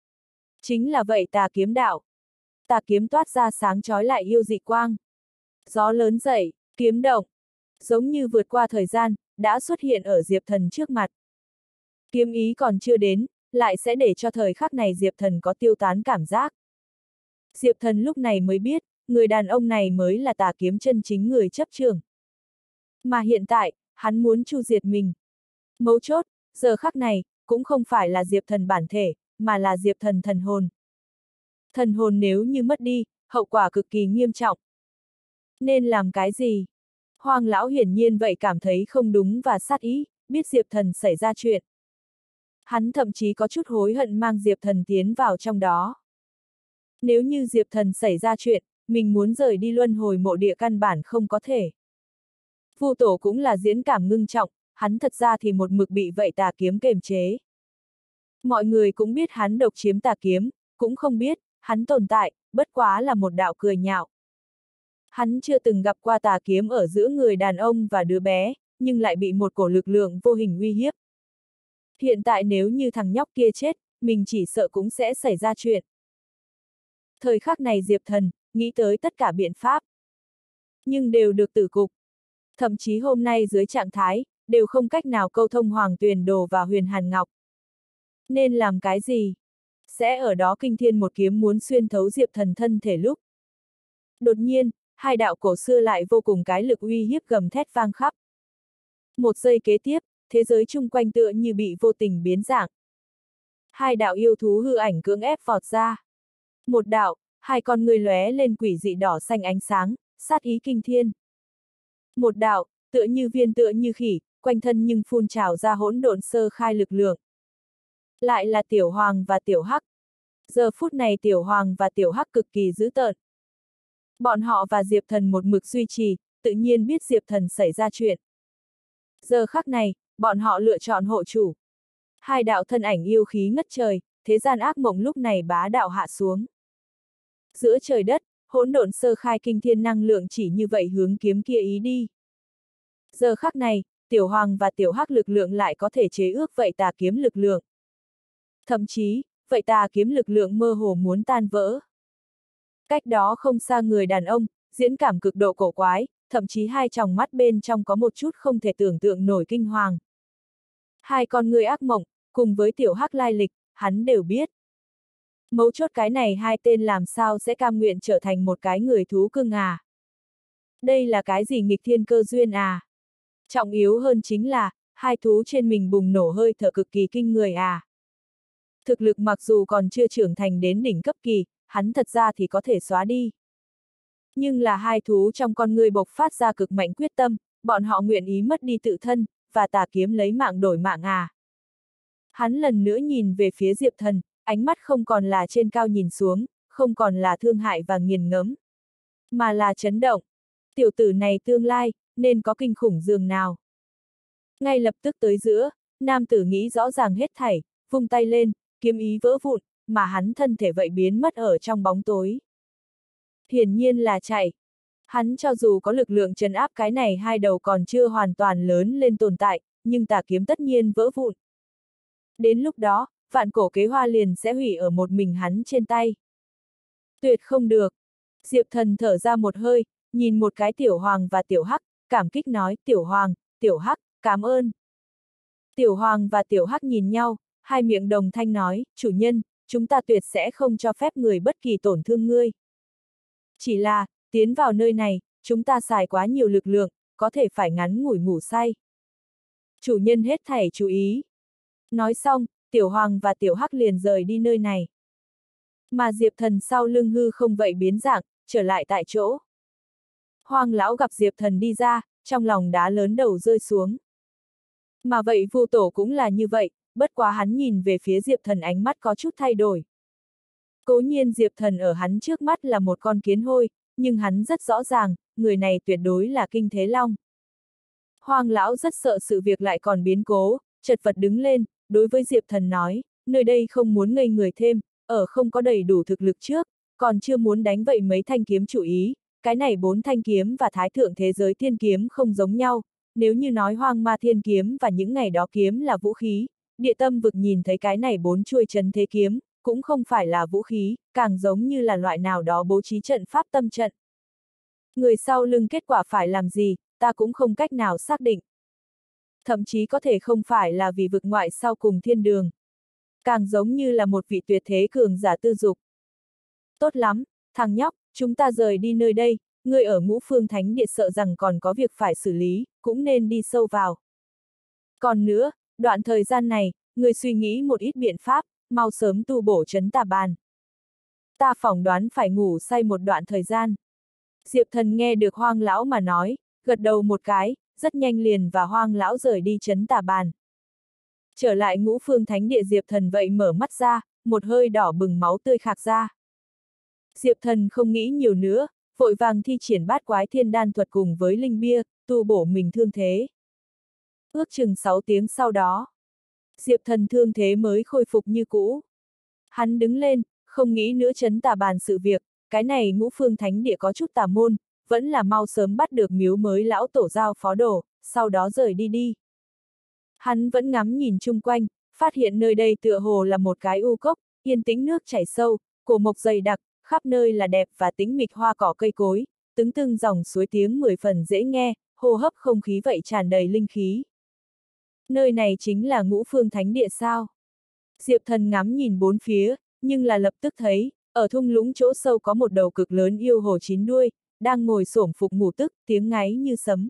Chính là vậy tà kiếm đạo. Tà kiếm toát ra sáng chói lại yêu dị quang. Gió lớn dậy, kiếm động. Giống như vượt qua thời gian, đã xuất hiện ở Diệp Thần trước mặt. Kiếm ý còn chưa đến, lại sẽ để cho thời khắc này Diệp Thần có tiêu tán cảm giác. Diệp Thần lúc này mới biết, người đàn ông này mới là tà kiếm chân chính người chấp trưởng. Mà hiện tại, hắn muốn chu diệt mình. Mấu chốt, giờ khắc này, cũng không phải là Diệp Thần bản thể, mà là Diệp Thần thần hồn. Thần hồn nếu như mất đi, hậu quả cực kỳ nghiêm trọng. Nên làm cái gì? Hoang lão hiển nhiên vậy cảm thấy không đúng và sát ý, biết Diệp Thần xảy ra chuyện. Hắn thậm chí có chút hối hận mang Diệp Thần tiến vào trong đó. Nếu như Diệp Thần xảy ra chuyện, mình muốn rời đi luân hồi mộ địa căn bản không có thể. Vu tổ cũng là diễn cảm ngưng trọng, hắn thật ra thì một mực bị vậy tà kiếm kềm chế. Mọi người cũng biết hắn độc chiếm tà kiếm, cũng không biết, hắn tồn tại, bất quá là một đạo cười nhạo. Hắn chưa từng gặp qua tà kiếm ở giữa người đàn ông và đứa bé, nhưng lại bị một cổ lực lượng vô hình uy hiếp. Hiện tại nếu như thằng nhóc kia chết, mình chỉ sợ cũng sẽ xảy ra chuyện. Thời khắc này Diệp Thần, nghĩ tới tất cả biện pháp. Nhưng đều được tử cục. Thậm chí hôm nay dưới trạng thái, đều không cách nào câu thông Hoàng Tuyền Đồ và Huyền Hàn Ngọc. Nên làm cái gì? Sẽ ở đó kinh thiên một kiếm muốn xuyên thấu Diệp Thần thân thể lúc. Đột nhiên, hai đạo cổ xưa lại vô cùng cái lực uy hiếp gầm thét vang khắp. Một giây kế tiếp, thế giới chung quanh tựa như bị vô tình biến dạng. Hai đạo yêu thú hư ảnh cưỡng ép vọt ra. Một đạo, hai con người lóe lên quỷ dị đỏ xanh ánh sáng, sát ý kinh thiên. Một đạo, tựa như khỉ, quanh thân nhưng phun trào ra hỗn độn sơ khai lực lượng. Lại là Tiểu Hoàng và Tiểu Hắc. Giờ phút này Tiểu Hoàng và Tiểu Hắc cực kỳ dữ tợn. Bọn họ và Diệp Thần một mực duy trì, tự nhiên biết Diệp Thần xảy ra chuyện. Giờ khắc này, bọn họ lựa chọn hộ chủ. Hai đạo thân ảnh yêu khí ngất trời, thế gian ác mộng lúc này bá đạo hạ xuống. Giữa trời đất, hỗn độn sơ khai kinh thiên năng lượng chỉ như vậy hướng kiếm kia ý đi. Giờ khắc này, tiểu hoàng và tiểu hắc lực lượng lại có thể chế ước vậy tà kiếm lực lượng. Thậm chí, vậy tà kiếm lực lượng mơ hồ muốn tan vỡ. Cách đó không xa người đàn ông, diễn cảm cực độ cổ quái, thậm chí hai tròng mắt bên trong có một chút không thể tưởng tượng nổi kinh hoàng. Hai con người ác mộng, cùng với tiểu hắc lai lịch, hắn đều biết. Mấu chốt cái này hai tên làm sao sẽ cam nguyện trở thành một cái người thú cưng à? Đây là cái gì nghịch thiên cơ duyên à? Trọng yếu hơn chính là, hai thú trên mình bùng nổ hơi thở cực kỳ kinh người à? Thực lực mặc dù còn chưa trưởng thành đến đỉnh cấp kỳ, hắn thật ra thì có thể xóa đi. Nhưng là hai thú trong con người bộc phát ra cực mạnh quyết tâm, bọn họ nguyện ý mất đi tự thân, và tà kiếm lấy mạng đổi mạng à? Hắn lần nữa nhìn về phía Diệp Thần, ánh mắt không còn là trên cao nhìn xuống, không còn là thương hại và nghiền ngẫm, mà là chấn động. Tiểu tử này tương lai, nên có kinh khủng dường nào. Ngay lập tức tới giữa, nam tử nghĩ rõ ràng hết thảy, vung tay lên, kiếm ý vỡ vụn, mà hắn thân thể vậy biến mất ở trong bóng tối. Hiển nhiên là chạy. Hắn cho dù có lực lượng trấn áp cái này hai đầu còn chưa hoàn toàn lớn lên tồn tại, nhưng tà kiếm tất nhiên vỡ vụn. Đến lúc đó, vạn cổ kế hoa liền sẽ hủy ở một mình hắn trên tay. Tuyệt không được. Diệp Thần thở ra một hơi, nhìn một cái tiểu hoàng và tiểu hắc, cảm kích nói tiểu hoàng, tiểu hắc, cảm ơn. Tiểu hoàng và tiểu hắc nhìn nhau, hai miệng đồng thanh nói, chủ nhân, chúng ta tuyệt sẽ không cho phép người bất kỳ tổn thương ngươi. Chỉ là, tiến vào nơi này, chúng ta xài quá nhiều lực lượng, có thể phải ngắn ngủi ngủ say. Chủ nhân hết thảy chú ý. Nói xong, tiểu hoàng và tiểu hắc liền rời đi nơi này. Mà Diệp Thần sau lưng hư không vậy biến dạng, trở lại tại chỗ. Hoang lão gặp Diệp Thần đi ra, trong lòng đá lớn đầu rơi xuống. Mà vậy Vu Tổ cũng là như vậy, bất quá hắn nhìn về phía Diệp Thần ánh mắt có chút thay đổi. Cố nhiên Diệp Thần ở hắn trước mắt là một con kiến hôi, nhưng hắn rất rõ ràng, người này tuyệt đối là Kinh Thế Long. Hoang lão rất sợ sự việc lại còn biến cố, chật vật đứng lên, đối với Diệp Thần nói, nơi đây không muốn ngây người thêm, ở không có đầy đủ thực lực trước, còn chưa muốn đánh vậy mấy thanh kiếm chủ ý, cái này 4 thanh kiếm và thái thượng thế giới thiên kiếm không giống nhau, nếu như nói hoang ma thiên kiếm và những ngày đó kiếm là vũ khí, địa tâm vực nhìn thấy cái này 4 chuôi trấn thế kiếm, cũng không phải là vũ khí, càng giống như là loại nào đó bố trí trận pháp tâm trận. Người sau lưng kết quả phải làm gì, ta cũng không cách nào xác định. Thậm chí có thể không phải là vì vực ngoại sau cùng thiên đường. Càng giống như là một vị tuyệt thế cường giả tư dục. Tốt lắm, thằng nhóc, chúng ta rời đi nơi đây, ngươi ở Ngũ Phương Thánh Địa sợ rằng còn có việc phải xử lý, cũng nên đi sâu vào. Còn nữa, đoạn thời gian này, ngươi suy nghĩ một ít biện pháp, mau sớm tu bổ trấn tà bàn. Ta phỏng đoán phải ngủ say một đoạn thời gian. Diệp Thần nghe được Hoang lão mà nói, gật đầu một cái, rất nhanh liền và Hoang lão rời đi trấn tà bàn. Trở lại Ngũ Phương Thánh Địa Diệp Thần vậy mở mắt ra, một hơi đỏ bừng máu tươi khạc ra. Diệp Thần không nghĩ nhiều nữa, vội vàng thi triển bát quái thiên đan thuật cùng với linh bia, tu bổ mình thương thế. Ước chừng 6 tiếng sau đó, Diệp Thần thương thế mới khôi phục như cũ. Hắn đứng lên, không nghĩ nữa trấn tà bàn sự việc, cái này Ngũ Phương Thánh Địa có chút tà môn, vẫn là mau sớm bắt được miếu mới lão tổ giao phó đồ, sau đó rời đi đi. Hắn vẫn ngắm nhìn chung quanh, phát hiện nơi đây tựa hồ là một cái u cốc, yên tĩnh nước chảy sâu, cổ mộc dày đặc, khắp nơi là đẹp và tĩnh mịch hoa cỏ cây cối, tưng tưng dòng suối tiếng 10 phần dễ nghe, hô hấp không khí vậy tràn đầy linh khí. Nơi này chính là Ngũ Phương Thánh Địa sao? Diệp Thần ngắm nhìn bốn phía, nhưng là lập tức thấy, ở thung lũng chỗ sâu có một đầu cực lớn yêu hồ 9 đuôi, đang ngồi xổm phục ngủ tức, tiếng ngáy như sấm.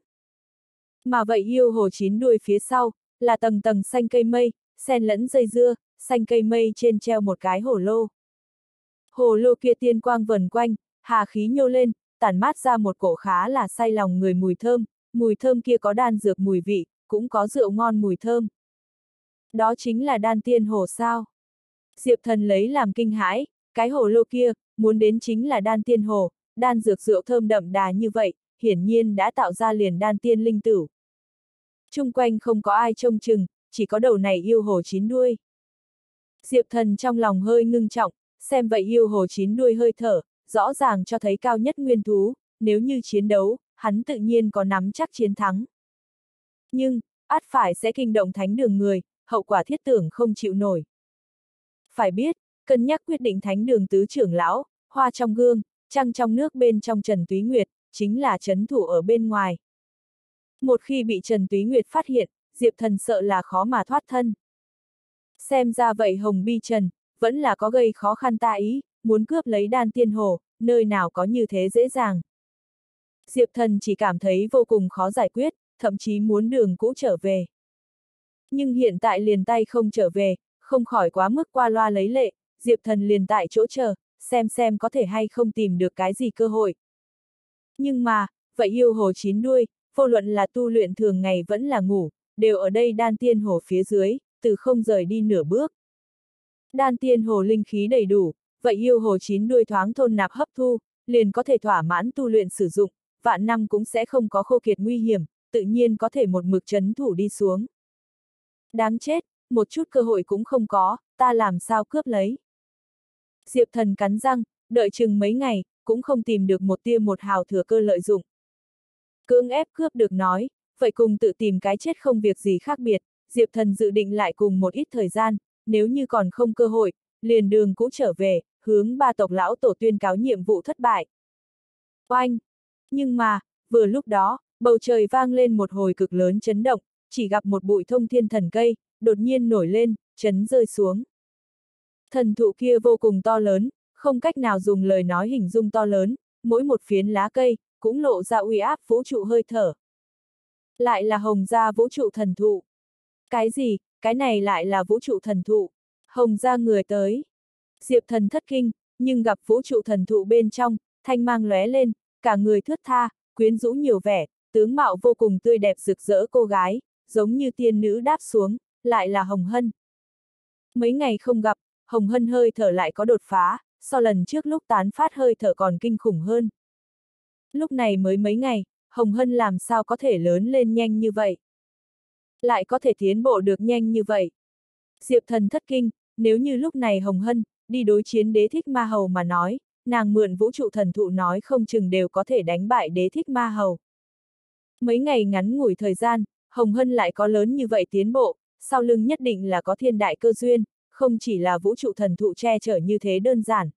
Mà vậy yêu hồ 9 đuôi phía sau, là tầng tầng xanh cây mây, xen lẫn dây dưa, xanh cây mây trên treo một cái hồ lô. Hồ lô kia tiên quang vần quanh, hà khí nhô lên, tản mát ra một cổ khá là say lòng người mùi thơm kia có đan dược mùi vị, cũng có rượu ngon mùi thơm. Đó chính là đan tiên hồ sao? Diệp Thần lấy làm kinh hãi, cái hồ lô kia, muốn đến chính là đan tiên hồ, đan dược rượu thơm đậm đà như vậy, hiển nhiên đã tạo ra liền đan tiên linh tử. Chung quanh không có ai trông chừng, chỉ có đầu này yêu hồ 9 đuôi. Diệp Thần trong lòng hơi ngưng trọng, xem vậy yêu hồ chín đuôi hơi thở, rõ ràng cho thấy cao nhất nguyên thú, nếu như chiến đấu, hắn tự nhiên có nắm chắc chiến thắng. Nhưng, ắt phải sẽ kinh động thánh đường người, hậu quả thiết tưởng không chịu nổi. Phải biết, cân nhắc quyết định thánh đường tứ trưởng lão, hoa trong gương, trăng trong nước bên trong Trần Túy Nguyệt, chính là trấn thủ ở bên ngoài. Một khi bị Trần Túy Nguyệt phát hiện, Diệp Thần sợ là khó mà thoát thân. Xem ra vậy Hồng Bi Trần, vẫn là có gây khó khăn ta ý, muốn cướp lấy đan tiên hồ, nơi nào có như thế dễ dàng. Diệp Thần chỉ cảm thấy vô cùng khó giải quyết, thậm chí muốn đường cũ trở về. Nhưng hiện tại liền tay không trở về, không khỏi quá mức qua loa lấy lệ, Diệp Thần liền tại chỗ chờ, xem có thể hay không tìm được cái gì cơ hội. Nhưng mà, vậy yêu hồ chín đuôi, vô luận là tu luyện thường ngày vẫn là ngủ, đều ở đây đan tiên hồ phía dưới, từ không rời đi nửa bước. Đan tiên hồ linh khí đầy đủ, vậy yêu hồ chín đuôi thoáng thôn nạp hấp thu, liền có thể thỏa mãn tu luyện sử dụng, vạn năm cũng sẽ không có khô kiệt nguy hiểm, tự nhiên có thể một mực trấn thủ đi xuống. Đáng chết, một chút cơ hội cũng không có, ta làm sao cướp lấy. Diệp Thần cắn răng, đợi chừng mấy ngày, cũng không tìm được một tia một hào thừa cơ lợi dụng. Cưỡng ép cướp được nói, vậy cùng tự tìm cái chết không việc gì khác biệt, Diệp Thần dự định lại cùng một ít thời gian, nếu như còn không cơ hội, liền đường cũ trở về, hướng ba tộc lão tổ tuyên cáo nhiệm vụ thất bại. Oanh! Nhưng mà, vừa lúc đó, bầu trời vang lên một hồi cực lớn chấn động, chỉ gặp một bụi thông thiên thần cây, đột nhiên nổi lên, chấn rơi xuống. Thần thụ kia vô cùng to lớn, không cách nào dùng lời nói hình dung to lớn, mỗi một phiến lá cây, cũng lộ ra uy áp vũ trụ hơi thở. Lại là Hồng gia vũ trụ thần thụ. Cái gì, cái này lại là vũ trụ thần thụ. Hồng gia người tới. Diệp Thần thất kinh, nhưng gặp vũ trụ thần thụ bên trong, thanh mang lóe lên, cả người thướt tha, quyến rũ nhiều vẻ, tướng mạo vô cùng tươi đẹp rực rỡ cô gái, giống như tiên nữ đáp xuống, lại là Hồng Hân. Mấy ngày không gặp, Hồng Hân hơi thở lại có đột phá, so lần trước lúc tán phát hơi thở còn kinh khủng hơn. Lúc này mới mấy ngày, Hồng Hân làm sao có thể lớn lên nhanh như vậy? Lại có thể tiến bộ được nhanh như vậy? Diệp Thần thất kinh, nếu như lúc này Hồng Hân đi đối chiến Đế Thích Ma Hầu mà nói, nàng mượn vũ trụ thần thụ nói không chừng đều có thể đánh bại Đế Thích Ma Hầu. Mấy ngày ngắn ngủi thời gian, Hồng Hân lại có lớn như vậy tiến bộ, sau lưng nhất định là có thiên đại cơ duyên, không chỉ là vũ trụ thần thụ che chở như thế đơn giản.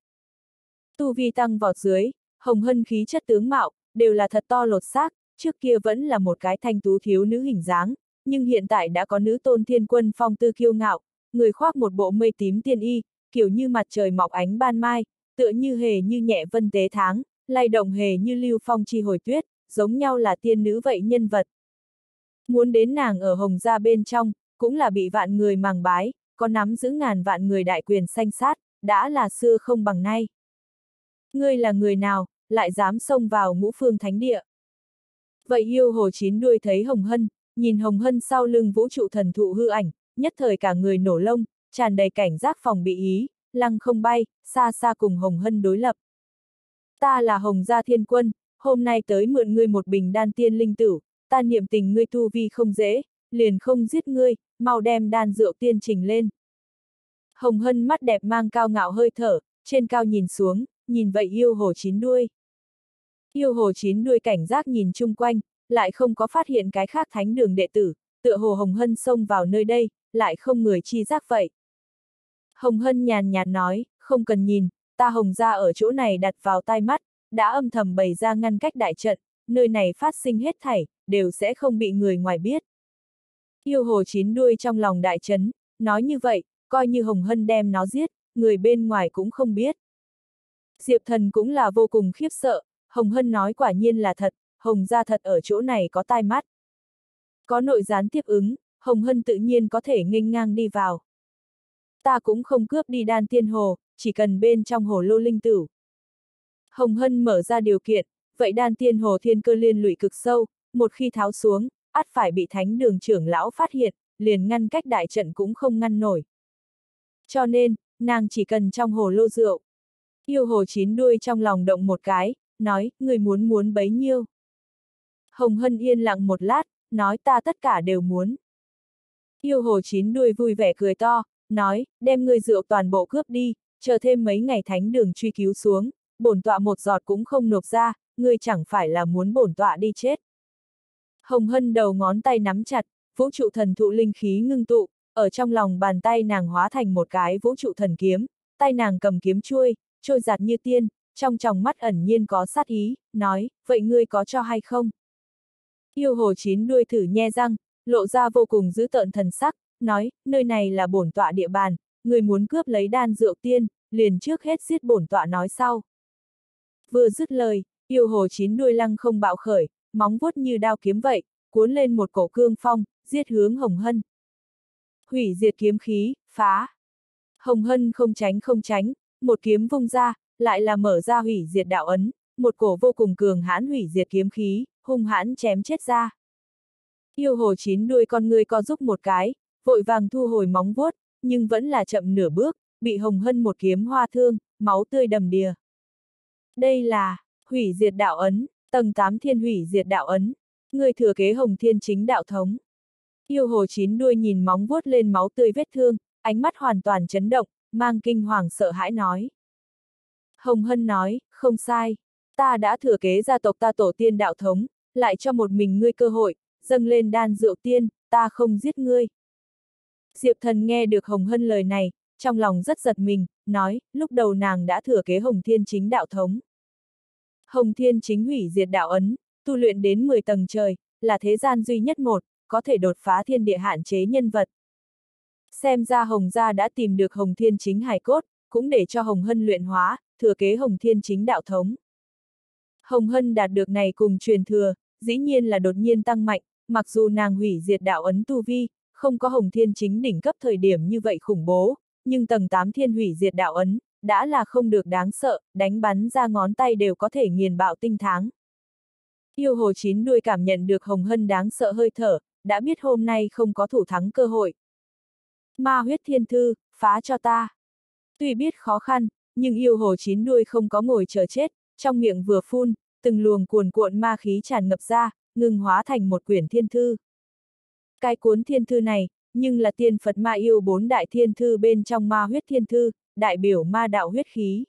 Tu vi tăng vọt dưới, Hồng Hân khí chất tướng mạo, đều là thật to lột xác, trước kia vẫn là một cái thanh tú thiếu nữ hình dáng, nhưng hiện tại đã có nữ tôn thiên quân phong tư kiêu ngạo, người khoác một bộ mây tím tiên y, kiểu như mặt trời mọc ánh ban mai, tựa như hề như nhẹ vân tế tháng, lay động hề như lưu phong chi hồi tuyết, giống nhau là tiên nữ vậy nhân vật. Muốn đến nàng ở Hồng gia bên trong, cũng là bị vạn người màng bái, có nắm giữ ngàn vạn người đại quyền sanh sát, đã là xưa không bằng nay. Ngươi là người nào, lại dám xông vào ngũ phương thánh địa? Vậy yêu hồ chín đuôi thấy Hồng Hân, nhìn Hồng Hân sau lưng vũ trụ thần thụ hư ảnh, nhất thời cả người nổ lông, tràn đầy cảnh giác phòng bị ý, lăng không bay, xa xa cùng Hồng Hân đối lập. Ta là Hồng gia thiên quân, hôm nay tới mượn ngươi một bình đan tiên linh tử, ta niệm tình ngươi tu vi không dễ, liền không giết ngươi, mau đem đan rượu tiên trình lên. Hồng Hân mắt đẹp mang cao ngạo hơi thở, trên cao nhìn xuống, nhìn vậy yêu hồ chín đuôi. Yêu hồ chín đuôi cảnh giác nhìn chung quanh, lại không có phát hiện cái khác thánh đường đệ tử, tựa hồ Hồng Hân xông vào nơi đây, lại không người chi giác vậy. Hồng Hân nhàn nhạt nói, không cần nhìn, ta Hồng gia ở chỗ này đặt vào tai mắt, đã âm thầm bày ra ngăn cách đại trận, nơi này phát sinh hết thảy, đều sẽ không bị người ngoài biết. Yêu hồ chín đuôi trong lòng đại chấn, nói như vậy, coi như Hồng Hân đem nó giết, người bên ngoài cũng không biết. Diệp Thần cũng là vô cùng khiếp sợ, Hồng Hân nói quả nhiên là thật, Hồng gia thật ở chỗ này có tai mắt. Có nội gián tiếp ứng, Hồng Hân tự nhiên có thể nghênh ngang đi vào. Ta cũng không cướp đi đan tiên hồ, chỉ cần bên trong hồ lô linh tử. Hồng Hân mở ra điều kiện, vậy đan tiên hồ thiên cơ liên lụy cực sâu, một khi tháo xuống, ắt phải bị thánh đường trưởng lão phát hiện, liền ngăn cách đại trận cũng không ngăn nổi. Cho nên, nàng chỉ cần trong hồ lô rượu. Yêu hồ chín đuôi trong lòng động một cái, nói, người muốn bấy nhiêu. Hồng Hân yên lặng một lát, nói ta tất cả đều muốn. Yêu hồ chín đuôi vui vẻ cười to, nói, đem ngươi rượu toàn bộ cướp đi, chờ thêm mấy ngày thánh đường truy cứu xuống, bổn tọa một giọt cũng không nộp ra, ngươi chẳng phải là muốn bổn tọa đi chết. Hồng Hân đầu ngón tay nắm chặt, vũ trụ thần thụ linh khí ngưng tụ, ở trong lòng bàn tay nàng hóa thành một cái vũ trụ thần kiếm, tay nàng cầm kiếm chuôi, trôi giạt như tiên, trong tròng mắt ẩn nhiên có sát ý, nói, vậy ngươi có cho hay không? Yêu hồ chín đuôi thử nhe răng, lộ ra vô cùng dữ tợn thần sắc, nói, nơi này là bổn tọa địa bàn, ngươi muốn cướp lấy đan rượu tiên, liền trước hết giết bổn tọa nói sau. Vừa dứt lời, yêu hồ chín đuôi lăng không bạo khởi, móng vuốt như đao kiếm vậy, cuốn lên một cổ cương phong, giết hướng Hồng Hân. Hủy diệt kiếm khí, phá. Hồng Hân không tránh, một kiếm vung ra, lại là mở ra hủy diệt đạo ấn, một cổ vô cùng cường hãn hủy diệt kiếm khí, hung hãn chém chết ra. Yêu hồ chín đuôi con ngươi co rúc một cái, vội vàng thu hồi móng vuốt, nhưng vẫn là chậm nửa bước, bị Hồng Hân một kiếm hoa thương, máu tươi đầm đìa. Đây là hủy diệt đạo ấn, tầng 8 thiên hủy diệt đạo ấn, người thừa kế Hồng Thiên chính đạo thống. Yêu hồ chín đuôi nhìn móng vuốt lên máu tươi vết thương, ánh mắt hoàn toàn chấn động, mang kinh hoàng sợ hãi nói. Hồng Hân nói, không sai, ta đã thừa kế gia tộc ta tổ tiên đạo thống, lại cho một mình ngươi cơ hội, dâng lên đan rượu tiên, ta không giết ngươi. Diệp Thần nghe được Hồng Hân lời này, trong lòng rất giật mình, nói, lúc đầu nàng đã thừa kế Hồng Thiên chính đạo thống. Hồng Thiên chính hủy diệt đạo ấn, tu luyện đến 10 tầng trời, là thế gian duy nhất một, có thể đột phá thiên địa hạn chế nhân vật. Xem ra Hồng gia đã tìm được Hồng Thiên chính hài cốt, cũng để cho Hồng Hân luyện hóa, thừa kế Hồng Thiên chính đạo thống. Hồng Hân đạt được này cùng truyền thừa, dĩ nhiên là đột nhiên tăng mạnh, mặc dù nàng hủy diệt đạo ấn tu vi, không có Hồng Thiên chính đỉnh cấp thời điểm như vậy khủng bố, nhưng tầng 8 thiên hủy diệt đạo ấn, đã là không được đáng sợ, đánh bắn ra ngón tay đều có thể nghiền bạo tinh tháng. Yêu hồ chín đuôi cảm nhận được Hồng Hân đáng sợ hơi thở, đã biết hôm nay không có thủ thắng cơ hội. Ma huyết thiên thư, phá cho ta. Tuy biết khó khăn, nhưng yêu hồ chín đuôi không có ngồi chờ chết, trong miệng vừa phun, từng luồng cuồn cuộn ma khí tràn ngập ra, ngừng hóa thành một quyển thiên thư. Cái cuốn thiên thư này, nhưng là tiên Phật ma yêu 4 đại thiên thư bên trong ma huyết thiên thư, đại biểu ma đạo huyết khí.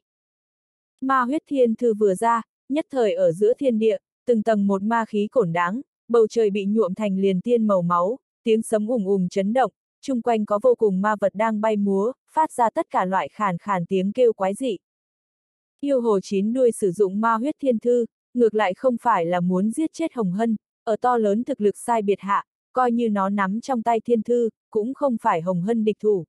Ma huyết thiên thư vừa ra, nhất thời ở giữa thiên địa, từng tầng một ma khí cổn đáng, bầu trời bị nhuộm thành liền tiên màu máu, tiếng sấm ùng ùng chấn động, chung quanh có vô cùng ma vật đang bay múa, phát ra tất cả loại khàn khàn tiếng kêu quái dị. Yêu hồ chín đuôi sử dụng ma huyết thiên thư, ngược lại không phải là muốn giết chết Hồng Hân, ở to lớn thực lực sai biệt hạ, coi như nó nắm trong tay thiên thư, cũng không phải Hồng Hân địch thủ.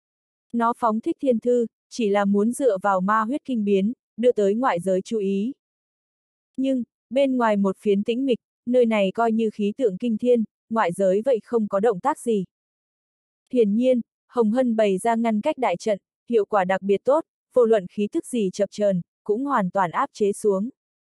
Nó phóng thích thiên thư, chỉ là muốn dựa vào ma huyết kinh biến, đưa tới ngoại giới chú ý. Nhưng, bên ngoài một phiến tĩnh mịch, nơi này coi như khí tượng kinh thiên, ngoại giới vậy không có động tác gì. Hiển nhiên, Hồng Hân bày ra ngăn cách đại trận, hiệu quả đặc biệt tốt, vô luận khí thức gì chập chờn, cũng hoàn toàn áp chế xuống.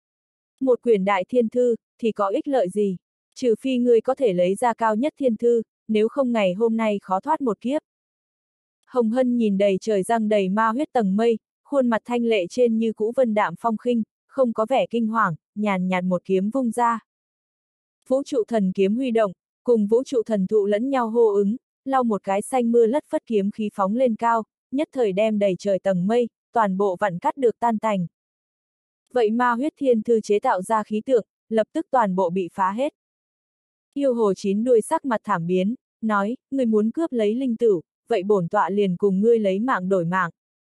Một quyển đại thiên thư, thì có ích lợi gì? Trừ phi ngươi có thể lấy ra cao nhất thiên thư, nếu không ngày hôm nay khó thoát một kiếp. Hồng Hân nhìn đầy trời răng đầy ma huyết tầng mây, khuôn mặt thanh lệ trên như cũ vân đạm phong khinh, không có vẻ kinh hoàng, nhàn nhạt một kiếm vung ra. Vũ trụ thần kiếm huy động, cùng vũ trụ thần thụ lẫn nhau hô ứng, lau một cái xanh mưa lất phất kiếm khí phóng lên cao, nhất thời đem đầy trời tầng mây, toàn bộ vặn cắt được tan tành. Vậy ma huyết thiên thư chế tạo ra khí tượng, lập tức toàn bộ bị phá hết. Yêu hồ chín đuôi sắc mặt thảm biến, nói, ngươi muốn cướp lấy linh tử, vậy bổn tọa liền cùng ngươi lấy mạng đổi mạng.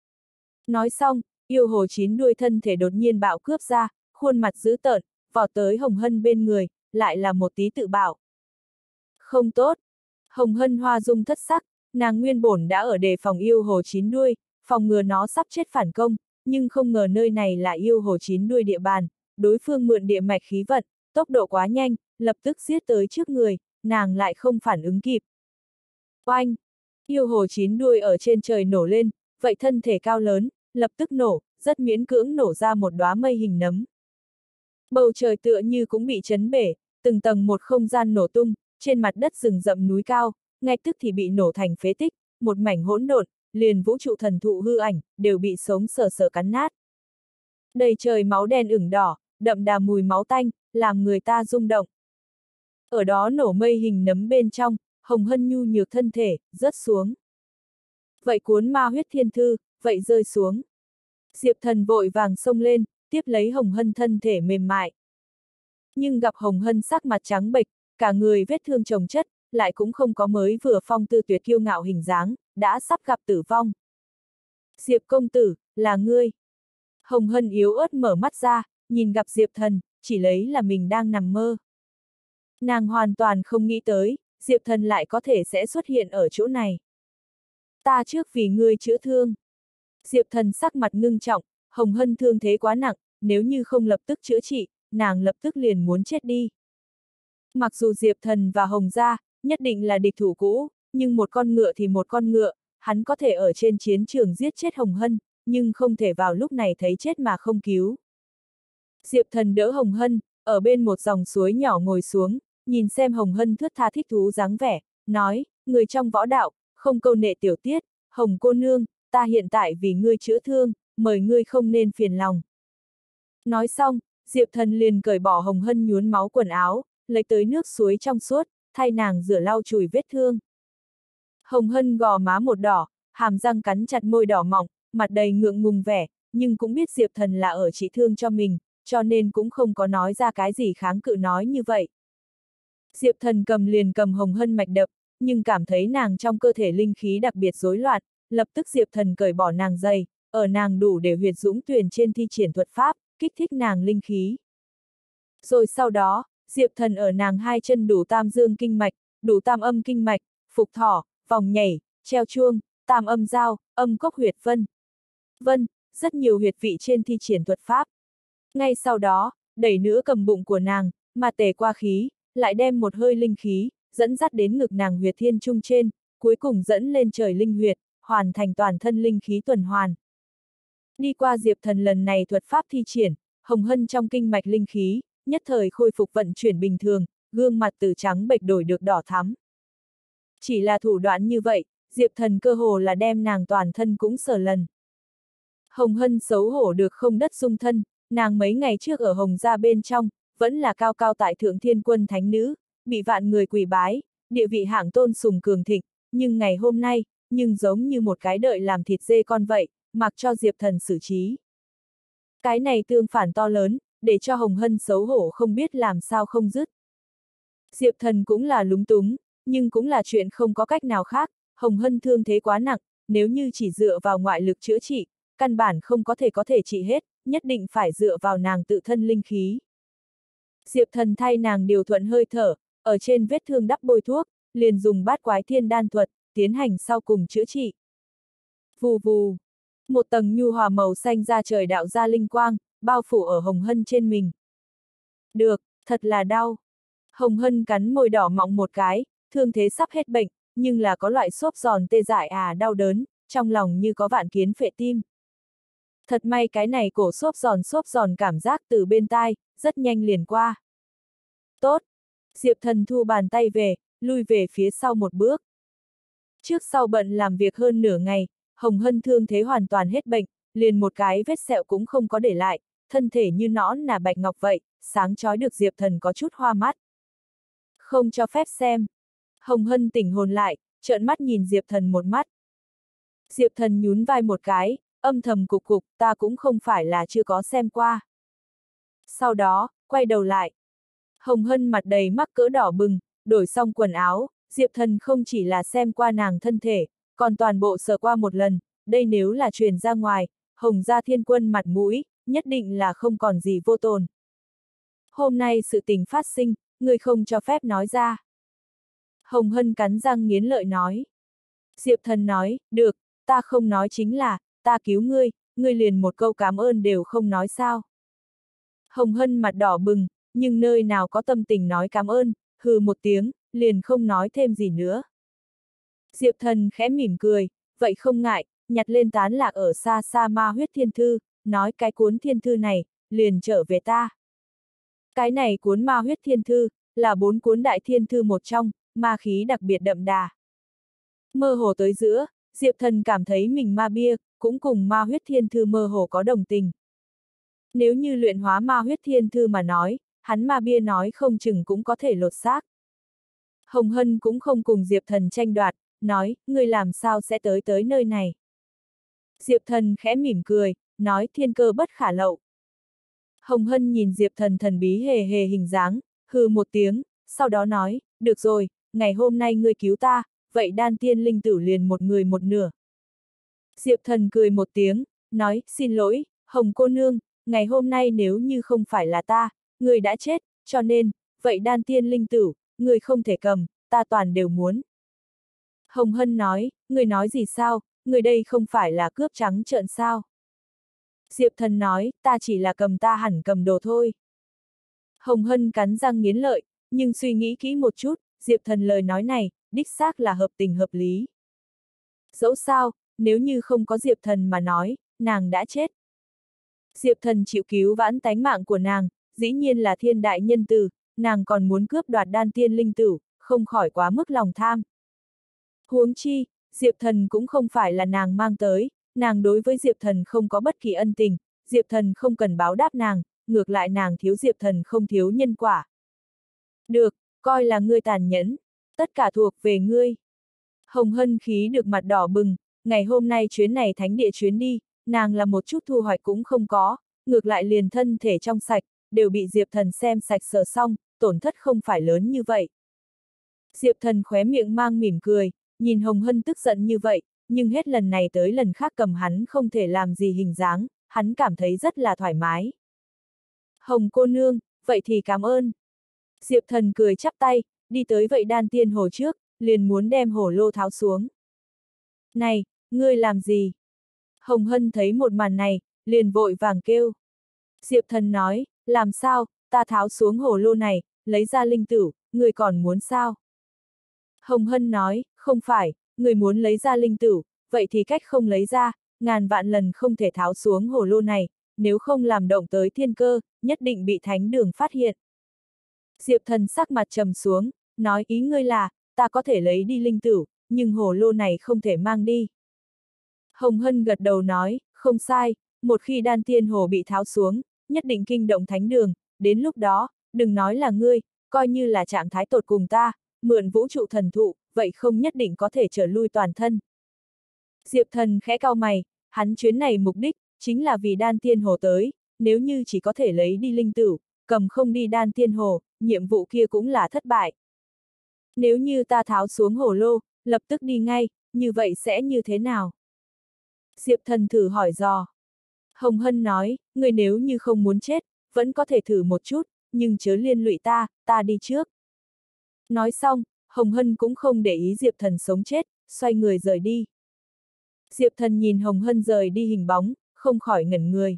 Nói xong, yêu hồ chín đuôi thân thể đột nhiên bạo cướp ra, khuôn mặt dữ tợn, vọt tới Hồng Hân bên người, lại là một tí tự bảo. Không tốt. Hồng Hân hoa dung thất sắc, nàng nguyên bổn đã ở đề phòng yêu hồ chín đuôi, phòng ngừa nó sắp chết phản công, nhưng không ngờ nơi này là yêu hồ chín đuôi địa bàn, đối phương mượn địa mạch khí vận, tốc độ quá nhanh, lập tức giết tới trước người, nàng lại không phản ứng kịp. Oanh! Yêu hồ chín đuôi ở trên trời nổ lên, vậy thân thể cao lớn, lập tức nổ, rất miễn cưỡng nổ ra một đóa mây hình nấm. Bầu trời tựa như cũng bị chấn bể, từng tầng một không gian nổ tung, trên mặt đất rừng rậm núi cao, ngay tức thì bị nổ thành phế tích, một mảnh hỗn độn, liền vũ trụ thần thụ hư ảnh, đều bị sống sờ sờ cắn nát. Đầy trời máu đen ửng đỏ, đậm đà mùi máu tanh, làm người ta rung động. Ở đó nổ mây hình nấm bên trong, Hồng Hân nhu nhược thân thể, rớt xuống. Vậy cuốn ma huyết thiên thư, vậy rơi xuống. Diệp Thần vội vàng xông lên, tiếp lấy Hồng Hân thân thể mềm mại. Nhưng gặp Hồng Hân sắc mặt trắng bệch, cả người vết thương chồng chất, lại cũng không có mới vừa phong tư tuyệt kiêu ngạo hình dáng, đã sắp gặp tử vong. Diệp công tử, là ngươi. Hồng Hân yếu ớt mở mắt ra, nhìn gặp Diệp Thần, chỉ lấy là mình đang nằm mơ. Nàng hoàn toàn không nghĩ tới, Diệp Thần lại có thể sẽ xuất hiện ở chỗ này. Ta trước vì ngươi chữa thương. Diệp Thần sắc mặt ngưng trọng, Hồng Hân thương thế quá nặng, nếu như không lập tức chữa trị, nàng lập tức liền muốn chết đi. Mặc dù Diệp Thần và Hồng gia nhất định là địch thủ cũ, nhưng một con ngựa thì một con ngựa, hắn có thể ở trên chiến trường giết chết Hồng Hân, nhưng không thể vào lúc này thấy chết mà không cứu. Diệp Thần đỡ Hồng Hân, ở bên một dòng suối nhỏ ngồi xuống, nhìn xem Hồng Hân thướt tha thích thú dáng vẻ, nói, người trong võ đạo, không câu nệ tiểu tiết, Hồng cô nương, ta hiện tại vì ngươi chữa thương, mời ngươi không nên phiền lòng. Nói xong, Diệp Thần liền cởi bỏ Hồng Hân nhuốm máu quần áo, lấy tới nước suối trong suốt, thay nàng rửa lau chùi vết thương. Hồng Hân gò má một đỏ, hàm răng cắn chặt môi đỏ mọng, mặt đầy ngượng ngùng vẻ, nhưng cũng biết Diệp Thần là ở trị thương cho mình, cho nên cũng không có nói ra cái gì kháng cự nói như vậy. Diệp Thần liền cầm Hồng Hân mạch đập, nhưng cảm thấy nàng trong cơ thể linh khí đặc biệt rối loạn, lập tức Diệp Thần cởi bỏ nàng giày, ở nàng đủ để huyệt dũng tuyển trên thi triển thuật pháp, kích thích nàng linh khí. Rồi sau đó, Diệp Thần ở nàng hai chân đủ tam dương kinh mạch, đủ tam âm kinh mạch, phục thỏ, vòng nhảy, treo chuông, tam âm giao, âm cốc huyệt vân, rất nhiều huyệt vị trên thi triển thuật pháp. Ngay sau đó, đẩy nữa cầm bụng của nàng, mà tề qua khí, lại đem một hơi linh khí, dẫn dắt đến ngực nàng huyệt thiên trung trên, cuối cùng dẫn lên trời linh huyệt, hoàn thành toàn thân linh khí tuần hoàn. Đi qua Diệp Thần lần này thuật pháp thi triển, Hồng Hân trong kinh mạch linh khí, nhất thời khôi phục vận chuyển bình thường, gương mặt từ trắng bệch đổi được đỏ thắm. Chỉ là thủ đoạn như vậy, Diệp Thần cơ hồ là đem nàng toàn thân cũng sờ lần. Hồng Hân xấu hổ được không đất dung thân, nàng mấy ngày trước ở Hồng gia bên trong, vẫn là cao cao tại thượng thiên quân thánh nữ, bị vạn người quỳ bái, địa vị hạng tôn sùng cường thịnh, nhưng ngày hôm nay, nhưng giống như một cái đợi làm thịt dê con vậy, mặc cho Diệp Thần xử trí. Cái này tương phản to lớn, để cho Hồng Hân xấu hổ không biết làm sao không dứt. Diệp Thần cũng là lúng túng, nhưng cũng là chuyện không có cách nào khác, Hồng Hân thương thế quá nặng, nếu như chỉ dựa vào ngoại lực chữa trị, căn bản không có thể trị hết, nhất định phải dựa vào nàng tự thân linh khí. Diệp Thần thay nàng điều thuận hơi thở, ở trên vết thương đắp bôi thuốc, liền dùng bát quái thiên đan thuật, tiến hành sau cùng chữa trị. Vù vù, một tầng nhu hòa màu xanh ra trời đạo ra linh quang, bao phủ ở Hồng Hân trên mình. Được, thật là đau. Hồng Hân cắn môi đỏ mọng một cái, thương thế sắp hết bệnh, nhưng là có loại xốp giòn tê dại đau đớn, trong lòng như có vạn kiến phệ tim. Thật may cái này cổ xốp giòn cảm giác từ bên tai, rất nhanh liền qua. Tốt! Diệp Thần thu bàn tay về, lui về phía sau một bước. Trước sau bận làm việc hơn nửa ngày, Hồng Hân thương thế hoàn toàn hết bệnh, liền một cái vết sẹo cũng không có để lại, thân thể như nõn nà bạch ngọc vậy, sáng chói được Diệp Thần có chút hoa mắt. Không cho phép xem. Hồng Hân tỉnh hồn lại, trợn mắt nhìn Diệp Thần một mắt. Diệp Thần nhún vai một cái, âm thầm cục cục, ta cũng không phải là chưa có xem qua. Sau đó, quay đầu lại. Hồng Hân mặt đầy mắc cỡ đỏ bừng, đổi xong quần áo, Diệp Thần không chỉ là xem qua nàng thân thể, còn toàn bộ sờ qua một lần, đây nếu là truyền ra ngoài, Hồng gia thiên quân mặt mũi, nhất định là không còn gì vô tồn. Hôm nay sự tình phát sinh, ngươi không cho phép nói ra. Hồng Hân cắn răng nghiến lợi nói. Diệp Thần nói, được, ta không nói chính là, ta cứu ngươi, ngươi liền một câu cảm ơn đều không nói sao. Hồng Hân mặt đỏ bừng, nhưng nơi nào có tâm tình nói cảm ơn, hừ một tiếng, liền không nói thêm gì nữa. Diệp Thần khẽ mỉm cười, vậy không ngại, nhặt lên tán lạc ở xa xa ma huyết thiên thư, nói cái cuốn thiên thư này, liền trở về ta. Cái này cuốn ma huyết thiên thư, là 4 cuốn đại thiên thư một trong, ma khí đặc biệt đậm đà. Mơ hồ tới giữa, Diệp Thần cảm thấy mình ma bia, cũng cùng ma huyết thiên thư mơ hồ có đồng tình. Nếu như luyện hóa ma huyết thiên thư mà nói, hắn ma bia nói không chừng cũng có thể lột xác. Hồng Hân cũng không cùng Diệp Thần tranh đoạt, nói, ngươi làm sao sẽ tới nơi này. Diệp Thần khẽ mỉm cười, nói thiên cơ bất khả lậu. Hồng Hân nhìn Diệp Thần thần bí hề hề hình dáng, hừ một tiếng, sau đó nói, được rồi, ngày hôm nay ngươi cứu ta, vậy đan tiên linh tử liền một người một nửa. Diệp Thần cười một tiếng, nói, xin lỗi, Hồng cô nương, ngày hôm nay nếu như không phải là ta, ngươi đã chết, cho nên, vậy đan tiên linh tử, ngươi không thể cầm, ta toàn đều muốn. Hồng Hân nói, ngươi nói gì sao, ngươi đây không phải là cướp trắng trợn sao? Diệp Thần nói, ta chỉ là cầm ta hẳn cầm đồ thôi. Hồng Hân cắn răng nghiến lợi, nhưng suy nghĩ kỹ một chút, Diệp Thần lời nói này, đích xác là hợp tình hợp lý. Dẫu sao, nếu như không có Diệp Thần mà nói, nàng đã chết. Diệp Thần chịu cứu vãn tánh mạng của nàng, dĩ nhiên là thiên đại nhân từ, nàng còn muốn cướp đoạt đan tiên linh tử, không khỏi quá mức lòng tham. Huống chi, Diệp Thần cũng không phải là nàng mang tới, nàng đối với Diệp Thần không có bất kỳ ân tình, Diệp Thần không cần báo đáp nàng, ngược lại nàng thiếu Diệp Thần không thiếu nhân quả. Được, coi là ngươi tàn nhẫn, tất cả thuộc về ngươi. Hồng Hân khí được mặt đỏ bừng, ngày hôm nay chuyến này thánh địa chuyến đi, nàng là một chút thu hoạch cũng không có, ngược lại liền thân thể trong sạch, đều bị Diệp Thần xem sạch sờ xong, tổn thất không phải lớn như vậy. Diệp Thần khóe miệng mang mỉm cười, nhìn Hồng Hân tức giận như vậy, nhưng hết lần này tới lần khác cầm hắn không thể làm gì hình dáng, hắn cảm thấy rất là thoải mái. Hồng cô nương, vậy thì cảm ơn. Diệp Thần cười chắp tay, đi tới vậy đan tiên hồ trước, liền muốn đem hổ lô tháo xuống. Này, ngươi làm gì? Hồng Hân thấy một màn này, liền vội vàng kêu. Diệp Thần nói, làm sao, ta tháo xuống hổ lô này, lấy ra linh tử, ngươi còn muốn sao? Hồng Hân nói, không phải, người muốn lấy ra linh tử, vậy thì cách không lấy ra, ngàn vạn lần không thể tháo xuống hổ lô này, nếu không làm động tới thiên cơ, nhất định bị thánh đường phát hiện. Diệp Thần sắc mặt trầm xuống, nói ý ngươi là, ta có thể lấy đi linh tử, nhưng hổ lô này không thể mang đi. Hồng Hân gật đầu nói, không sai, một khi đan tiên hồ bị tháo xuống, nhất định kinh động thánh đường, đến lúc đó, đừng nói là ngươi, coi như là trạng thái tột cùng ta, mượn vũ trụ thần thụ, vậy không nhất định có thể trở lui toàn thân. Diệp Thần khẽ cau mày, hắn chuyến này mục đích, chính là vì đan tiên hồ tới, nếu như chỉ có thể lấy đi linh tử, cầm không đi đan tiên hồ, nhiệm vụ kia cũng là thất bại. Nếu như ta tháo xuống hổ lô, lập tức đi ngay, như vậy sẽ như thế nào? Diệp Thần thử hỏi dò. Hồng Hân nói, người nếu như không muốn chết, vẫn có thể thử một chút, nhưng chớ liên lụy ta, ta đi trước. Nói xong, Hồng Hân cũng không để ý Diệp Thần sống chết, xoay người rời đi. Diệp Thần nhìn Hồng Hân rời đi hình bóng, không khỏi ngẩn người.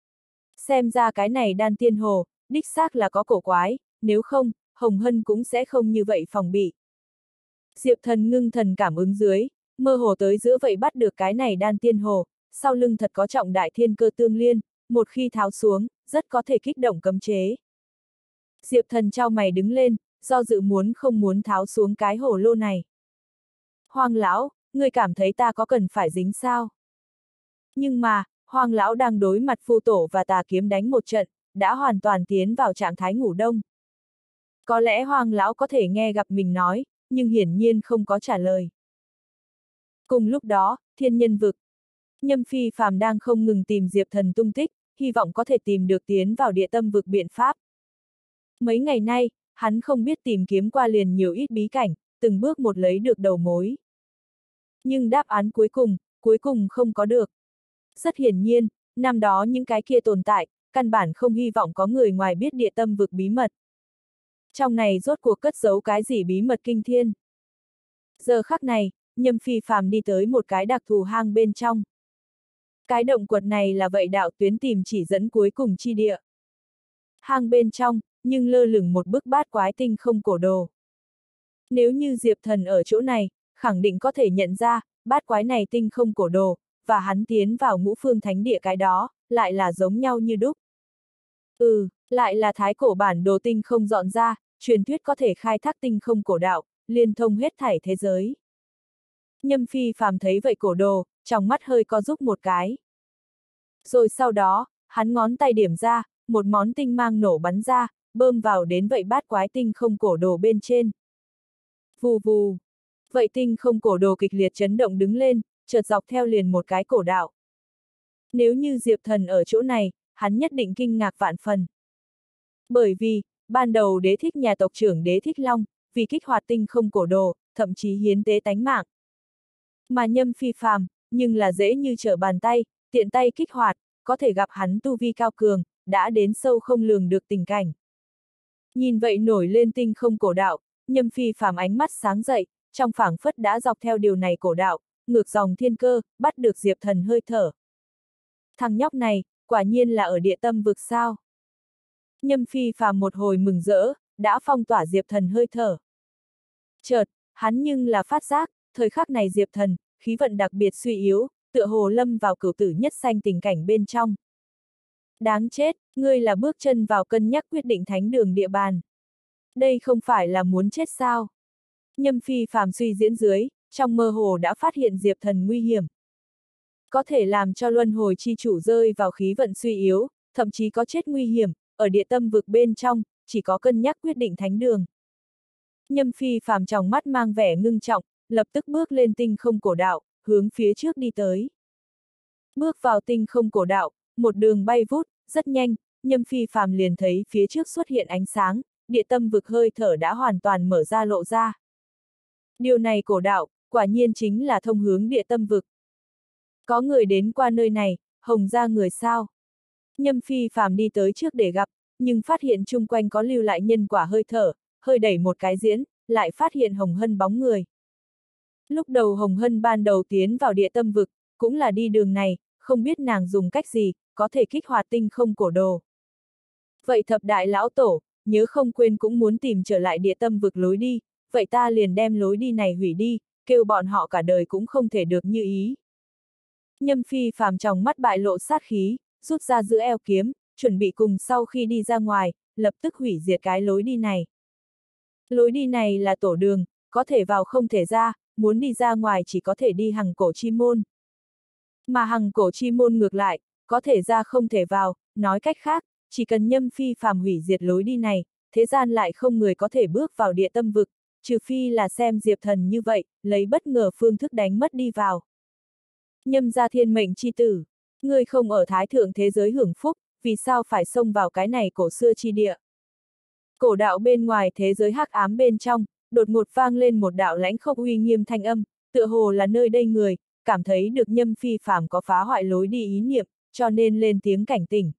Xem ra cái này đan tiên hồ, đích xác là có cổ quái, nếu không, Hồng Hân cũng sẽ không như vậy phòng bị. Diệp Thần ngưng thần cảm ứng dưới, mơ hồ tới giữa vậy bắt được cái này đan tiên hồ, sau lưng thật có trọng đại thiên cơ tương liên, một khi tháo xuống, rất có thể kích động cấm chế. Diệp Thần chau mày đứng lên, do dự muốn không muốn tháo xuống cái hổ lô này. Hoang lão, ngươi cảm thấy ta có cần phải dính sao? Nhưng mà, Hoang lão đang đối mặt Phu Tổ và Tà Kiếm đánh một trận, đã hoàn toàn tiến vào trạng thái ngủ đông. Có lẽ Hoang lão có thể nghe gặp mình nói, nhưng hiển nhiên không có trả lời. Cùng lúc đó, Thiên Nhân Vực. Nhâm Phi Phàm đang không ngừng tìm Diệp Thần tung tích, hy vọng có thể tìm được tiến vào địa tâm vực biện pháp. Mấy ngày nay, hắn không biết tìm kiếm qua liền nhiều ít bí cảnh, từng bước một lấy được đầu mối. Nhưng đáp án cuối cùng không có được. Rất hiển nhiên, năm đó những cái kia tồn tại, căn bản không hy vọng có người ngoài biết địa tâm vực bí mật. Trong này rốt cuộc cất giấu cái gì bí mật kinh thiên. Giờ khắc này, Nhâm Phi Phàm đi tới một cái đặc thù hang bên trong. Cái động quật này là vậy đạo tuyến tìm chỉ dẫn cuối cùng chi địa. Hang bên trong, nhưng lơ lửng một bức bát quái tinh không cổ đồ. Nếu như Diệp Thần ở chỗ này, khẳng định có thể nhận ra, bát quái này tinh không cổ đồ, và hắn tiến vào ngũ phương thánh địa cái đó, lại là giống nhau như đúc. Lại là thái cổ bản đồ tinh không dọn ra, truyền thuyết có thể khai thác tinh không cổ đạo, liên thông hết thảy thế giới. Nhâm Phi Phàm thấy vậy cổ đồ, trong mắt hơi co rúm một cái. Rồi sau đó, hắn ngón tay điểm ra, một món tinh mang nổ bắn ra, bơm vào đến vậy bát quái tinh không cổ đồ bên trên. Vù vù. Vậy tinh không cổ đồ kịch liệt chấn động đứng lên, chợt dọc theo liền một cái cổ đạo. Nếu như Diệp Thần ở chỗ này, hắn nhất định kinh ngạc vạn phần. Bởi vì, ban đầu Đế Thích nhà tộc trưởng Đế Thích Long, vì kích hoạt tinh không cổ đồ, thậm chí hiến tế tánh mạng. Mà Nhâm Phi phàm, nhưng là dễ như trở bàn tay, tiện tay kích hoạt, có thể gặp hắn tu vi cao cường, đã đến sâu không lường được tình cảnh. Nhìn vậy nổi lên tinh không cổ đạo, Nhâm Phi phàm ánh mắt sáng dậy, trong phảng phất đã dọc theo điều này cổ đạo, ngược dòng thiên cơ, bắt được Diệp Thần hơi thở. Thằng nhóc này, quả nhiên là ở địa tâm vực sao. Nhâm Phi phàm một hồi mừng rỡ, đã phong tỏa Diệp Thần hơi thở. Chợt, hắn nhưng là phát giác, thời khắc này Diệp Thần, khí vận đặc biệt suy yếu, tựa hồ lâm vào cửu tử nhất sanh tình cảnh bên trong. Đáng chết, ngươi là bước chân vào cân nhắc quyết định thánh đường địa bàn. Đây không phải là muốn chết sao? Nhâm Phi phàm suy diễn dưới, trong mơ hồ đã phát hiện Diệp Thần nguy hiểm. Có thể làm cho luân hồi chi chủ rơi vào khí vận suy yếu, thậm chí có chết nguy hiểm, ở địa tâm vực bên trong, chỉ có cân nhắc quyết định thánh đường. Nhâm Phi phàm trong mắt mang vẻ ngưng trọng, lập tức bước lên tinh không cổ đạo, hướng phía trước đi tới. Bước vào tinh không cổ đạo, một đường bay vút, rất nhanh, Nhâm Phi phàm liền thấy phía trước xuất hiện ánh sáng, địa tâm vực hơi thở đã hoàn toàn mở ra lộ ra. Điều này cổ đạo, quả nhiên chính là thông hướng địa tâm vực. Có người đến qua nơi này, Hồng gia người sao? Nhâm Phi phàm đi tới trước để gặp, nhưng phát hiện chung quanh có lưu lại nhân quả hơi thở, hơi đẩy một cái diễn, lại phát hiện Hồng Hân bóng người. Lúc đầu Hồng Hân ban đầu tiến vào địa tâm vực, cũng là đi đường này, không biết nàng dùng cách gì, có thể kích hoạt tinh không cổ đồ. Vậy thập đại lão tổ, nhớ không quên cũng muốn tìm trở lại địa tâm vực lối đi, vậy ta liền đem lối đi này hủy đi, kêu bọn họ cả đời cũng không thể được như ý. Nhâm Phi phàm trong mắt bại lộ sát khí, rút ra giữa eo kiếm, chuẩn bị cùng sau khi đi ra ngoài, lập tức hủy diệt cái lối đi này. Lối đi này là tổ đường, có thể vào không thể ra, muốn đi ra ngoài chỉ có thể đi hằng cổ chi môn. Mà hằng cổ chi môn ngược lại, có thể ra không thể vào, nói cách khác, chỉ cần Nhâm Phi phàm hủy diệt lối đi này, thế gian lại không người có thể bước vào địa tâm vực, trừ phi là xem Diệp Thần như vậy, lấy bất ngờ phương thức đánh mất đi vào. Nhâm gia thiên mệnh chi tử, ngươi không ở thái thượng thế giới hưởng phúc, vì sao phải xông vào cái này cổ xưa chi địa? Cổ đạo bên ngoài thế giới hắc ám bên trong, đột ngột vang lên một đạo lãnh khốc uy nghiêm thanh âm, tựa hồ là nơi đây người, cảm thấy được Nhâm Phi phàm có phá hoại lối đi ý niệm, cho nên lên tiếng cảnh tỉnh.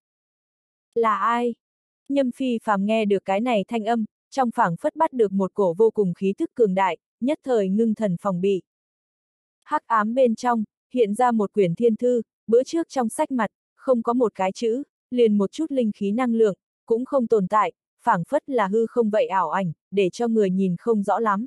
Là ai? Nhâm Phi phàm nghe được cái này thanh âm, trong phảng phất bắt được một cổ vô cùng khí thức cường đại, nhất thời ngưng thần phòng bị. Hắc ám bên trong, hiện ra một quyển thiên thư, bữa trước trong sách mặt, không có một cái chữ, liền một chút linh khí năng lượng, cũng không tồn tại, phảng phất là hư không vậy ảo ảnh, để cho người nhìn không rõ lắm.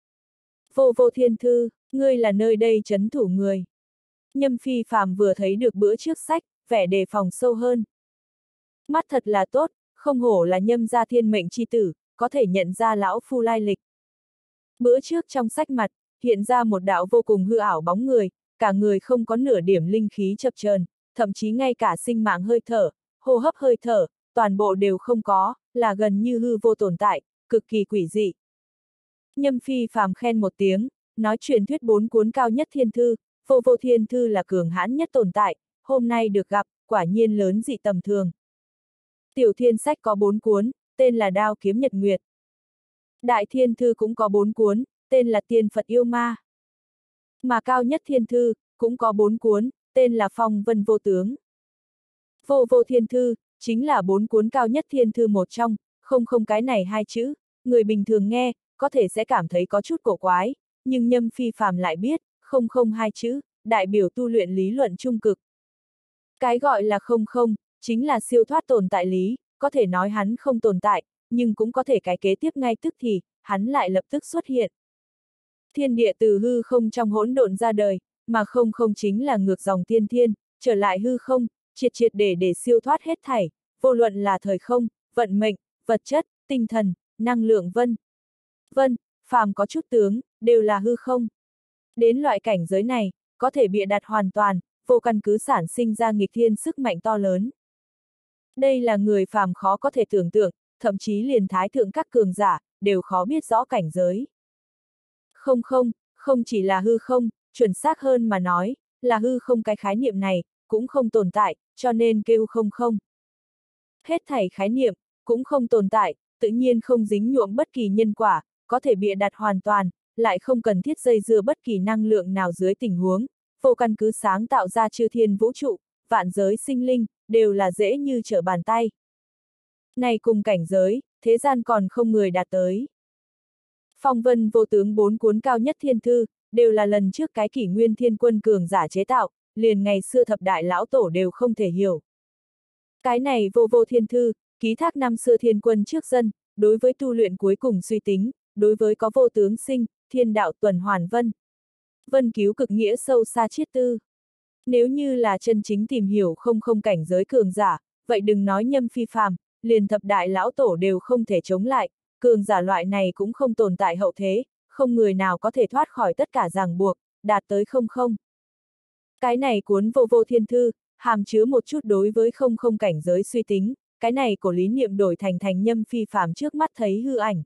Vô vô thiên thư, ngươi là nơi đây trấn thủ người. Nhâm Phi phàm vừa thấy được bữa trước sách, vẻ đề phòng sâu hơn. Mắt thật là tốt, không hổ là Nhâm gia thiên mệnh chi tử, có thể nhận ra lão phu lai lịch. Bữa trước trong sách mặt, hiện ra một đạo vô cùng hư ảo bóng người, cả người không có nửa điểm linh khí chập chờn, thậm chí ngay cả sinh mạng hơi thở, hô hấp hơi thở, toàn bộ đều không có, là gần như hư vô tồn tại, cực kỳ quỷ dị. Nhâm Phi phàm khen một tiếng, nói truyền thuyết 4 cuốn cao nhất thiên thư, vô vô thiên thư là cường hãn nhất tồn tại, hôm nay được gặp, quả nhiên lớn dị tầm thường. Tiểu thiên sách có 4 cuốn, tên là Đao Kiếm Nhật Nguyệt. Đại thiên thư cũng có 4 cuốn, tên là Tiên Phật Yêu Ma. Mà cao nhất thiên thư, cũng có 4 cuốn, tên là Phong Vân Vô Tướng. Vô vô thiên thư, chính là 4 cuốn cao nhất thiên thư một trong, không cái này hai chữ, người bình thường nghe, có thể sẽ cảm thấy có chút cổ quái, nhưng Nhâm Phi phàm lại biết, không hai chữ, đại biểu tu luyện lý luận trung cực. Cái gọi là không, chính là siêu thoát tồn tại lý, có thể nói hắn không tồn tại, nhưng cũng có thể cái kế tiếp ngay tức thì, hắn lại lập tức xuất hiện. Thiên địa từ hư không trong hỗn độn ra đời, mà không chính là ngược dòng thiên, trở lại hư không, triệt để siêu thoát hết thảy, vô luận là thời không, vận mệnh, vật chất, tinh thần, năng lượng vân, phàm có chút tướng, đều là hư không. Đến loại cảnh giới này, có thể bịa đặt hoàn toàn, vô căn cứ sản sinh ra nghịch thiên sức mạnh to lớn. Đây là người phàm khó có thể tưởng tượng, thậm chí liền thái thượng các cường giả, đều khó biết rõ cảnh giới. Không chỉ là hư không, chuẩn xác hơn mà nói, là hư không cái khái niệm này, cũng không tồn tại, cho nên kêu không không. Hết thảy khái niệm, cũng không tồn tại, tự nhiên không dính nhuộm bất kỳ nhân quả, có thể bịa đặt hoàn toàn, lại không cần thiết dây dưa bất kỳ năng lượng nào dưới tình huống, vô căn cứ sáng tạo ra chư thiên vũ trụ, vạn giới sinh linh, đều là dễ như trở bàn tay. Này cùng cảnh giới, thế gian còn không người đạt tới. Phong vân vô tướng 4 cuốn cao nhất thiên thư, đều là lần trước cái kỷ nguyên thiên quân cường giả chế tạo, liền ngày xưa thập đại lão tổ đều không thể hiểu. Cái này vô vô thiên thư, ký thác năm xưa thiên quân trước dân, đối với tu luyện cuối cùng suy tính, đối với có vô tướng sinh, thiên đạo tuần hoàn vân. Vân cứu cực nghĩa sâu xa triết tư. Nếu như là chân chính tìm hiểu không không cảnh giới cường giả, vậy đừng nói Nhâm Phi phàm, liền thập đại lão tổ đều không thể chống lại, cường giả loại này cũng không tồn tại hậu thế, không người nào có thể thoát khỏi tất cả ràng buộc, đạt tới không không. Cái này cuốn vô vô thiên thư, hàm chứa một chút đối với không không cảnh giới suy tính, cái này của lý niệm đổi thành Nhâm Phi phàm trước mắt thấy hư ảnh.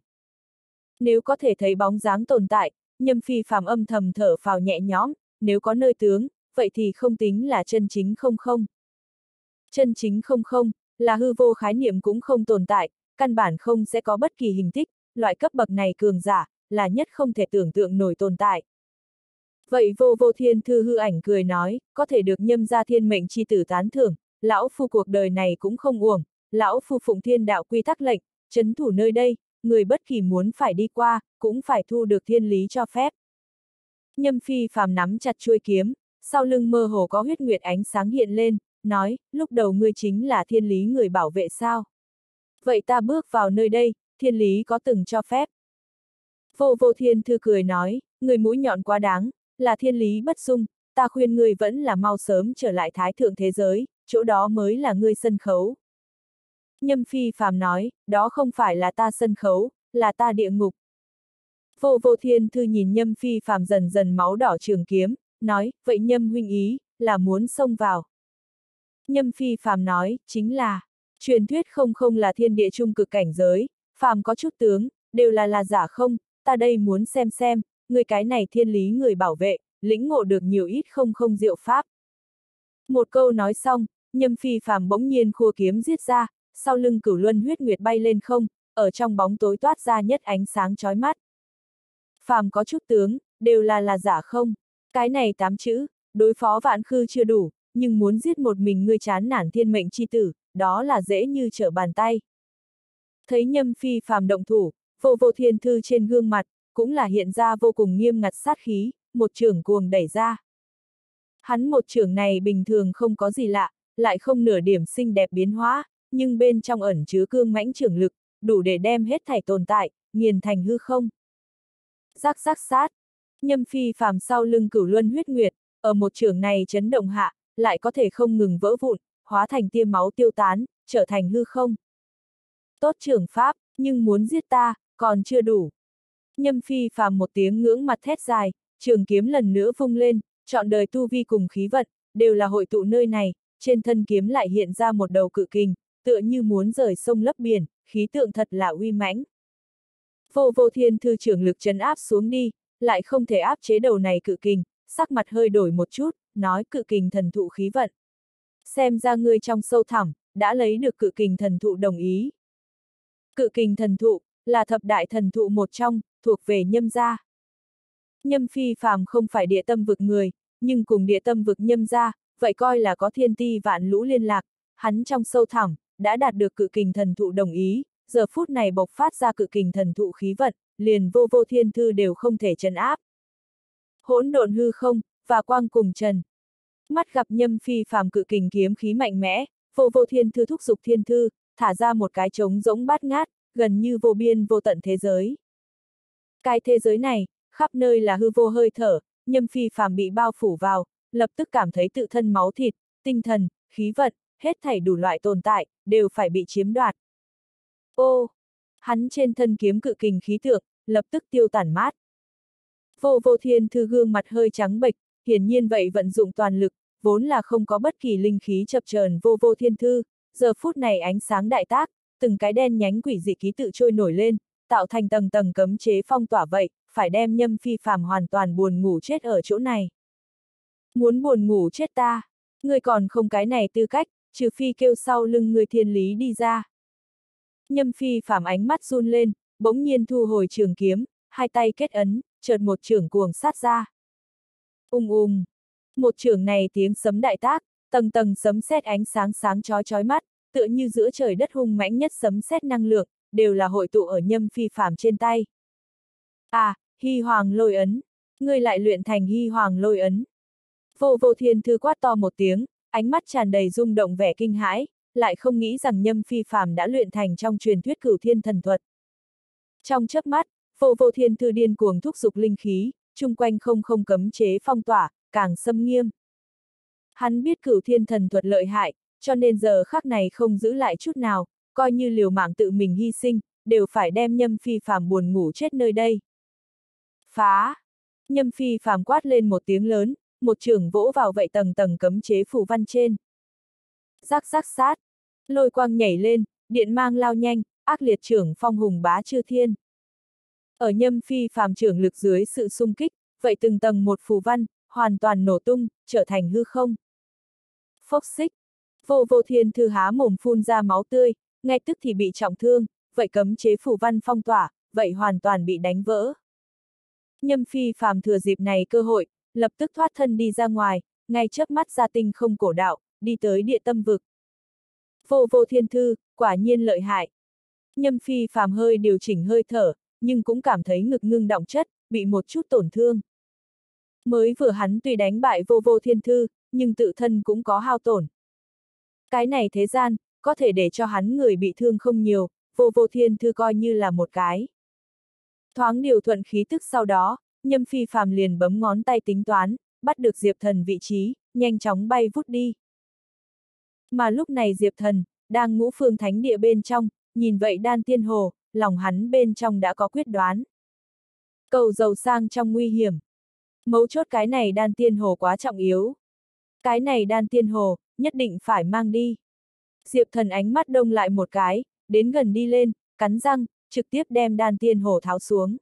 Nếu có thể thấy bóng dáng tồn tại, Nhâm Phi phàm âm thầm thở phào nhẹ nhõm, nếu có nơi tướng, vậy thì không tính là chân chính không không. Chân chính không không, là hư vô khái niệm cũng không tồn tại, căn bản không sẽ có bất kỳ hình tích, loại cấp bậc này cường giả, là nhất không thể tưởng tượng nổi tồn tại. Vậy vô vô thiên thư hư ảnh cười nói, có thể được Nhâm gia thiên mệnh chi tử tán thưởng, lão phu cuộc đời này cũng không uổng, lão phu phụng thiên đạo quy tắc lệnh, trấn thủ nơi đây, người bất kỳ muốn phải đi qua, cũng phải thu được thiên lý cho phép. Nhâm Phi phàm nắm chặt chuôi kiếm, sau lưng mơ hồ có huyết nguyệt ánh sáng hiện lên, nói, lúc đầu ngươi chính là thiên lý người bảo vệ sao? Vậy ta bước vào nơi đây, thiên lý có từng cho phép. Vô vô thiên thư cười nói, người mũi nhọn quá đáng, là thiên lý bất dung, ta khuyên ngươi vẫn là mau sớm trở lại thái thượng thế giới, chỗ đó mới là ngươi sân khấu. Nhâm Phi phàm nói, đó không phải là ta sân khấu, là ta địa ngục. Vô vô thiên thư nhìn Nhâm Phi phàm dần dần máu đỏ trường kiếm, nói, vậy Nhâm huynh ý, là muốn xông vào. Nhâm Phi phàm nói, chính là, truyền thuyết không không là thiên địa trung cực cảnh giới, phàm có chút tướng, đều là giả không, ta đây muốn xem, người cái này thiên lý người bảo vệ, lĩnh ngộ được nhiều ít không không diệu pháp. Một câu nói xong, Nhâm Phi phàm bỗng nhiên khua kiếm giết ra, sau lưng cửu luân huyết nguyệt bay lên không, ở trong bóng tối toát ra nhất ánh sáng chói mắt. Phàm có chút tướng, đều là giả không. Cái này 8 chữ, đối phó vạn khư chưa đủ, nhưng muốn giết một mình ngươi chán nản thiên mệnh chi tử, đó là dễ như trở bàn tay. Thấy Nhâm Phi phàm động thủ, vô vô thiên thư trên gương mặt, cũng là hiện ra vô cùng nghiêm ngặt sát khí, một chưởng cuồng đẩy ra. Hắn một chưởng này bình thường không có gì lạ, lại không nửa điểm xinh đẹp biến hóa, nhưng bên trong ẩn chứa cương mãnh chưởng lực, đủ để đem hết thảy tồn tại, nghiền thành hư không. Rắc rắc sát, Nhâm Phi phàm sau lưng cửu luân huyết nguyệt, ở một chưởng này chấn động hạ, lại có thể không ngừng vỡ vụn, hóa thành tia máu tiêu tán, trở thành hư không. Tốt chưởng pháp, nhưng muốn giết ta, còn chưa đủ. Nhâm Phi phàm một tiếng ngưỡng mặt thét dài, trường kiếm lần nữa vung lên, trọn đời tu vi cùng khí vận, đều là hội tụ nơi này, trên thân kiếm lại hiện ra một đầu cự kình, tựa như muốn rời sông lấp biển, khí tượng thật là uy mãnh. Vô vô thiên thư trưởng lực trấn áp xuống đi, lại không thể áp chế đầu này cự kình, sắc mặt hơi đổi một chút, nói cự kình thần thụ khí vận. Xem ra ngươi trong sâu thẳm, đã lấy được cự kình thần thụ đồng ý. Cự kình thần thụ, là thập đại thần thụ một trong, thuộc về Nhâm gia. Nhâm Phi phàm không phải địa tâm vực người, nhưng cùng địa tâm vực Nhâm gia, vậy coi là có thiên ti vạn lũ liên lạc, hắn trong sâu thẳm, đã đạt được cự kình thần thụ đồng ý, giờ phút này bộc phát ra cự kình thần thụ khí vận, liền vô vô thiên thư đều không thể trấn áp. Hỗn độn hư không, và quang cùng trần. Mắt gặp Nhâm Phi phàm cự kình kiếm khí mạnh mẽ, vô vô thiên thư thúc giục thiên thư, thả ra một cái trống rỗng bát ngát, gần như vô biên vô tận thế giới. Cái thế giới này, khắp nơi là hư vô hơi thở, Nhâm Phi phàm bị bao phủ vào, lập tức cảm thấy tự thân máu thịt, tinh thần, khí vận, hết thảy đủ loại tồn tại, đều phải bị chiếm đoạt. Ô! Hắn trên thân kiếm cự kình khí tượng, lập tức tiêu tản mát. Vô vô thiên thư gương mặt hơi trắng bệch, hiển nhiên vậy vận dụng toàn lực, vốn là không có bất kỳ linh khí chập chờn vô vô thiên thư, giờ phút này ánh sáng đại tác, từng cái đen nhánh quỷ dị ký tự trôi nổi lên, tạo thành tầng tầng cấm chế phong tỏa vậy, phải đem Nhâm Phi Phàm hoàn toàn buồn ngủ chết ở chỗ này. Muốn buồn ngủ chết ta, ngươi còn không cái này tư cách, trừ phi kêu sau lưng người thiên lý đi ra. Nhâm Phi Phàm ánh mắt run lên, bỗng nhiên thu hồi trường kiếm, hai tay kết ấn, chợt một chưởng cuồng sát ra. Một chưởng này tiếng sấm đại tác, tầng tầng sấm sét ánh sáng sáng chói chói mắt, tựa như giữa trời đất hung mãnh nhất sấm sét năng lượng, đều là hội tụ ở Nhâm Phi Phàm trên tay. À, Hy Hoàng lôi ấn, ngươi lại luyện thành Hy Hoàng lôi ấn. Vô Vô Thiên Thư quát to một tiếng, ánh mắt tràn đầy rung động vẻ kinh hãi, lại không nghĩ rằng Nhâm Phi Phàm đã luyện thành trong truyền thuyết Cửu Thiên thần thuật. Trong chớp mắt, Vô Vô Thiên Thư điên cuồng thúc giục linh khí, chung quanh không cấm chế phong tỏa, càng xâm nghiêm. Hắn biết Cửu Thiên thần thuật lợi hại, cho nên giờ khắc này không giữ lại chút nào, coi như liều mạng tự mình hy sinh, đều phải đem Nhâm Phi Phàm buồn ngủ chết nơi đây. Phá! Nhâm Phi Phàm quát lên một tiếng lớn, một chưởng vỗ vào vậy tầng tầng cấm chế phù văn trên. Rắc rắc sát! Lôi quang nhảy lên, điện mang lao nhanh, ác liệt chưởng phong hùng bá chư thiên. Ở Nhâm Phi Phàm chưởng lực dưới sự xung kích, vậy từng tầng một phù văn, hoàn toàn nổ tung, trở thành hư không. Phốc xích! Vô Vô Thiên Thư há mồm phun ra máu tươi, ngay tức thì bị trọng thương, vậy cấm chế phù văn phong tỏa, vậy hoàn toàn bị đánh vỡ. Nhâm Phi Phàm thừa dịp này cơ hội, lập tức thoát thân đi ra ngoài, ngay chớp mắt ra tinh không cổ đạo, đi tới địa tâm vực. Vô Vô Thiên Thư, quả nhiên lợi hại. Nhâm Phi Phàm hơi điều chỉnh hơi thở, nhưng cũng cảm thấy ngực ngưng đọng chất, bị một chút tổn thương. Mới vừa hắn tuy đánh bại Vô Vô Thiên Thư, nhưng tự thân cũng có hao tổn. Cái này thế gian, có thể để cho hắn người bị thương không nhiều, Vô Vô Thiên Thư coi như là một cái. Thoáng điều thuận khí tức sau đó, Nhâm Phi Phàm liền bấm ngón tay tính toán, bắt được Diệp Thần vị trí, nhanh chóng bay vút đi. Mà lúc này Diệp Thần, đang ngũ phương thánh địa bên trong, nhìn vậy đan tiên hồ, lòng hắn bên trong đã có quyết đoán. Cầu giàu sang trong nguy hiểm. Mấu chốt cái này đan tiên hồ quá trọng yếu. Cái này đan tiên hồ, nhất định phải mang đi. Diệp Thần ánh mắt đông lại một cái, đến gần đi lên, cắn răng, trực tiếp đem đan tiên hồ tháo xuống.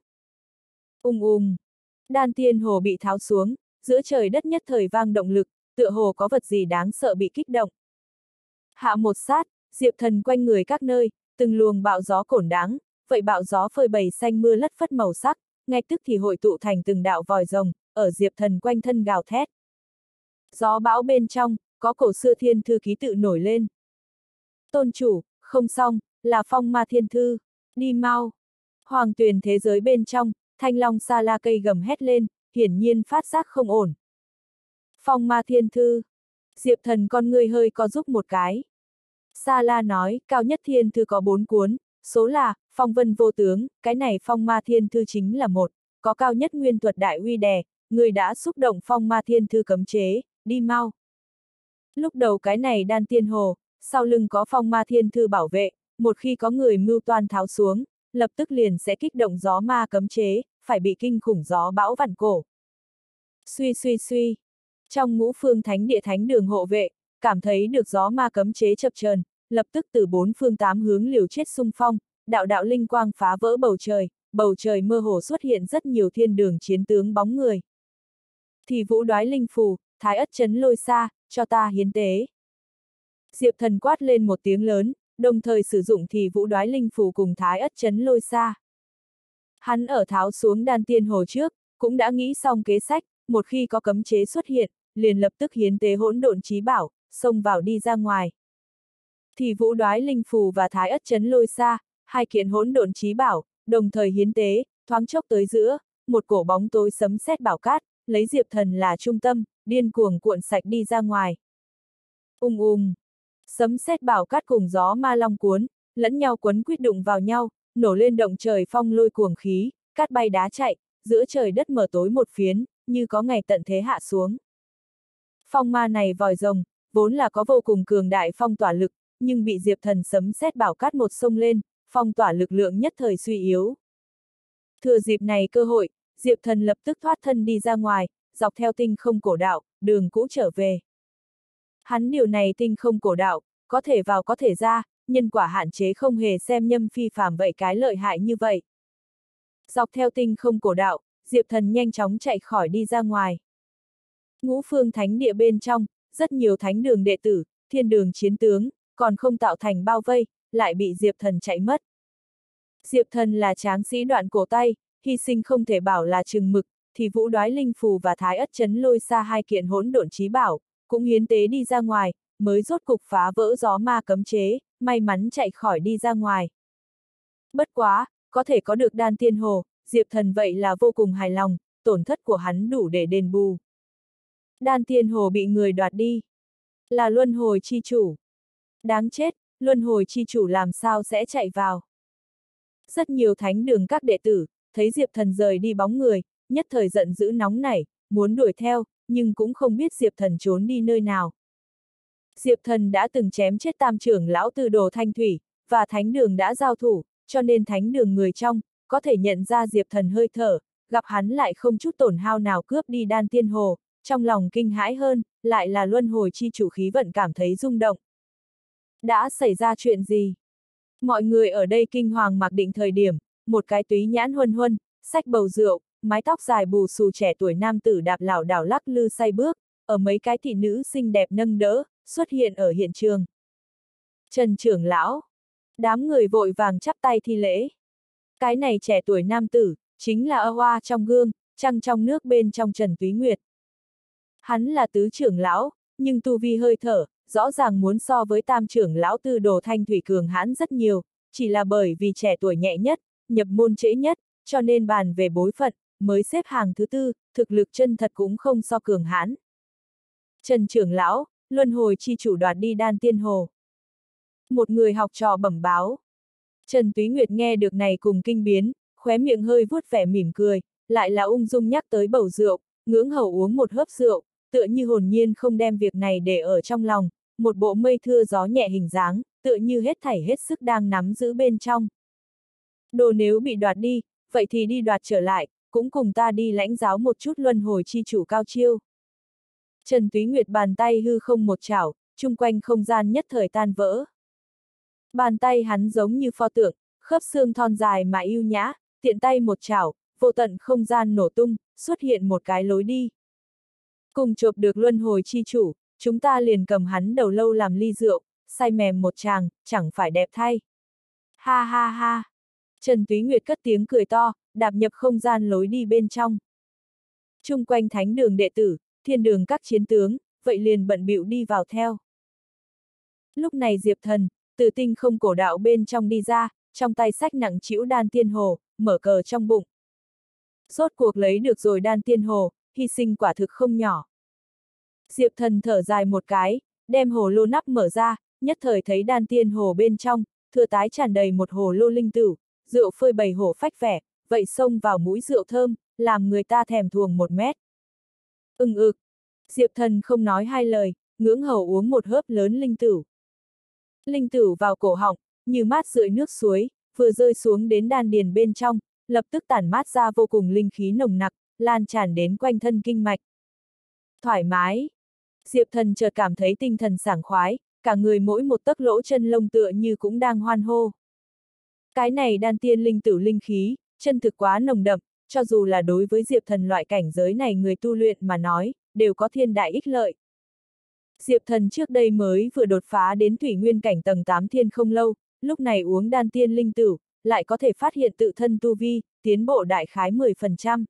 Đan tiên hồ bị tháo xuống, giữa trời đất nhất thời vang động lực, tựa hồ có vật gì đáng sợ bị kích động. Hạ một sát, Diệp Thần quanh người các nơi, từng luồng bạo gió cổn đáng, vậy bạo gió phơi bày xanh mưa lất phất màu sắc, ngay tức thì hội tụ thành từng đạo vòi rồng, ở Diệp Thần quanh thân gào thét. Gió bão bên trong, có cổ xưa thiên thư ký tự nổi lên. Tôn chủ, không xong, là phong ma thiên thư, đi mau. Hoàng tuyền thế giới bên trong, thanh long sa la cây gầm hét lên, hiển nhiên phát giác không ổn. Phong ma thiên thư. Diệp Thần con ngươi hơi co giúp một cái. Sa la nói, cao nhất thiên thư có 4 cuốn, số là, phong vân vô tướng, cái này phong ma thiên thư chính là một, có cao nhất nguyên thuật đại uy đè, người đã xúc động phong ma thiên thư cấm chế, đi mau. Lúc đầu cái này đan tiên hồ, sau lưng có phong ma thiên thư bảo vệ, một khi có người mưu toan tháo xuống, lập tức liền sẽ kích động gió ma cấm chế, phải bị kinh khủng gió bão vặn cổ. Suy. Trong ngũ phương thánh địa thánh đường hộ vệ, cảm thấy được gió ma cấm chế chập chờn, lập tức từ 4 phương 8 hướng liều chết xung phong, đạo đạo linh quang phá vỡ bầu trời mơ hồ xuất hiện rất nhiều thiên đường chiến tướng bóng người. Thì vũ đoái linh phù, thái ất chấn lôi xa, cho ta hiến tế. Diệp Thần quát lên một tiếng lớn, đồng thời sử dụng thì vũ đoái linh phù cùng thái ất chấn lôi xa. Hắn ở tháo xuống đan tiên hồ trước, cũng đã nghĩ xong kế sách, một khi có cấm chế xuất hiện, liền lập tức hiến tế hỗn độn chí bảo, xông vào đi ra ngoài. Thì vũ đoái linh phù và thái ất chấn lôi xa, hai kiện hỗn độn chí bảo, đồng thời hiến tế, thoáng chốc tới giữa, một cổ bóng tối sấm sét bảo cát, lấy Diệp Thần là trung tâm, điên cuồng cuộn sạch đi ra ngoài. Sấm sét bảo cát cùng gió ma long cuốn, lẫn nhau quấn quýt đụng vào nhau, nổ lên động trời phong lôi cuồng khí, cát bay đá chạy, giữa trời đất mở tối một phiến, như có ngày tận thế hạ xuống. Phong ma này vòi rồng, vốn là có vô cùng cường đại phong tỏa lực, nhưng bị Diệp Thần sấm sét bảo cát một xông lên, phong tỏa lực lượng nhất thời suy yếu. Thừa dịp này cơ hội, Diệp Thần lập tức thoát thân đi ra ngoài, dọc theo tinh không cổ đạo, đường cũ trở về. Hắn điều này tinh không cổ đạo, có thể vào có thể ra, nhân quả hạn chế không hề xem Nhâm Phi Phàm vậy cái lợi hại như vậy. Dọc theo tinh không cổ đạo, Diệp Thần nhanh chóng chạy khỏi đi ra ngoài. Ngũ phương thánh địa bên trong, rất nhiều thánh đường đệ tử, thiên đường chiến tướng, còn không tạo thành bao vây, lại bị Diệp Thần chạy mất. Diệp Thần là tráng sĩ đoạn cổ tay, hy sinh không thể bảo là chừng mực, thì Vũ Đoái Linh Phù và Thái Ất Chấn Lôi Xa hai kiện hỗn độn chí bảo, cũng hiến tế đi ra ngoài, mới rốt cục phá vỡ gió ma cấm chế, may mắn chạy khỏi đi ra ngoài. Bất quá, có thể có được đan tiên hồ, Diệp Thần vậy là vô cùng hài lòng, tổn thất của hắn đủ để đền bù. Đan tiên hồ bị người đoạt đi. Là luân hồi chi chủ. Đáng chết, luân hồi chi chủ làm sao sẽ chạy vào. Rất nhiều thánh đường các đệ tử, thấy Diệp Thần rời đi bóng người, nhất thời giận dữ nóng nảy, muốn đuổi theo, nhưng cũng không biết Diệp Thần trốn đi nơi nào. Diệp Thần đã từng chém chết tam trưởng lão Tư Đồ Thanh Thủy, và thánh đường đã giao thủ, cho nên thánh đường người trong, có thể nhận ra Diệp Thần hơi thở, gặp hắn lại không chút tổn hao nào cướp đi đan tiên hồ, trong lòng kinh hãi hơn, lại là luân hồi chi chủ khí vận cảm thấy rung động. Đã xảy ra chuyện gì? Mọi người ở đây kinh hoàng mặc định thời điểm, một cái túy nhãn huân huân, xách bầu rượu, mái tóc dài bù xù trẻ tuổi nam tử đạp lảo đảo lắc lư say bước, ở mấy cái thị nữ xinh đẹp nâng đỡ, xuất hiện ở hiện trường. Trần trưởng lão. Đám người vội vàng chắp tay thi lễ. Cái này trẻ tuổi nam tử, chính là hoa trong gương, trăng trong nước bên trong Trần Túy Nguyệt. Hắn là tứ trưởng lão, nhưng tu vi hơi thở, rõ ràng muốn so với tam trưởng lão Tư Đồ Thanh Thủy cường hãn rất nhiều, chỉ là bởi vì trẻ tuổi nhẹ nhất, nhập môn trễ nhất, cho nên bàn về bối phận, mới xếp hàng thứ tư, thực lực chân thật cũng không so cường hãn. Trần trưởng lão, luân hồi chi chủ đoạt đi đan tiên hồ. Một người học trò bẩm báo. Trần Túy Nguyệt nghe được này cùng kinh biến, khóe miệng hơi vuốt vẻ mỉm cười, lại là ung dung nhắc tới bầu rượu, ngưỡng hầu uống một hớp rượu, tựa như hồn nhiên không đem việc này để ở trong lòng, một bộ mây thưa gió nhẹ hình dáng, tựa như hết thảy hết sức đang nắm giữ bên trong. Đồ nếu bị đoạt đi, vậy thì đi đoạt trở lại, cũng cùng ta đi lãnh giáo một chút luân hồi chi chủ cao chiêu. Trần Túy Nguyệt bàn tay hư không một chảo, chung quanh không gian nhất thời tan vỡ. Bàn tay hắn giống như pho tượng, khớp xương thon dài mà yêu nhã, tiện tay một chảo, vô tận không gian nổ tung, xuất hiện một cái lối đi. Cùng chộp được luân hồi chi chủ, chúng ta liền cầm hắn đầu lâu làm ly rượu, say mềm một tràng, chẳng phải đẹp thay. Ha ha ha! Trần Túy Nguyệt cất tiếng cười to, đạp nhập không gian lối đi bên trong. Chung quanh thánh đường đệ tử, thiên đường các chiến tướng, vậy liền bận bịu đi vào theo. Lúc này Diệp Thần, từ tinh không cổ đạo bên trong đi ra, trong tay xách nặng trĩu đan tiên hồ, mở cờ trong bụng. Rốt cuộc lấy được rồi đan tiên hồ, hy sinh quả thực không nhỏ. Diệp Thần thở dài một cái, đem hồ lô nắp mở ra, nhất thời thấy đan tiên hồ bên trong, thừa tái tràn đầy một hồ lô linh tửu, rượu phơi bày hổ phách vẻ, vậy xông vào mũi rượu thơm, làm người ta thèm thuồng một mét. Ực. Diệp Thần không nói hai lời, ngưỡng hầu uống một hớp lớn linh tửu. Linh tửu vào cổ họng, như mát rượi nước suối, vừa rơi xuống đến đan điền bên trong, lập tức tản mát ra vô cùng linh khí nồng nặc, lan tràn đến quanh thân kinh mạch. Thoải mái. Diệp Thần chợt cảm thấy tinh thần sảng khoái, cả người mỗi một tấc lỗ chân lông tựa như cũng đang hoan hô. Cái này đan tiên linh tửu linh khí, chân thực quá nồng đậm, cho dù là đối với Diệp Thần loại cảnh giới này người tu luyện mà nói, đều có thiên đại ích lợi. Diệp Thần trước đây mới vừa đột phá đến thủy nguyên cảnh tầng 8 thiên không lâu, lúc này uống đan tiên linh tửu, lại có thể phát hiện tự thân tu vi, tiến bộ đại khái 10%.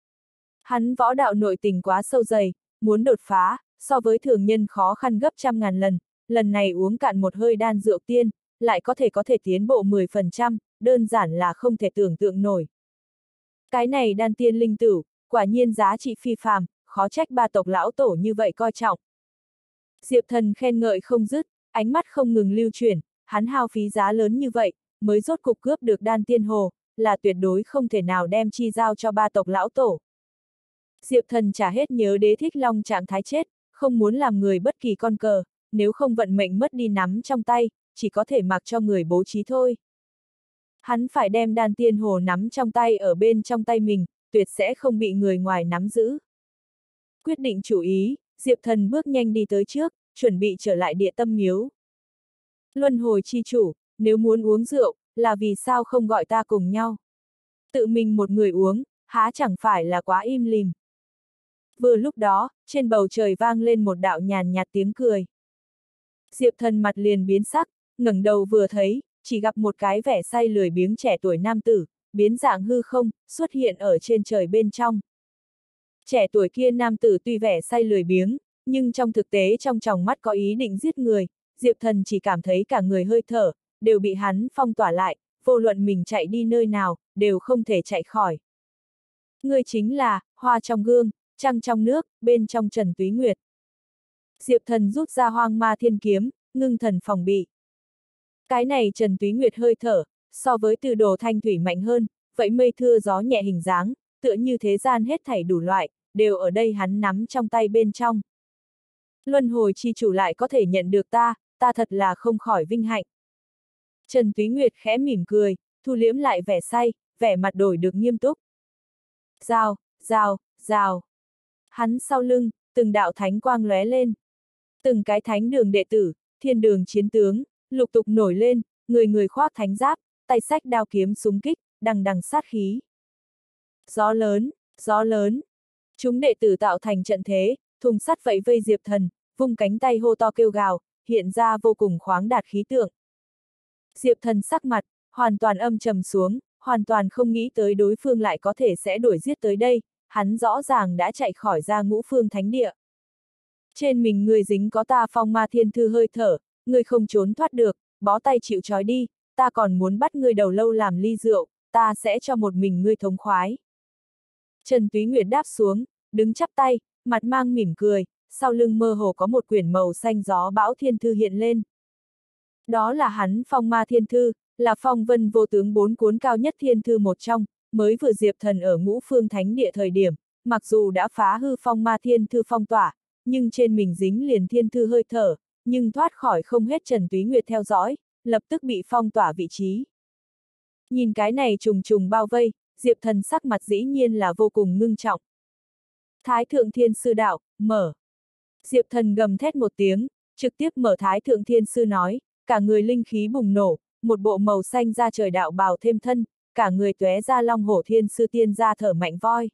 Hắn võ đạo nội tình quá sâu dày, muốn đột phá, so với thường nhân khó khăn gấp trăm ngàn lần, lần này uống cạn một hơi đan rượu tiên, lại có thể tiến bộ 10%, đơn giản là không thể tưởng tượng nổi. Cái này đan tiên linh tửu, quả nhiên giá trị phi phàm, khó trách ba tộc lão tổ như vậy coi trọng. Diệp Thần khen ngợi không dứt, ánh mắt không ngừng lưu chuyển, hắn hao phí giá lớn như vậy, mới rốt cục cướp được đan tiên hồ, là tuyệt đối không thể nào đem chi giao cho ba tộc lão tổ. Diệp Thần trả hết nhớ Đế Thích Long trạng thái chết, không muốn làm người bất kỳ con cờ, nếu không vận mệnh mất đi nắm trong tay, chỉ có thể mặc cho người bố trí thôi. Hắn phải đem đan tiên hồ nắm trong tay ở bên trong tay mình, tuyệt sẽ không bị người ngoài nắm giữ. Quyết định chủ ý, Diệp Thần bước nhanh đi tới trước, chuẩn bị trở lại địa tâm miếu. Luân hồi chi chủ, nếu muốn uống rượu, là vì sao không gọi ta cùng nhau? Tự mình một người uống, há chẳng phải là quá im lìm. Vừa lúc đó, trên bầu trời vang lên một đạo nhàn nhạt tiếng cười. Diệp Thần mặt liền biến sắc, ngẩng đầu vừa thấy, chỉ gặp một cái vẻ say lười biếng trẻ tuổi nam tử, biến dạng hư không, xuất hiện ở trên trời bên trong. Trẻ tuổi kia nam tử tuy vẻ say lười biếng, nhưng trong thực tế trong tròng mắt có ý định giết người, Diệp Thần chỉ cảm thấy cả người hơi thở, đều bị hắn phong tỏa lại, vô luận mình chạy đi nơi nào, đều không thể chạy khỏi. Ngươi chính là, hoa trong gương, trăng trong nước, bên trong Trần Túy Nguyệt. Diệp Thần rút ra Hoang Ma Thiên Kiếm, ngưng thần phòng bị. Cái này Trần Túy Nguyệt hơi thở, so với Từ Đồ Thanh Thủy mạnh hơn, vậy mây thưa gió nhẹ hình dáng, tựa như thế gian hết thảy đủ loại, đều ở đây hắn nắm trong tay bên trong. Luân hồi chi chủ lại có thể nhận được ta thật là không khỏi vinh hạnh. Trần Túy Nguyệt khẽ mỉm cười, thu liễm lại vẻ say, vẻ mặt đổi được nghiêm túc. Rào, rào, rào. Hắn sau lưng, từng đạo thánh quang lóe lên. Từng cái thánh đường đệ tử, thiên đường chiến tướng, lục tục nổi lên, người người khoác thánh giáp, tay xách đao kiếm súng kích, đằng đằng sát khí. Gió lớn, gió lớn. Chúng đệ tử tạo thành trận thế, thùng sắt vậy vây Diệp Thần, vung cánh tay hô to kêu gào, hiện ra vô cùng khoáng đạt khí tượng. Diệp Thần sắc mặt, hoàn toàn âm trầm xuống, hoàn toàn không nghĩ tới đối phương lại có thể sẽ đuổi giết tới đây, hắn rõ ràng đã chạy khỏi ra Ngũ Phương Thánh Địa. Trên mình người dính có ta Phong Ma Thiên Thư hơi thở, người không trốn thoát được, bó tay chịu trói đi, ta còn muốn bắt ngươi đầu lâu làm ly rượu, ta sẽ cho một mình ngươi thống khoái. Trần Túy Nguyệt đáp xuống, đứng chắp tay, mặt mang mỉm cười, sau lưng mơ hồ có một quyển màu xanh gió bão thiên thư hiện lên. Đó là hắn Phong Ma Thiên Thư, là phong vân vô tướng 4 cuốn cao nhất thiên thư một trong, mới vừa Diệp Thần ở Ngũ Phương Thánh Địa thời điểm, mặc dù đã phá hư Phong Ma Thiên Thư phong tỏa, nhưng trên mình dính liền thiên thư hơi thở, nhưng thoát khỏi không hết Trần Túy Nguyệt theo dõi, lập tức bị phong tỏa vị trí. Nhìn cái này trùng trùng bao vây, Diệp Thần sắc mặt dĩ nhiên là vô cùng ngưng trọng. Thái Thượng Thiên Sư Đạo, mở. Diệp Thần gầm thét một tiếng, trực tiếp mở Thái Thượng Thiên Sư nói, cả người linh khí bùng nổ, một bộ màu xanh ra trời đạo bào thêm thân, cả người tóe ra Long Hổ Thiên Sư tiên ra thở mạnh voi.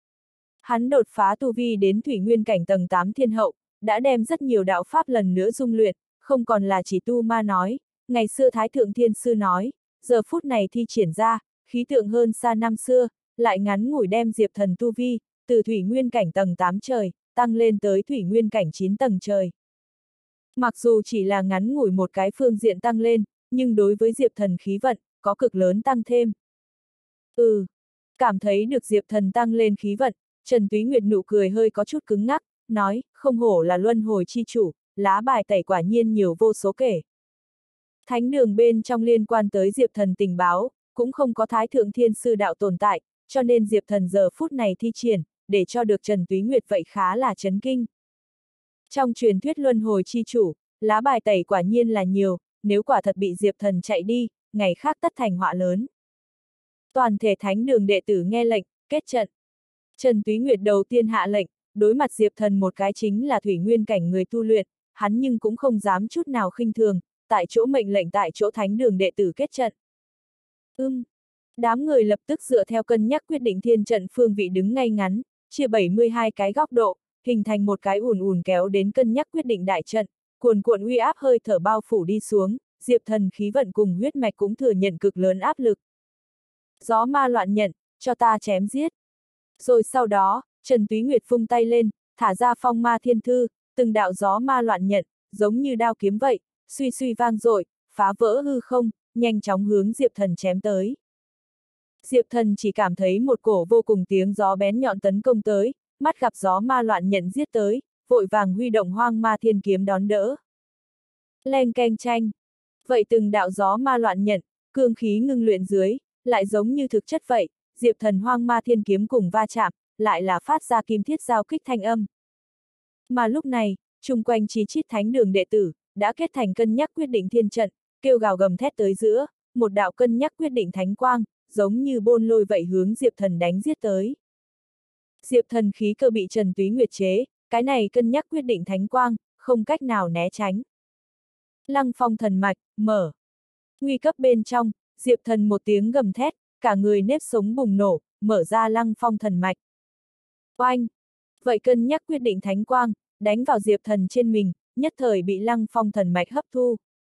Hắn đột phá tu vi đến thủy nguyên cảnh tầng 8 thiên hậu, đã đem rất nhiều đạo pháp lần nữa dung luyện, không còn là chỉ tu ma nói, ngày xưa Thái Thượng Thiên Sư nói, giờ phút này thi triển ra, khí tượng hơn xa năm xưa, lại ngắn ngủi đem Diệp Thần tu vi, từ thủy nguyên cảnh tầng 8 trời, tăng lên tới thủy nguyên cảnh 9 tầng trời. Mặc dù chỉ là ngắn ngủi một cái phương diện tăng lên, nhưng đối với Diệp Thần khí vận, có cực lớn tăng thêm. Cảm thấy được Diệp Thần tăng lên khí vận, Trần Túy Nguyệt nụ cười hơi có chút cứng ngắc, nói, không hổ là luân hồi chi chủ, lá bài tẩy quả nhiên nhiều vô số kể. Thánh đường bên trong liên quan tới Diệp Thần tình báo, cũng không có Thái Thượng Thiên Sư Đạo tồn tại, cho nên Diệp Thần giờ phút này thi triển, để cho được Trần Túy Nguyệt vậy khá là chấn kinh. Trong truyền thuyết luân hồi chi chủ, lá bài tẩy quả nhiên là nhiều, nếu quả thật bị Diệp Thần chạy đi, ngày khác tất thành họa lớn. Toàn thể thánh đường đệ tử nghe lệnh, kết trận. Trần Túy Nguyệt đầu tiên hạ lệnh, đối mặt Diệp Thần một cái chính là thủy nguyên cảnh người tu luyện, hắn nhưng cũng không dám chút nào khinh thường, tại chỗ mệnh lệnh tại chỗ thánh đường đệ tử kết trận. Đám người lập tức dựa theo cân nhắc quyết định thiên trận phương vị đứng ngay ngắn, chia 72 cái góc độ, hình thành một cái ùn ùn kéo đến cân nhắc quyết định đại trận, cuồn cuộn uy áp hơi thở bao phủ đi xuống, Diệp Thần khí vận cùng huyết mạch cũng thừa nhận cực lớn áp lực. Gió ma loạn nhận, cho ta chém giết. Rồi sau đó, Trần Túy Nguyệt vung tay lên, thả ra Phong Ma Thiên Thư, từng đạo gió ma loạn nhận, giống như đao kiếm vậy, suy suy vang dội, phá vỡ hư không, nhanh chóng hướng Diệp Thần chém tới. Diệp Thần chỉ cảm thấy một cổ vô cùng tiếng gió bén nhọn tấn công tới, mắt gặp gió ma loạn nhận giết tới, vội vàng huy động Hoang Ma Thiên Kiếm đón đỡ. Leng keng chanh. Vậy từng đạo gió ma loạn nhận, cương khí ngưng luyện dưới, lại giống như thực chất vậy, Diệp Thần Hoang Ma Thiên Kiếm cùng va chạm, lại là phát ra kim thiết giao kích thanh âm. Mà lúc này, chung quanh chí chít thánh đường đệ tử, đã kết thành cân nhắc quyết định thiên trận, kêu gào gầm thét tới giữa, một đạo cân nhắc quyết định thánh quang, giống như bôn lôi vậy hướng Diệp Thần đánh giết tới. Diệp Thần khí cơ bị Trần Túy Nguyệt chế, cái này cân nhắc quyết định thánh quang, không cách nào né tránh. Lăng phong thần mạch, mở. Nguy cấp bên trong, Diệp Thần một tiếng gầm thét, cả người nếp sống bùng nổ, mở ra Lăng Phong thần mạch. Oanh! Vậy cân nhắc quyết định thánh quang, đánh vào Diệp Thần trên mình, nhất thời bị Lăng Phong thần mạch hấp thu.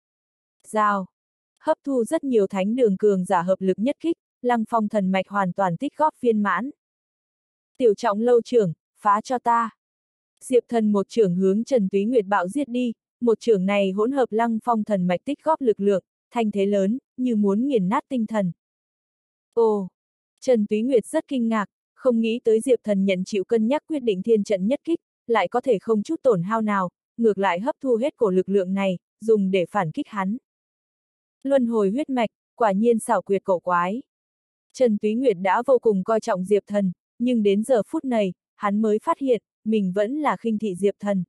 Rào! Hấp thu rất nhiều thánh đường cường giả hợp lực nhất kích, Lăng Phong thần mạch hoàn toàn tích góp viên mãn. Tiểu Trọng Lâu trưởng, phá cho ta! Diệp Thần một trưởng hướng Trần Túy Nguyệt bạo giết đi, một trưởng này hỗn hợp Lăng Phong thần mạch tích góp lực lượng, thanh thế lớn, như muốn nghiền nát tinh thần. Ồ! Trần Túy Nguyệt rất kinh ngạc, không nghĩ tới Diệp Thần nhận chịu cân nhắc quyết định thiên trận nhất kích, lại có thể không chút tổn hao nào, ngược lại hấp thu hết cổ lực lượng này, dùng để phản kích hắn. Luân hồi huyết mạch, quả nhiên xảo quyệt cổ quái. Trần Túy Nguyệt đã vô cùng coi trọng Diệp Thần, nhưng đến giờ phút này, hắn mới phát hiện, mình vẫn là khinh thị Diệp Thần.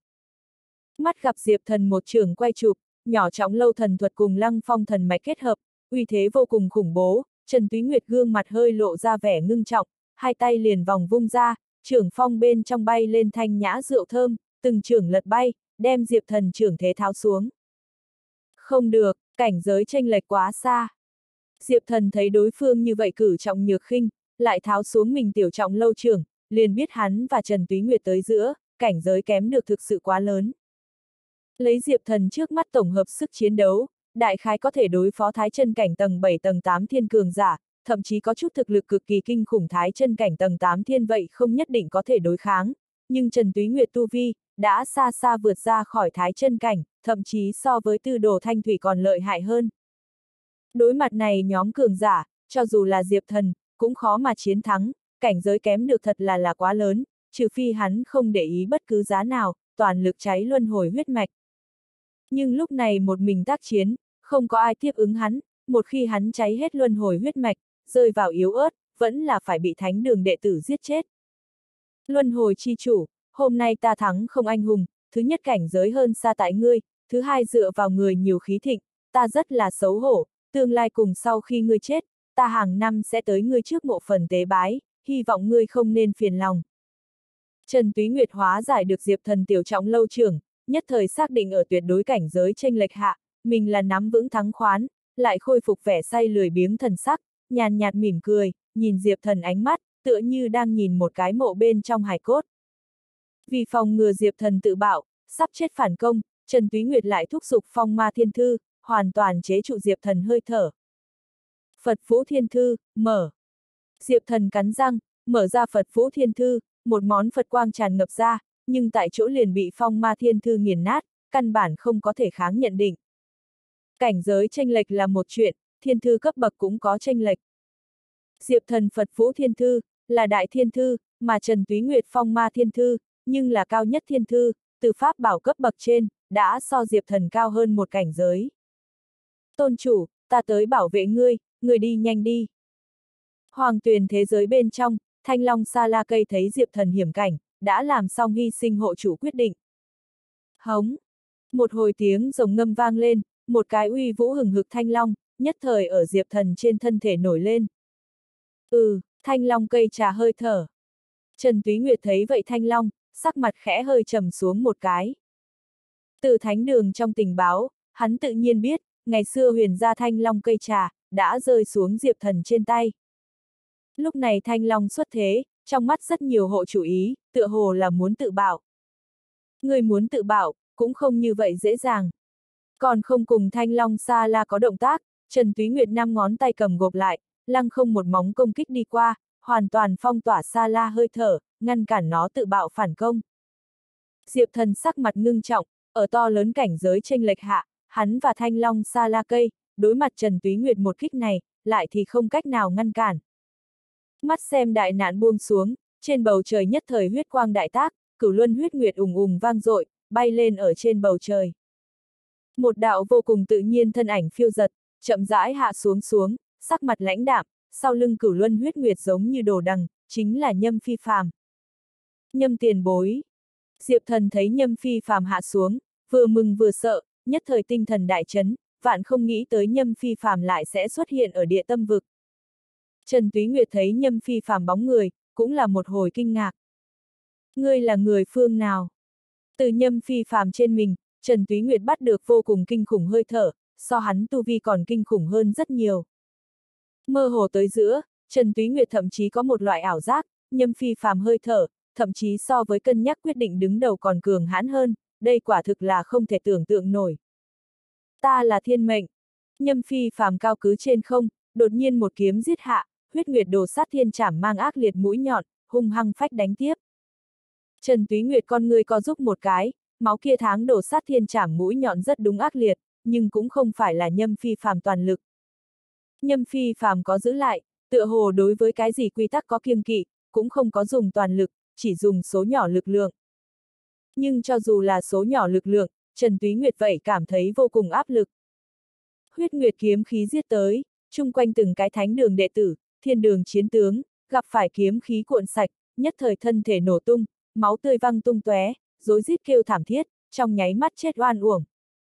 Mắt gặp Diệp Thần một trường quay chụp, nhỏ Trọng Lâu thần thuật cùng Lăng Phong thần mạch kết hợp, uy thế vô cùng khủng bố, Trần Túy Nguyệt gương mặt hơi lộ ra vẻ ngưng trọng, hai tay liền vòng vung ra, trưởng phong bên trong bay lên thanh nhã rượu thơm, từng trưởng lật bay, đem Diệp Thần trưởng thế tháo xuống. Không được, cảnh giới chênh lệch quá xa. Diệp Thần thấy đối phương như vậy cử trọng nhược khinh, lại tháo xuống mình Tiểu Trọng Lâu trưởng, liền biết hắn và Trần Túy Nguyệt tới giữa, cảnh giới kém được thực sự quá lớn. Lấy Diệp Thần trước mắt tổng hợp sức chiến đấu, đại khái có thể đối phó thái chân cảnh tầng 7 tầng 8 thiên cường giả, thậm chí có chút thực lực cực kỳ kinh khủng thái chân cảnh tầng 8 thiên vậy không nhất định có thể đối kháng, nhưng Trần Túy Nguyệt tu vi, đã xa xa vượt ra khỏi thái chân cảnh, thậm chí so với Tư Đồ Thanh Thủy còn lợi hại hơn. Đối mặt này nhóm cường giả, cho dù là Diệp Thần, cũng khó mà chiến thắng, cảnh giới kém được thật là quá lớn, trừ phi hắn không để ý bất cứ giá nào, toàn lực cháy luân hồi huyết mạch. Nhưng lúc này một mình tác chiến, không có ai tiếp ứng hắn, một khi hắn cháy hết luân hồi huyết mạch, rơi vào yếu ớt, vẫn là phải bị thánh đường đệ tử giết chết. Luân hồi chi chủ, hôm nay ta thắng không anh hùng, thứ nhất cảnh giới hơn xa tại ngươi, thứ hai dựa vào người nhiều khí thịnh, ta rất là xấu hổ, tương lai cùng sau khi ngươi chết, ta hàng năm sẽ tới ngươi trước mộ phần tế bái, hy vọng ngươi không nên phiền lòng. Trần Túy Nguyệt hóa giải được Diệp Thần Tiểu Trọng Lâu trưởng, nhất thời xác định ở tuyệt đối cảnh giới chênh lệch hạ, mình là nắm vững thắng khoán, lại khôi phục vẻ say lười biếng thần sắc, nhàn nhạt mỉm cười, nhìn Diệp Thần ánh mắt, tựa như đang nhìn một cái mộ bên trong hài cốt. Vì phòng ngừa Diệp Thần tự bạo, sắp chết phản công, Trần Túy Nguyệt lại thúc giục Phong Ma Thiên Thư, hoàn toàn chế trụ Diệp Thần hơi thở. Phật Phũ Thiên Thư, mở. Diệp Thần cắn răng, mở ra Phật Phũ Thiên Thư, một món Phật quang tràn ngập ra, nhưng tại chỗ liền bị Phong Ma Thiên Thư nghiền nát, căn bản không có thể kháng nhận định. Cảnh giới chênh lệch là một chuyện, thiên thư cấp bậc cũng có chênh lệch. Diệp Thần Phật Phũ Thiên Thư, là đại thiên thư, mà Trần Túy Nguyệt Phong Ma Thiên Thư, nhưng là cao nhất thiên thư, từ pháp bảo cấp bậc trên, đã so Diệp Thần cao hơn một cảnh giới. Tôn chủ, ta tới bảo vệ ngươi, ngươi đi nhanh đi. Hoàng tuyền thế giới bên trong, Thanh Long Sa La Cây thấy Diệp Thần hiểm cảnh, đã làm xong hy sinh hộ chủ quyết định. Hống! Một hồi tiếng rồng ngâm vang lên, một cái uy vũ hừng hực thanh long, nhất thời ở Diệp Thần trên thân thể nổi lên. Thanh long cây trà hơi thở. Trần Túy Nguyệt thấy vậy thanh long, sắc mặt khẽ hơi trầm xuống một cái. Từ thánh đường trong tình báo, hắn tự nhiên biết, ngày xưa huyền gia thanh long cây trà, đã rơi xuống Diệp Thần trên tay. Lúc này thanh long xuất thế, trong mắt rất nhiều hộ chủ ý, tựa hồ là muốn tự bạo. Người muốn tự bạo, cũng không như vậy dễ dàng. Còn không cùng Thanh Long Sa La có động tác, Trần Túy Nguyệt 5 ngón tay cầm gộp lại, lăng không một móng công kích đi qua, hoàn toàn phong tỏa Sa La hơi thở, ngăn cản nó tự bạo phản công. Diệp Thần sắc mặt ngưng trọng, ở to lớn cảnh giới chênh lệch hạ, hắn và Thanh Long Sa La cây, đối mặt Trần Túy Nguyệt một kích này, lại thì không cách nào ngăn cản. Mắt xem đại nạn buông xuống, trên bầu trời nhất thời huyết quang đại tác, cửu luân huyết nguyệt ùng ùng vang dội, bay lên ở trên bầu trời. Một đạo vô cùng tự nhiên thân ảnh phiêu giật, chậm rãi hạ xuống, sắc mặt lãnh đạm, sau lưng cửu luân huyết nguyệt giống như đồ đằng, chính là Nhâm Phi Phàm. Nhâm tiền bối. Diệp Thần thấy Nhâm Phi Phàm hạ xuống, vừa mừng vừa sợ, nhất thời tinh thần đại chấn, vạn không nghĩ tới Nhâm Phi Phàm lại sẽ xuất hiện ở địa tâm vực. Trần Túy Nguyệt thấy Nhâm Phi Phàm bóng người, cũng là một hồi kinh ngạc. Ngươi là người phương nào? Từ Nhâm Phi Phàm trên mình, Trần Túy Nguyệt bắt được vô cùng kinh khủng hơi thở, so hắn tu vi còn kinh khủng hơn rất nhiều. Mơ hồ tới giữa, Trần Túy Nguyệt thậm chí có một loại ảo giác, Nhâm Phi Phàm hơi thở, thậm chí so với cân nhắc quyết định đứng đầu còn cường hãn hơn, đây quả thực là không thể tưởng tượng nổi. Ta là thiên mệnh. Nhâm Phi Phàm cao cứ trên không, đột nhiên một kiếm giết hạ, huyết nguyệt đồ sát thiên trảm mang ác liệt mũi nhọn, hung hăng phách đánh tiếp. Trần Túy Nguyệt con người co giúp một cái, máu kia tháng đổ sát thiên trảm mũi nhọn rất đúng ác liệt, nhưng cũng không phải là Nhâm Phi Phàm toàn lực. Nhâm Phi Phàm có giữ lại, tựa hồ đối với cái gì quy tắc có kiêng kỵ, cũng không có dùng toàn lực, chỉ dùng số nhỏ lực lượng. Nhưng cho dù là số nhỏ lực lượng, Trần Túy Nguyệt vậy cảm thấy vô cùng áp lực. Huyết nguyệt kiếm khí giết tới, chung quanh từng cái thánh đường đệ tử, thiên đường chiến tướng, gặp phải kiếm khí cuộn sạch, nhất thời thân thể nổ tung, máu tươi văng tung tóe, rối rít kêu thảm thiết, trong nháy mắt chết oan uổng.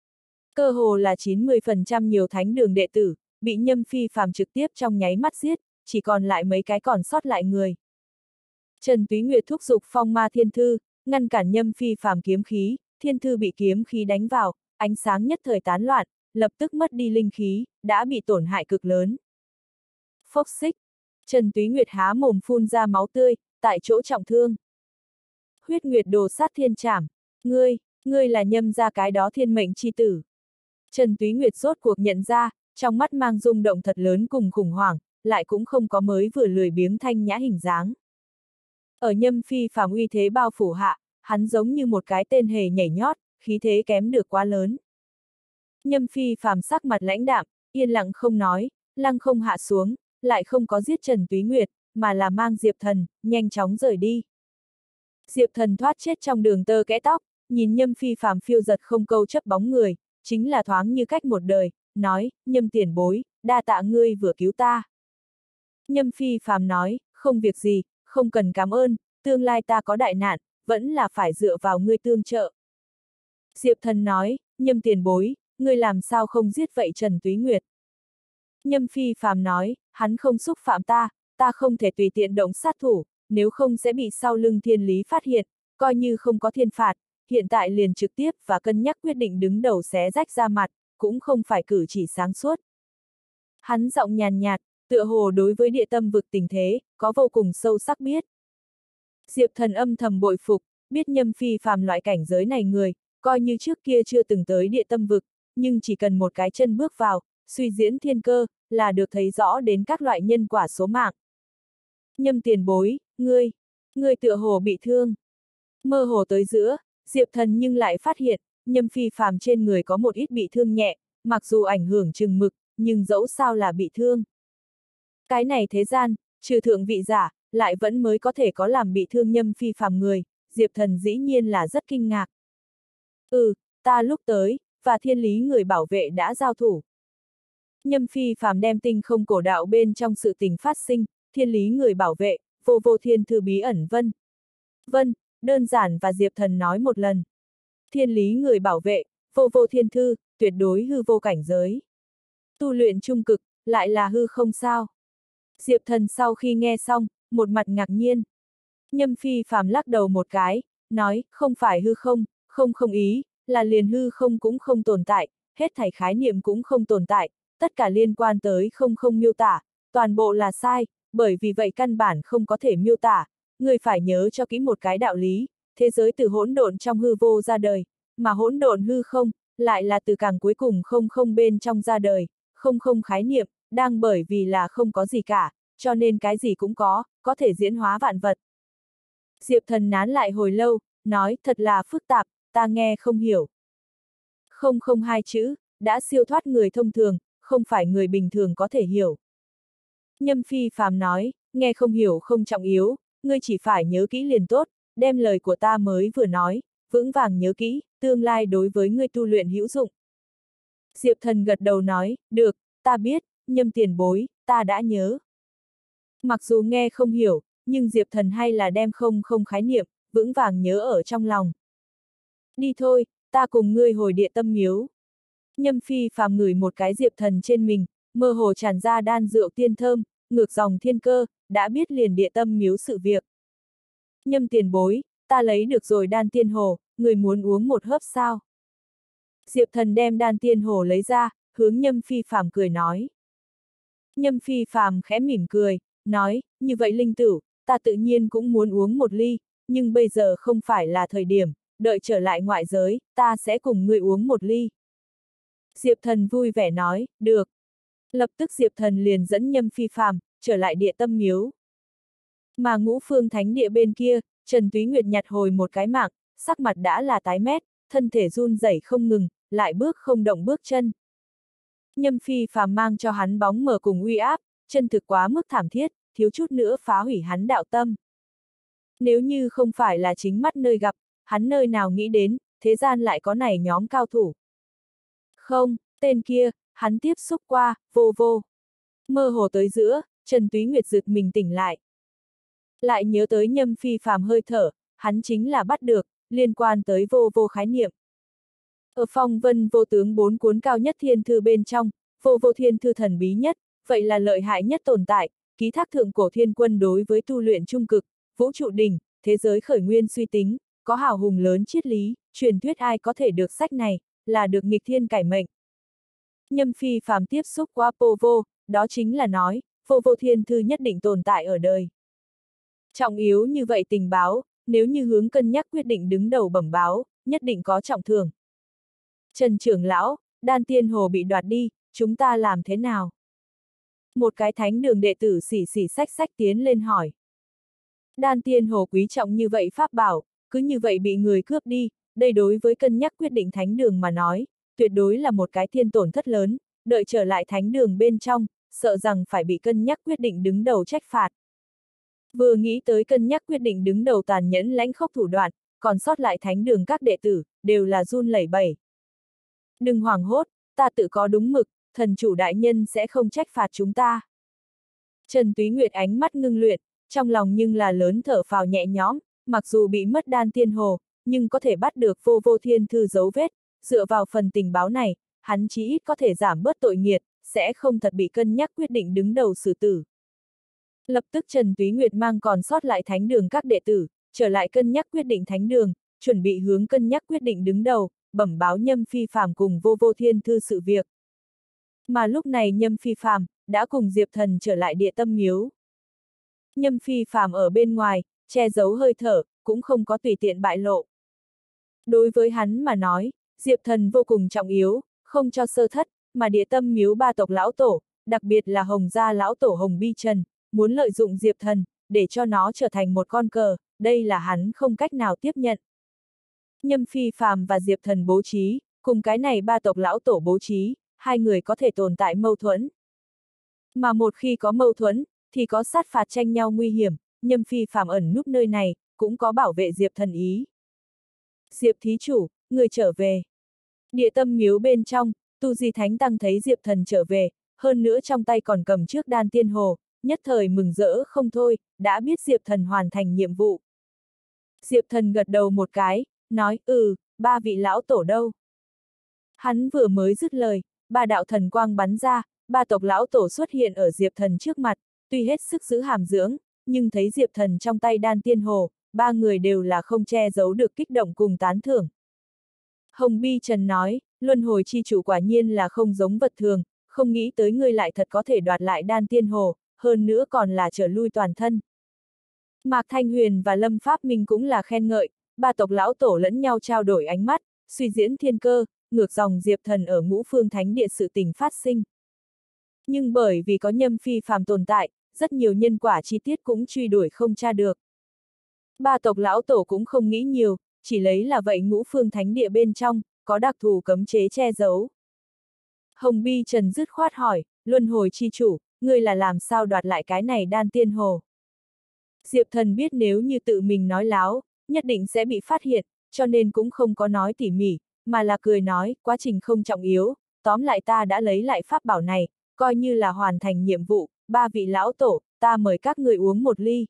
Cơ hồ là 90% nhiều thánh đường đệ tử, bị Nhâm Phi Phàm trực tiếp trong nháy mắt giết, chỉ còn lại mấy cái còn sót lại người. Trần Túy Nguyệt thúc giục phong ma thiên thư, ngăn cản Nhâm Phi Phàm kiếm khí, thiên thư bị kiếm khí đánh vào, ánh sáng nhất thời tán loạn, lập tức mất đi linh khí, đã bị tổn hại cực lớn. Phốc xích, Trần Túy Nguyệt há mồm phun ra máu tươi, tại chỗ trọng thương. Huyết nguyệt đồ sát thiên trảm, ngươi là Nhâm gia cái đó thiên mệnh chi tử. Trần Túy Nguyệt rốt cuộc nhận ra, trong mắt mang rung động thật lớn cùng khủng hoảng, lại cũng không có mới vừa lười biếng thanh nhã hình dáng. Ở Nhâm Phi Phàm uy thế bao phủ hạ, hắn giống như một cái tên hề nhảy nhót, khí thế kém được quá lớn. Nhâm Phi Phàm sắc mặt lãnh đạm, yên lặng không nói, lăng không hạ xuống, lại không có giết Trần Túy Nguyệt, mà là mang Diệp Thần, nhanh chóng rời đi. Diệp Thần thoát chết trong đường tơ kẽ tóc, nhìn Nhâm Phi Phàm phiêu giật không câu chấp bóng người, chính là thoáng như cách một đời, nói, Nhâm tiền bối, đa tạ ngươi vừa cứu ta. Nhâm Phi Phàm nói, không việc gì, không cần cảm ơn, tương lai ta có đại nạn, vẫn là phải dựa vào ngươi tương trợ. Diệp Thần nói, Nhâm tiền bối, ngươi làm sao không giết vậy Trần Túy Nguyệt. Nhâm Phi Phàm nói, hắn không xúc phạm ta, ta không thể tùy tiện động sát thủ, nếu không sẽ bị sau lưng thiên lý phát hiện, coi như không có thiên phạt, hiện tại liền trực tiếp và cân nhắc quyết định đứng đầu xé rách ra mặt, cũng không phải cử chỉ sáng suốt. Hắn giọng nhàn nhạt, tựa hồ đối với địa tâm vực tình thế, có vô cùng sâu sắc biết. Diệp Thần âm thầm bội phục, biết Nhâm Phi Phàm loại cảnh giới này người, coi như trước kia chưa từng tới địa tâm vực, nhưng chỉ cần một cái chân bước vào, suy diễn thiên cơ, là được thấy rõ đến các loại nhân quả số mạng. Nhâm tiền bối, ngươi tựa hồ bị thương. Mơ hồ tới giữa, Diệp Thần nhưng lại phát hiện, Nhâm Phi Phàm trên người có một ít bị thương nhẹ, mặc dù ảnh hưởng chừng mực, nhưng dẫu sao là bị thương. Cái này thế gian, trừ thượng vị giả, lại vẫn mới có thể có làm bị thương Nhâm Phi Phàm người, Diệp Thần dĩ nhiên là rất kinh ngạc. Ta lúc tới, và thiên lý người bảo vệ đã giao thủ. Nhâm Phi Phàm đem tinh không cổ đạo bên trong sự tình phát sinh, thiên lý người bảo vệ, vô vô thiên thư bí ẩn vân, đơn giản và Diệp Thần nói một lần. Thiên lý người bảo vệ, vô vô thiên thư, tuyệt đối hư vô cảnh giới. Tu luyện trung cực, lại là hư không sao. Diệp Thần sau khi nghe xong, một mặt ngạc nhiên. Nhâm Phi Phàm lắc đầu một cái, nói, không phải hư không, không ý, là liền hư không cũng không tồn tại, hết thảy khái niệm cũng không tồn tại, tất cả liên quan tới không miêu tả, toàn bộ là sai, bởi vì vậy căn bản không có thể miêu tả, người phải nhớ cho kỹ một cái đạo lý, thế giới từ hỗn độn trong hư vô ra đời, mà hỗn độn hư không, lại là từ càng cuối cùng không bên trong ra đời, không khái niệm, đang bởi vì là không có gì cả, cho nên cái gì cũng có thể diễn hóa vạn vật. Diệp Thần nán lại hồi lâu, nói thật là phức tạp, ta nghe không hiểu. Không hai chữ, đã siêu thoát người thông thường, không phải người bình thường có thể hiểu. Nhâm Phi Phàm nói, nghe không hiểu không trọng yếu, ngươi chỉ phải nhớ kỹ liền tốt, đem lời của ta mới vừa nói, vững vàng nhớ kỹ, tương lai đối với ngươi tu luyện hữu dụng. Diệp Thần gật đầu nói, được, ta biết, Nhâm tiền bối, ta đã nhớ. Mặc dù nghe không hiểu, nhưng Diệp Thần hay là đem không khái niệm, vững vàng nhớ ở trong lòng. Đi thôi, ta cùng ngươi hồi địa tâm miếu. Nhâm Phi Phàm ngửi một cái Diệp Thần trên mình, mơ hồ tràn ra đan rượu tiên thơm, ngược dòng thiên cơ, đã biết liền địa tâm miếu sự việc. Nhâm tiền bối, ta lấy được rồi đan tiên hồ, người muốn uống một hớp sao? Diệp Thần đem đan tiên hồ lấy ra, hướng Nhâm Phi Phàm cười nói. Nhâm Phi Phàm khẽ mỉm cười, nói, như vậy Linh Tửu, ta tự nhiên cũng muốn uống một ly, nhưng bây giờ không phải là thời điểm, đợi trở lại ngoại giới, ta sẽ cùng ngươi uống một ly. Diệp Thần vui vẻ nói, được. Lập tức Diệp Thần liền dẫn Nhâm Phi Phàm trở lại địa tâm miếu. Mà Ngũ Phương Thánh Địa bên kia, Trần Túy Nguyệt nhặt hồi một cái mạng, sắc mặt đã là tái mét, thân thể run rẩy không ngừng, lại bước không động bước chân. Nhâm Phi Phàm mang cho hắn bóng mờ cùng uy áp, chân thực quá mức thảm thiết, thiếu chút nữa phá hủy hắn đạo tâm. Nếu như không phải là chính mắt nơi gặp, hắn nơi nào nghĩ đến, thế gian lại có này nhóm cao thủ. Không, tên kia, hắn tiếp xúc qua, vô vô. Mơ hồ tới giữa, Trần Túy Nguyệt giật mình tỉnh lại. Lại nhớ tới Nhâm Phi Phàm hơi thở, hắn chính là bắt được, liên quan tới vô vô khái niệm. Ở phong vân vô tướng 4 cuốn cao nhất thiên thư bên trong, vô vô thiên thư thần bí nhất, vậy là lợi hại nhất tồn tại, ký thác thượng cổ thiên quân đối với tu luyện trung cực, vũ trụ đỉnh, thế giới khởi nguyên suy tính, có hào hùng lớn triết lý, truyền thuyết ai có thể được sách này, là được nghịch thiên cải mệnh. Nhâm Phi Phàm tiếp xúc qua vô vô, đó chính là nói, vô vô thiên thư nhất định tồn tại ở đời. Trọng yếu như vậy tình báo, nếu như hướng cân nhắc quyết định đứng đầu bẩm báo, nhất định có trọng thưởng. Trần trưởng lão, Đan Tiên Hồ bị đoạt đi, chúng ta làm thế nào? Một cái thánh đường đệ tử xỉ xỉ xách xách tiến lên hỏi. Đan Tiên Hồ quý trọng như vậy pháp bảo, cứ như vậy bị người cướp đi, đây đối với cân nhắc quyết định thánh đường mà nói, tuyệt đối là một cái thiên tổn thất lớn, đợi trở lại thánh đường bên trong, sợ rằng phải bị cân nhắc quyết định đứng đầu trách phạt. Vừa nghĩ tới cân nhắc quyết định đứng đầu tàn nhẫn lãnh khốc thủ đoạn, còn sót lại thánh đường các đệ tử, đều là run lẩy bẩy. Đừng hoảng hốt, ta tự có đúng mực, thần chủ đại nhân sẽ không trách phạt chúng ta. Trần Túy Nguyệt ánh mắt ngưng luyện, trong lòng nhưng là lớn thở phào nhẹ nhõm, mặc dù bị mất Đan Tiên Hồ, nhưng có thể bắt được vô vô thiên thư dấu vết, dựa vào phần tình báo này, hắn chí ít có thể giảm bớt tội nghiệt, sẽ không thật bị cân nhắc quyết định đứng đầu xử tử. Lập tức Trần Túy Nguyệt mang còn sót lại thánh đường các đệ tử, trở lại cân nhắc quyết định thánh đường, chuẩn bị hướng cân nhắc quyết định đứng đầu, bẩm báo Nhâm Phi Phàm cùng vô vô thiên thư sự việc. Mà lúc này Nhâm Phi Phàm đã cùng Diệp Thần trở lại địa tâm miếu. Nhâm Phi Phàm ở bên ngoài, che giấu hơi thở, cũng không có tùy tiện bại lộ. Đối với hắn mà nói, Diệp Thần vô cùng trọng yếu, không cho sơ thất, mà địa tâm miếu ba tộc lão tổ, đặc biệt là Hồng gia lão tổ Hồng Bi Trần, muốn lợi dụng Diệp Thần, để cho nó trở thành một con cờ, đây là hắn không cách nào tiếp nhận. Nhâm Phi Phàm và Diệp Thần bố trí, cùng cái này ba tộc lão tổ bố trí, hai người có thể tồn tại mâu thuẫn. Mà một khi có mâu thuẫn, thì có sát phạt tranh nhau nguy hiểm, Nhâm Phi Phàm ẩn núp nơi này, cũng có bảo vệ Diệp Thần ý. Diệp thí chủ, người trở về. Địa tâm miếu bên trong, Tu Di Thánh Tăng thấy Diệp Thần trở về, hơn nữa trong tay còn cầm trước Đan Tiên Hồ, nhất thời mừng rỡ không thôi, đã biết Diệp Thần hoàn thành nhiệm vụ. Diệp Thần gật đầu một cái, nói, ba vị lão tổ đâu? Hắn vừa mới dứt lời, ba đạo thần quang bắn ra, ba tộc lão tổ xuất hiện ở Diệp Thần trước mặt, tuy hết sức giữ hàm dưỡng, nhưng thấy Diệp Thần trong tay Đan Tiên Hồ, ba người đều là không che giấu được kích động cùng tán thưởng. Hồng Bi Trần nói, luân hồi chi chủ quả nhiên là không giống vật thường, không nghĩ tới ngươi lại thật có thể đoạt lại Đan Tiên Hồ, hơn nữa còn là trở lui toàn thân. Mạc Thanh Huyền và Lâm Pháp Minh cũng là khen ngợi, ba tộc lão tổ lẫn nhau trao đổi ánh mắt, suy diễn thiên cơ, ngược dòng Diệp Thần ở Ngũ Phương Thánh Địa sự tình phát sinh. Nhưng bởi vì có Nhâm Phi Phàm tồn tại, rất nhiều nhân quả chi tiết cũng truy đuổi không tra được. Ba tộc lão tổ cũng không nghĩ nhiều, chỉ lấy là vậy Ngũ Phương Thánh Địa bên trong, có đặc thù cấm chế che giấu. Hồng Bi Trần dứt khoát hỏi, luân hồi chi chủ, ngươi là làm sao đoạt lại cái này Đan Tiên Hồ? Diệp Thần biết nếu như tự mình nói láo, nhất định sẽ bị phát hiện, cho nên cũng không có nói tỉ mỉ, mà là cười nói, quá trình không trọng yếu, tóm lại ta đã lấy lại pháp bảo này, coi như là hoàn thành nhiệm vụ, ba vị lão tổ, ta mời các người uống một ly.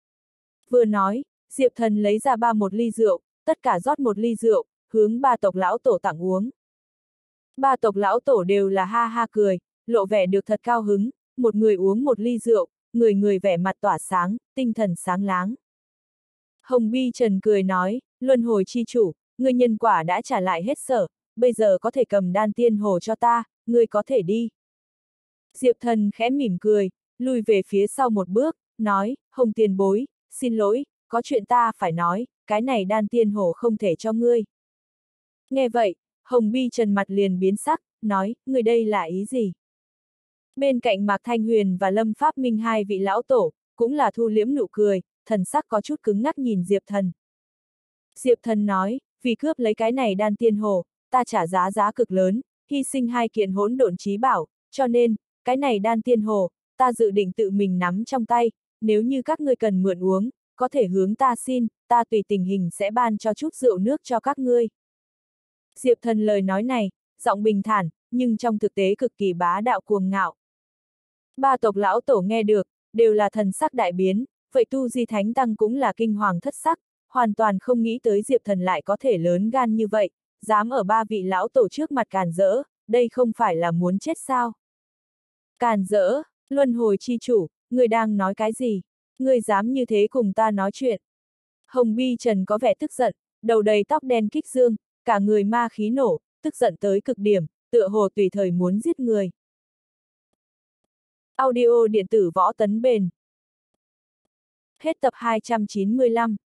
Vừa nói, Diệp Thần lấy ra một ly rượu, tất cả rót một ly rượu, hướng ba tộc lão tổ tặng uống. Ba tộc lão tổ đều là ha ha cười, lộ vẻ được thật cao hứng, một người uống một ly rượu, người người vẻ mặt tỏa sáng, tinh thần sáng láng. Hồng Bi Trần cười nói, luân hồi chi chủ, ngươi nhân quả đã trả lại hết sở, bây giờ có thể cầm Đan Tiên Hồ cho ta, ngươi có thể đi. Diệp Thần khẽ mỉm cười, lùi về phía sau một bước, nói, Hồng tiền bối, xin lỗi, có chuyện ta phải nói, cái này đan tiên hổ không thể cho ngươi. Nghe vậy, Hồng Bi Trần mặt liền biến sắc, nói, người đây là ý gì? Bên cạnh Mạc Thanh Huyền và Lâm Pháp Minh hai vị lão tổ, cũng là thu liễm nụ cười, thần sắc có chút cứng ngắc nhìn Diệp Thần. Diệp Thần nói, vì cướp lấy cái này đan tiên hồ, ta trả giá cực lớn, hy sinh hai kiện hỗn độn chí bảo, cho nên, cái này đan tiên hồ, ta dự định tự mình nắm trong tay, nếu như các ngươi cần mượn uống, có thể hướng ta xin, ta tùy tình hình sẽ ban cho chút rượu nước cho các ngươi. Diệp Thần lời nói này, giọng bình thản, nhưng trong thực tế cực kỳ bá đạo cuồng ngạo. Ba tộc lão tổ nghe được, đều là thần sắc đại biến, vậy Tu Di Thánh Tăng cũng là kinh hoàng thất sắc, hoàn toàn không nghĩ tới Diệp Thần lại có thể lớn gan như vậy, dám ở ba vị lão tổ trước mặt càn rỡ, đây không phải là muốn chết sao? Càn rỡ, luân hồi chi chủ, người đang nói cái gì? Người dám như thế cùng ta nói chuyện? Hồng Bi Trần có vẻ tức giận, đầu đầy tóc đen kích dương, cả người ma khí nổ, tức giận tới cực điểm, tựa hồ tùy thời muốn giết người. Audio điện tử võ tấn bền. Hết tập 295.